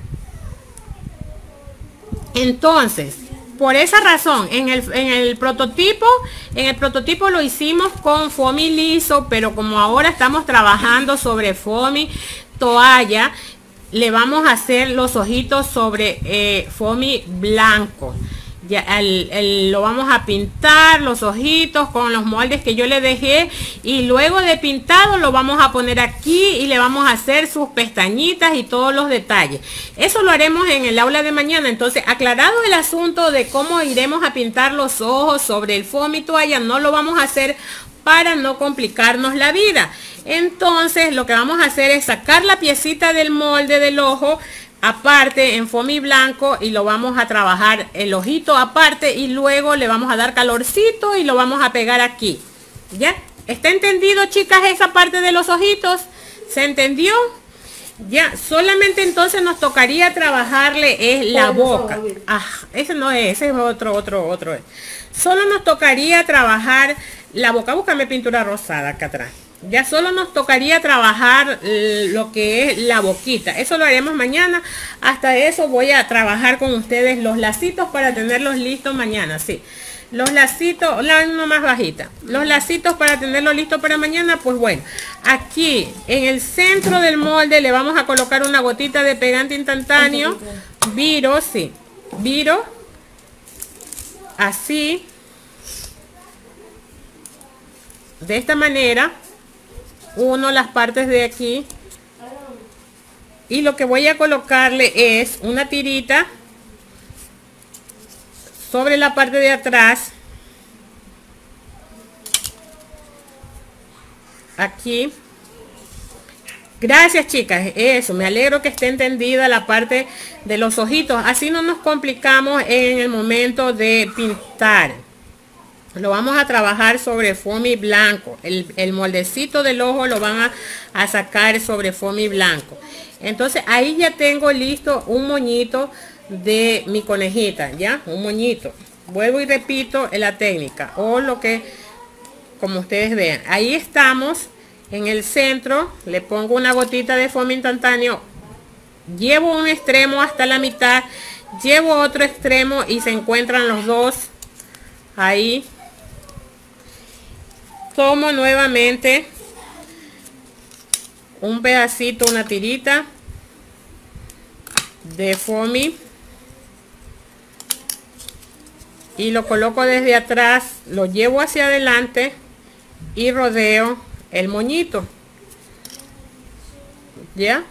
Entonces, por esa razón, en el prototipo lo hicimos con foamy liso, pero como ahora estamos trabajando sobre foamy toalla, le vamos a hacer los ojitos sobre foamy blanco. Ya, lo vamos a pintar los ojitos con los moldes que yo le dejé, y luego de pintado lo vamos a poner aquí y le vamos a hacer sus pestañitas y todos los detalles. Eso lo haremos en el aula de mañana. Entonces, aclarado el asunto de cómo iremos a pintar los ojos sobre el foamy toalla, no lo vamos a hacer para no complicarnos la vida. Entonces, lo que vamos a hacer es sacar la piecita del molde del ojo, aparte en foamy blanco y lo vamos a trabajar el ojito aparte y luego le vamos a dar calorcito y lo vamos a pegar aquí. ¿Ya? ¿Está entendido, chicas, esa parte de los ojitos? ¿Se entendió? Ya, solamente entonces nos tocaría trabajarle es la boca. Ah, ese no es, ese es otro. Solo nos tocaría trabajar la boca. Búscame pintura rosada acá atrás. Ya solo nos tocaría trabajar lo que es la boquita. Eso lo haremos mañana. Hasta eso voy a trabajar con ustedes los lacitos para tenerlos listos mañana. Sí. Los lacitos, la uno más bajita. Los lacitos para tenerlo listo para mañana, pues bueno. Aquí en el centro del molde le vamos a colocar una gotita de pegante instantáneo. Viro, sí. Viro. Así. De esta manera. Uno las partes de aquí. Y lo que voy a colocarle es una tirita sobre la parte de atrás, aquí. Gracias, chicas, eso, me alegro que esté entendida la parte de los ojitos, así no nos complicamos en el momento de pintar. Lo vamos a trabajar sobre foamy blanco, el moldecito del ojo lo van a sacar sobre foamy blanco. Entonces ahí ya tengo listo un moñito de mi conejita, ya, un moñito. Vuelvo y repito la técnica o lo que, como ustedes vean, ahí estamos en el centro, le pongo una gotita de foamy instantáneo, llevo un extremo hasta la mitad, llevo otro extremo y se encuentran los dos ahí. Tomo nuevamente un pedacito, una tirita de foamy y lo coloco desde atrás, lo llevo hacia adelante y rodeo el moñito. ¿Ya?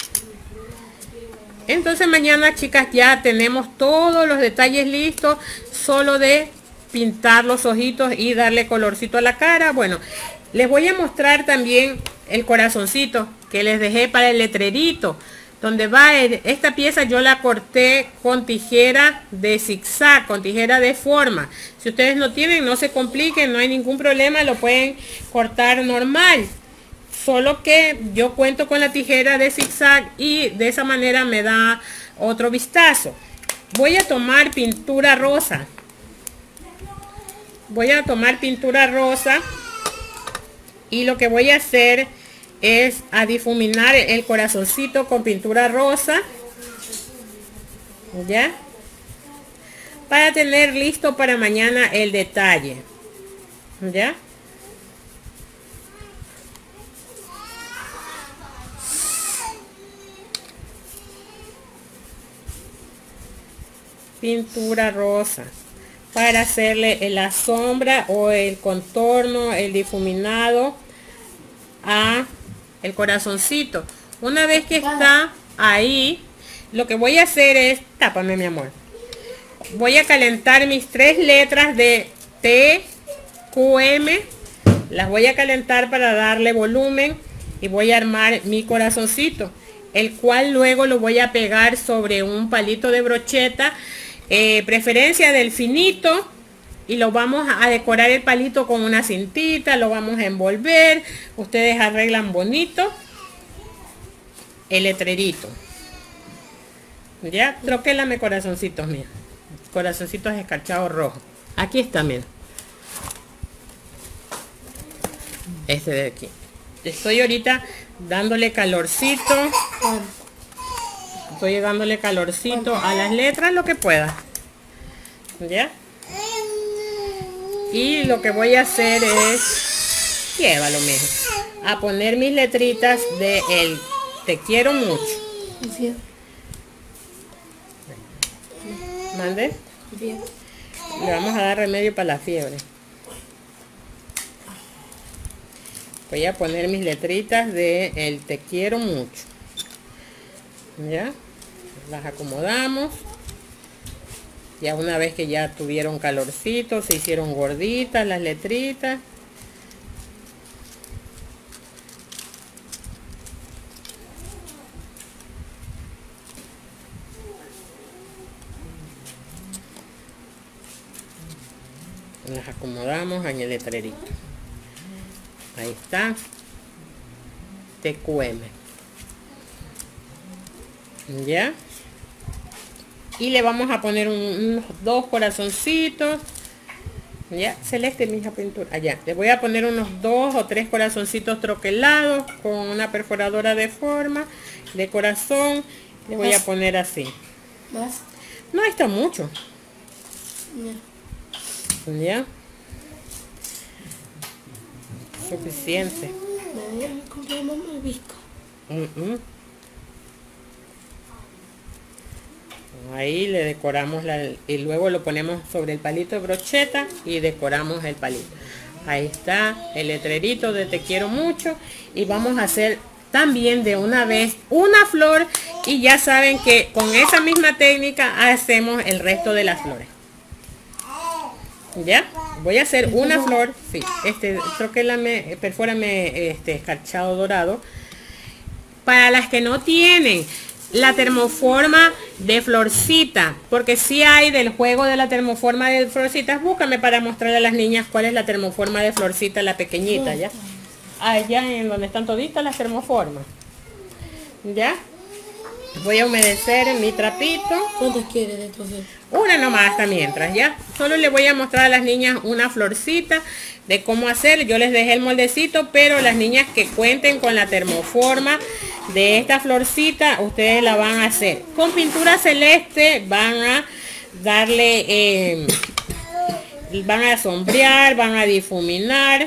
Entonces mañana, chicas, ya tenemos todos los detalles listos, solo de pintar los ojitos y darle colorcito a la cara. Bueno, les voy a mostrar también el corazoncito que les dejé para el letrerito. Donde va esta pieza, yo la corté con tijera de zigzag, con tijera de forma. Si ustedes no tienen, no se compliquen, no hay ningún problema, lo pueden cortar normal. Solo que yo cuento con la tijera de zigzag y de esa manera me da otro vistazo. Voy a tomar pintura rosa. Voy a tomar pintura rosa y lo que voy a hacer es a difuminar el corazoncito con pintura rosa, ya, para tener listo para mañana el detalle, ya. Pintura rosa para hacerle la sombra o el contorno, el difuminado a el corazoncito. Una vez que está ahí, lo que voy a hacer es, tápame mi amor, voy a calentar mis 3 letras de TQM, las voy a calentar para darle volumen y voy a armar mi corazoncito, el cual luego lo voy a pegar sobre un palito de brocheta, preferencia del finito, y lo vamos a decorar el palito con una cintita, lo vamos a envolver, ustedes arreglan bonito el letrerito. Ya, troquélame corazoncitos, mira, corazoncitos escarchados rojos. Aquí está, mira, este de aquí. Estoy ahorita dándole calorcito, estoy dándole calorcito a las letras lo que pueda, ya. Y lo que voy a hacer es, llévalo mejor, a poner mis letritas de el te quiero mucho. Bien. ¿Mande? Bien. Le vamos a dar remedio para la fiebre. Voy a poner mis letritas de el te quiero mucho. Ya, las acomodamos. Ya una vez que ya tuvieron calorcito, se hicieron gorditas las letritas. Las acomodamos en el letrerito. Ahí está. TQM. ¿Ya? Y le vamos a poner unos 2 corazoncitos. Ya, Celeste, mi hija pintura. Allá. Le voy a poner unos 2 o 3 corazoncitos troquelados con una perforadora de forma de corazón. Le voy a poner así. ¿Más? No está mucho. Ya. ¿Ya? Suficiente. Me compré mamá el visco. Ahí le decoramos y luego lo ponemos sobre el palito de brocheta y decoramos el palito. Ahí está el letrerito de te quiero mucho. Y vamos a hacer también de una vez una flor, y ya saben que con esa misma técnica hacemos el resto de las flores. Ya, voy a hacer una flor. Sí, troquélame, perfórame escarchado dorado. Para las que no tienen la termoforma de florcita, porque si hay del juego de la termoforma de florcitas, búscame para mostrarle a las niñas cuál es la termoforma de florcita, la pequeñita, ya. Allá en donde están toditas las termoformas. Ya. Voy a humedecer mi trapito. ¿Cuántas quieres de entonces? Una nomás hasta mientras, ya. Solo les voy a mostrar a las niñas una florcita de cómo hacer. Yo les dejé el moldecito, pero las niñas que cuenten con la termoforma de esta florcita, ustedes la van a hacer. Con pintura celeste van a darle, van a sombrear, van a difuminar,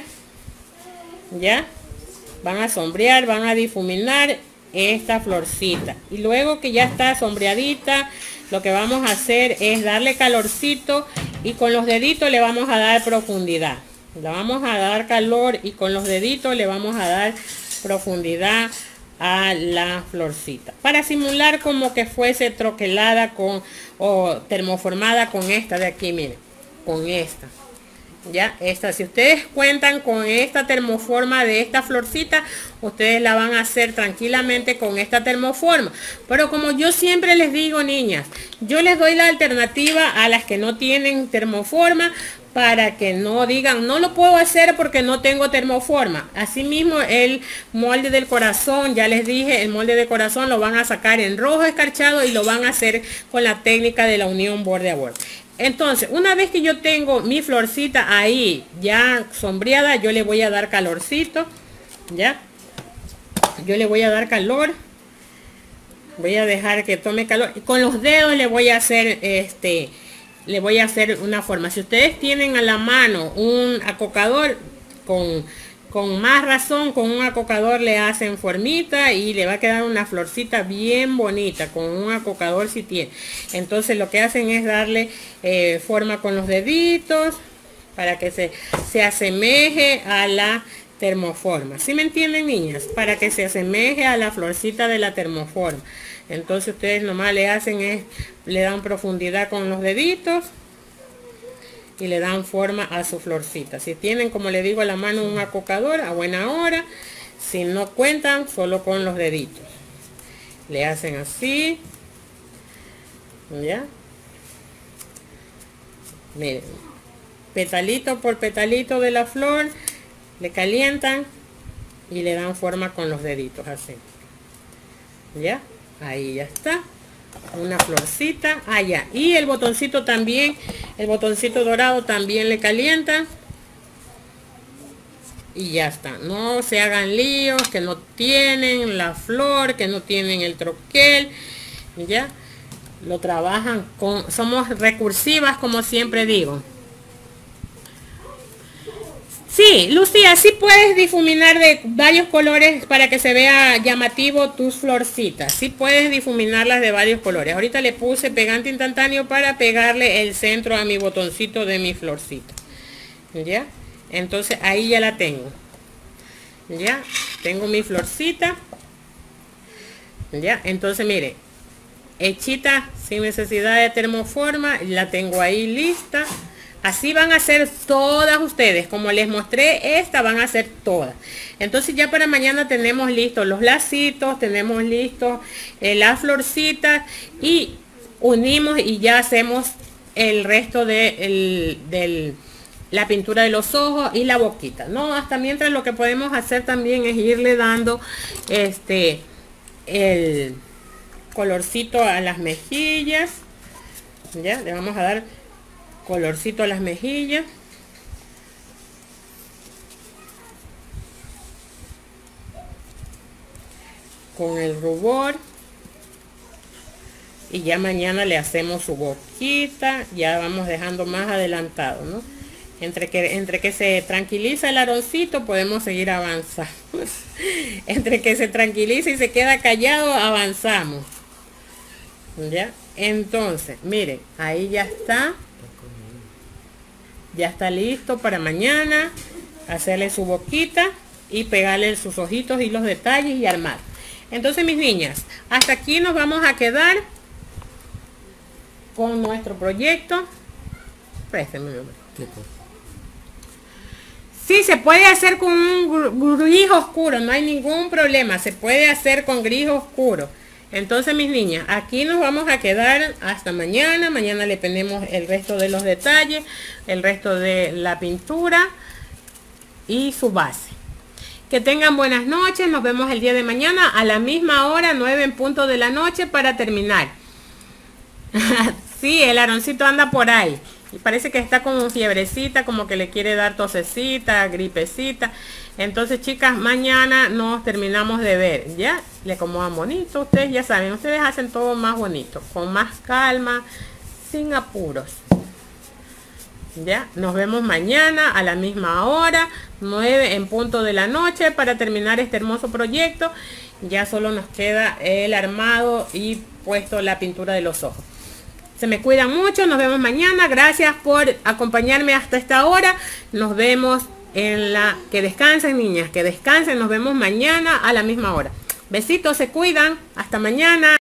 ya. Van a sombrear, van a difuminar esta florcita, y luego que ya está sombreadita, lo que vamos a hacer es darle calorcito, y con los deditos le vamos a dar profundidad. Le vamos a dar calor y con los deditos le vamos a dar profundidad a la florcita, para simular como que fuese troquelada con o termoformada con esta de aquí, miren, con esta. Ya, esta, si ustedes cuentan con esta termoforma de esta florcita, ustedes la van a hacer tranquilamente con esta termoforma. Pero como yo siempre les digo, niñas, yo les doy la alternativa a las que no tienen termoforma, para que no digan, no lo puedo hacer porque no tengo termoforma. Asimismo, el molde del corazón, ya les dije, el molde de corazón lo van a sacar en rojo escarchado y lo van a hacer con la técnica de la unión borde a borde. Entonces, una vez que yo tengo mi florcita ahí ya sombreada, yo le voy a dar calorcito, ya. Yo le voy a dar calor. Voy a dejar que tome calor. Y con los dedos le voy a hacer le voy a hacer una forma. Si ustedes tienen a la mano un acocador, con más razón, con un acocador le hacen formita y le va a quedar una florcita bien bonita con un acocador si tiene. Entonces lo que hacen es darle forma con los deditos para que se asemeje a la termoforma. ¿Sí me entienden, niñas? Para que se asemeje a la florcita de la termoforma. Entonces ustedes nomás le dan profundidad con los deditos y le dan forma a su florcita. Si tienen, como le digo, a la mano un acocador, a buena hora. Si no cuentan, solo con los deditos le hacen así, ya. Miren, petalito por petalito de la flor le calientan y le dan forma con los deditos así, ya. Ahí ya está una florcita allá. Y el botoncito también, el botoncito dorado también le calientan y ya está. No se hagan líos que no tienen la flor, que no tienen el troquel, ya. Lo trabajan con, somos recursivas, como siempre digo. Sí, Lucía, sí puedes difuminar de varios colores para que se vea llamativo tus florcitas. Sí puedes difuminarlas de varios colores. Ahorita le puse pegante instantáneo para pegarle el centro a mi botoncito de mi florcita. ¿Ya? Entonces ahí ya la tengo. ¿Ya? Tengo mi florcita. ¿Ya? Entonces mire, hechita sin necesidad de termoforma, la tengo ahí lista. Así van a hacer todas ustedes, como les mostré, esta van a hacer todas. Entonces ya para mañana tenemos listos los lacitos, tenemos listos las florcitas y unimos y ya hacemos el resto de la pintura de los ojos y la boquita, ¿no? Hasta mientras lo que podemos hacer también es irle dando el colorcito a las mejillas. Ya, le vamos a dar colorcito a las mejillas. Con el rubor. Y ya mañana le hacemos su boquita. Ya vamos dejando más adelantado, ¿no? Entre que se tranquiliza el aroncito, podemos seguir avanzando. Entre que se tranquiliza y se queda callado, avanzamos. ¿Ya? Entonces, miren, ahí ya está. Ya está listo para mañana. Hacerle su boquita y pegarle sus ojitos y los detalles y armar. Entonces, mis niñas, hasta aquí nos vamos a quedar con nuestro proyecto. Préstame, mi amor. Sí, se puede hacer con un gris oscuro, no hay ningún problema, se puede hacer con gris oscuro. Entonces, mis niñas, aquí nos vamos a quedar hasta mañana. Mañana le ponemos el resto de los detalles, el resto de la pintura y su base. Que tengan buenas noches, nos vemos el día de mañana a la misma hora, 9 en punto de la noche, para terminar. Sí, el Aroncito anda por ahí y parece que está como fiebrecita, como que le quiere dar tosecita, gripecita. Entonces, chicas, mañana nos terminamos de ver. Ya le acomodan bonito, ustedes ya saben, ustedes hacen todo más bonito, con más calma, sin apuros. Ya, nos vemos mañana a la misma hora, 9 en punto de la noche, para terminar este hermoso proyecto. Ya solo nos queda el armado y puesto la pintura de los ojos. Se me cuidan mucho, nos vemos mañana. Gracias por acompañarme hasta esta hora. Nos vemos en la... Que descansen, niñas, que descansen. Nos vemos mañana a la misma hora. Besitos, se cuidan. Hasta mañana.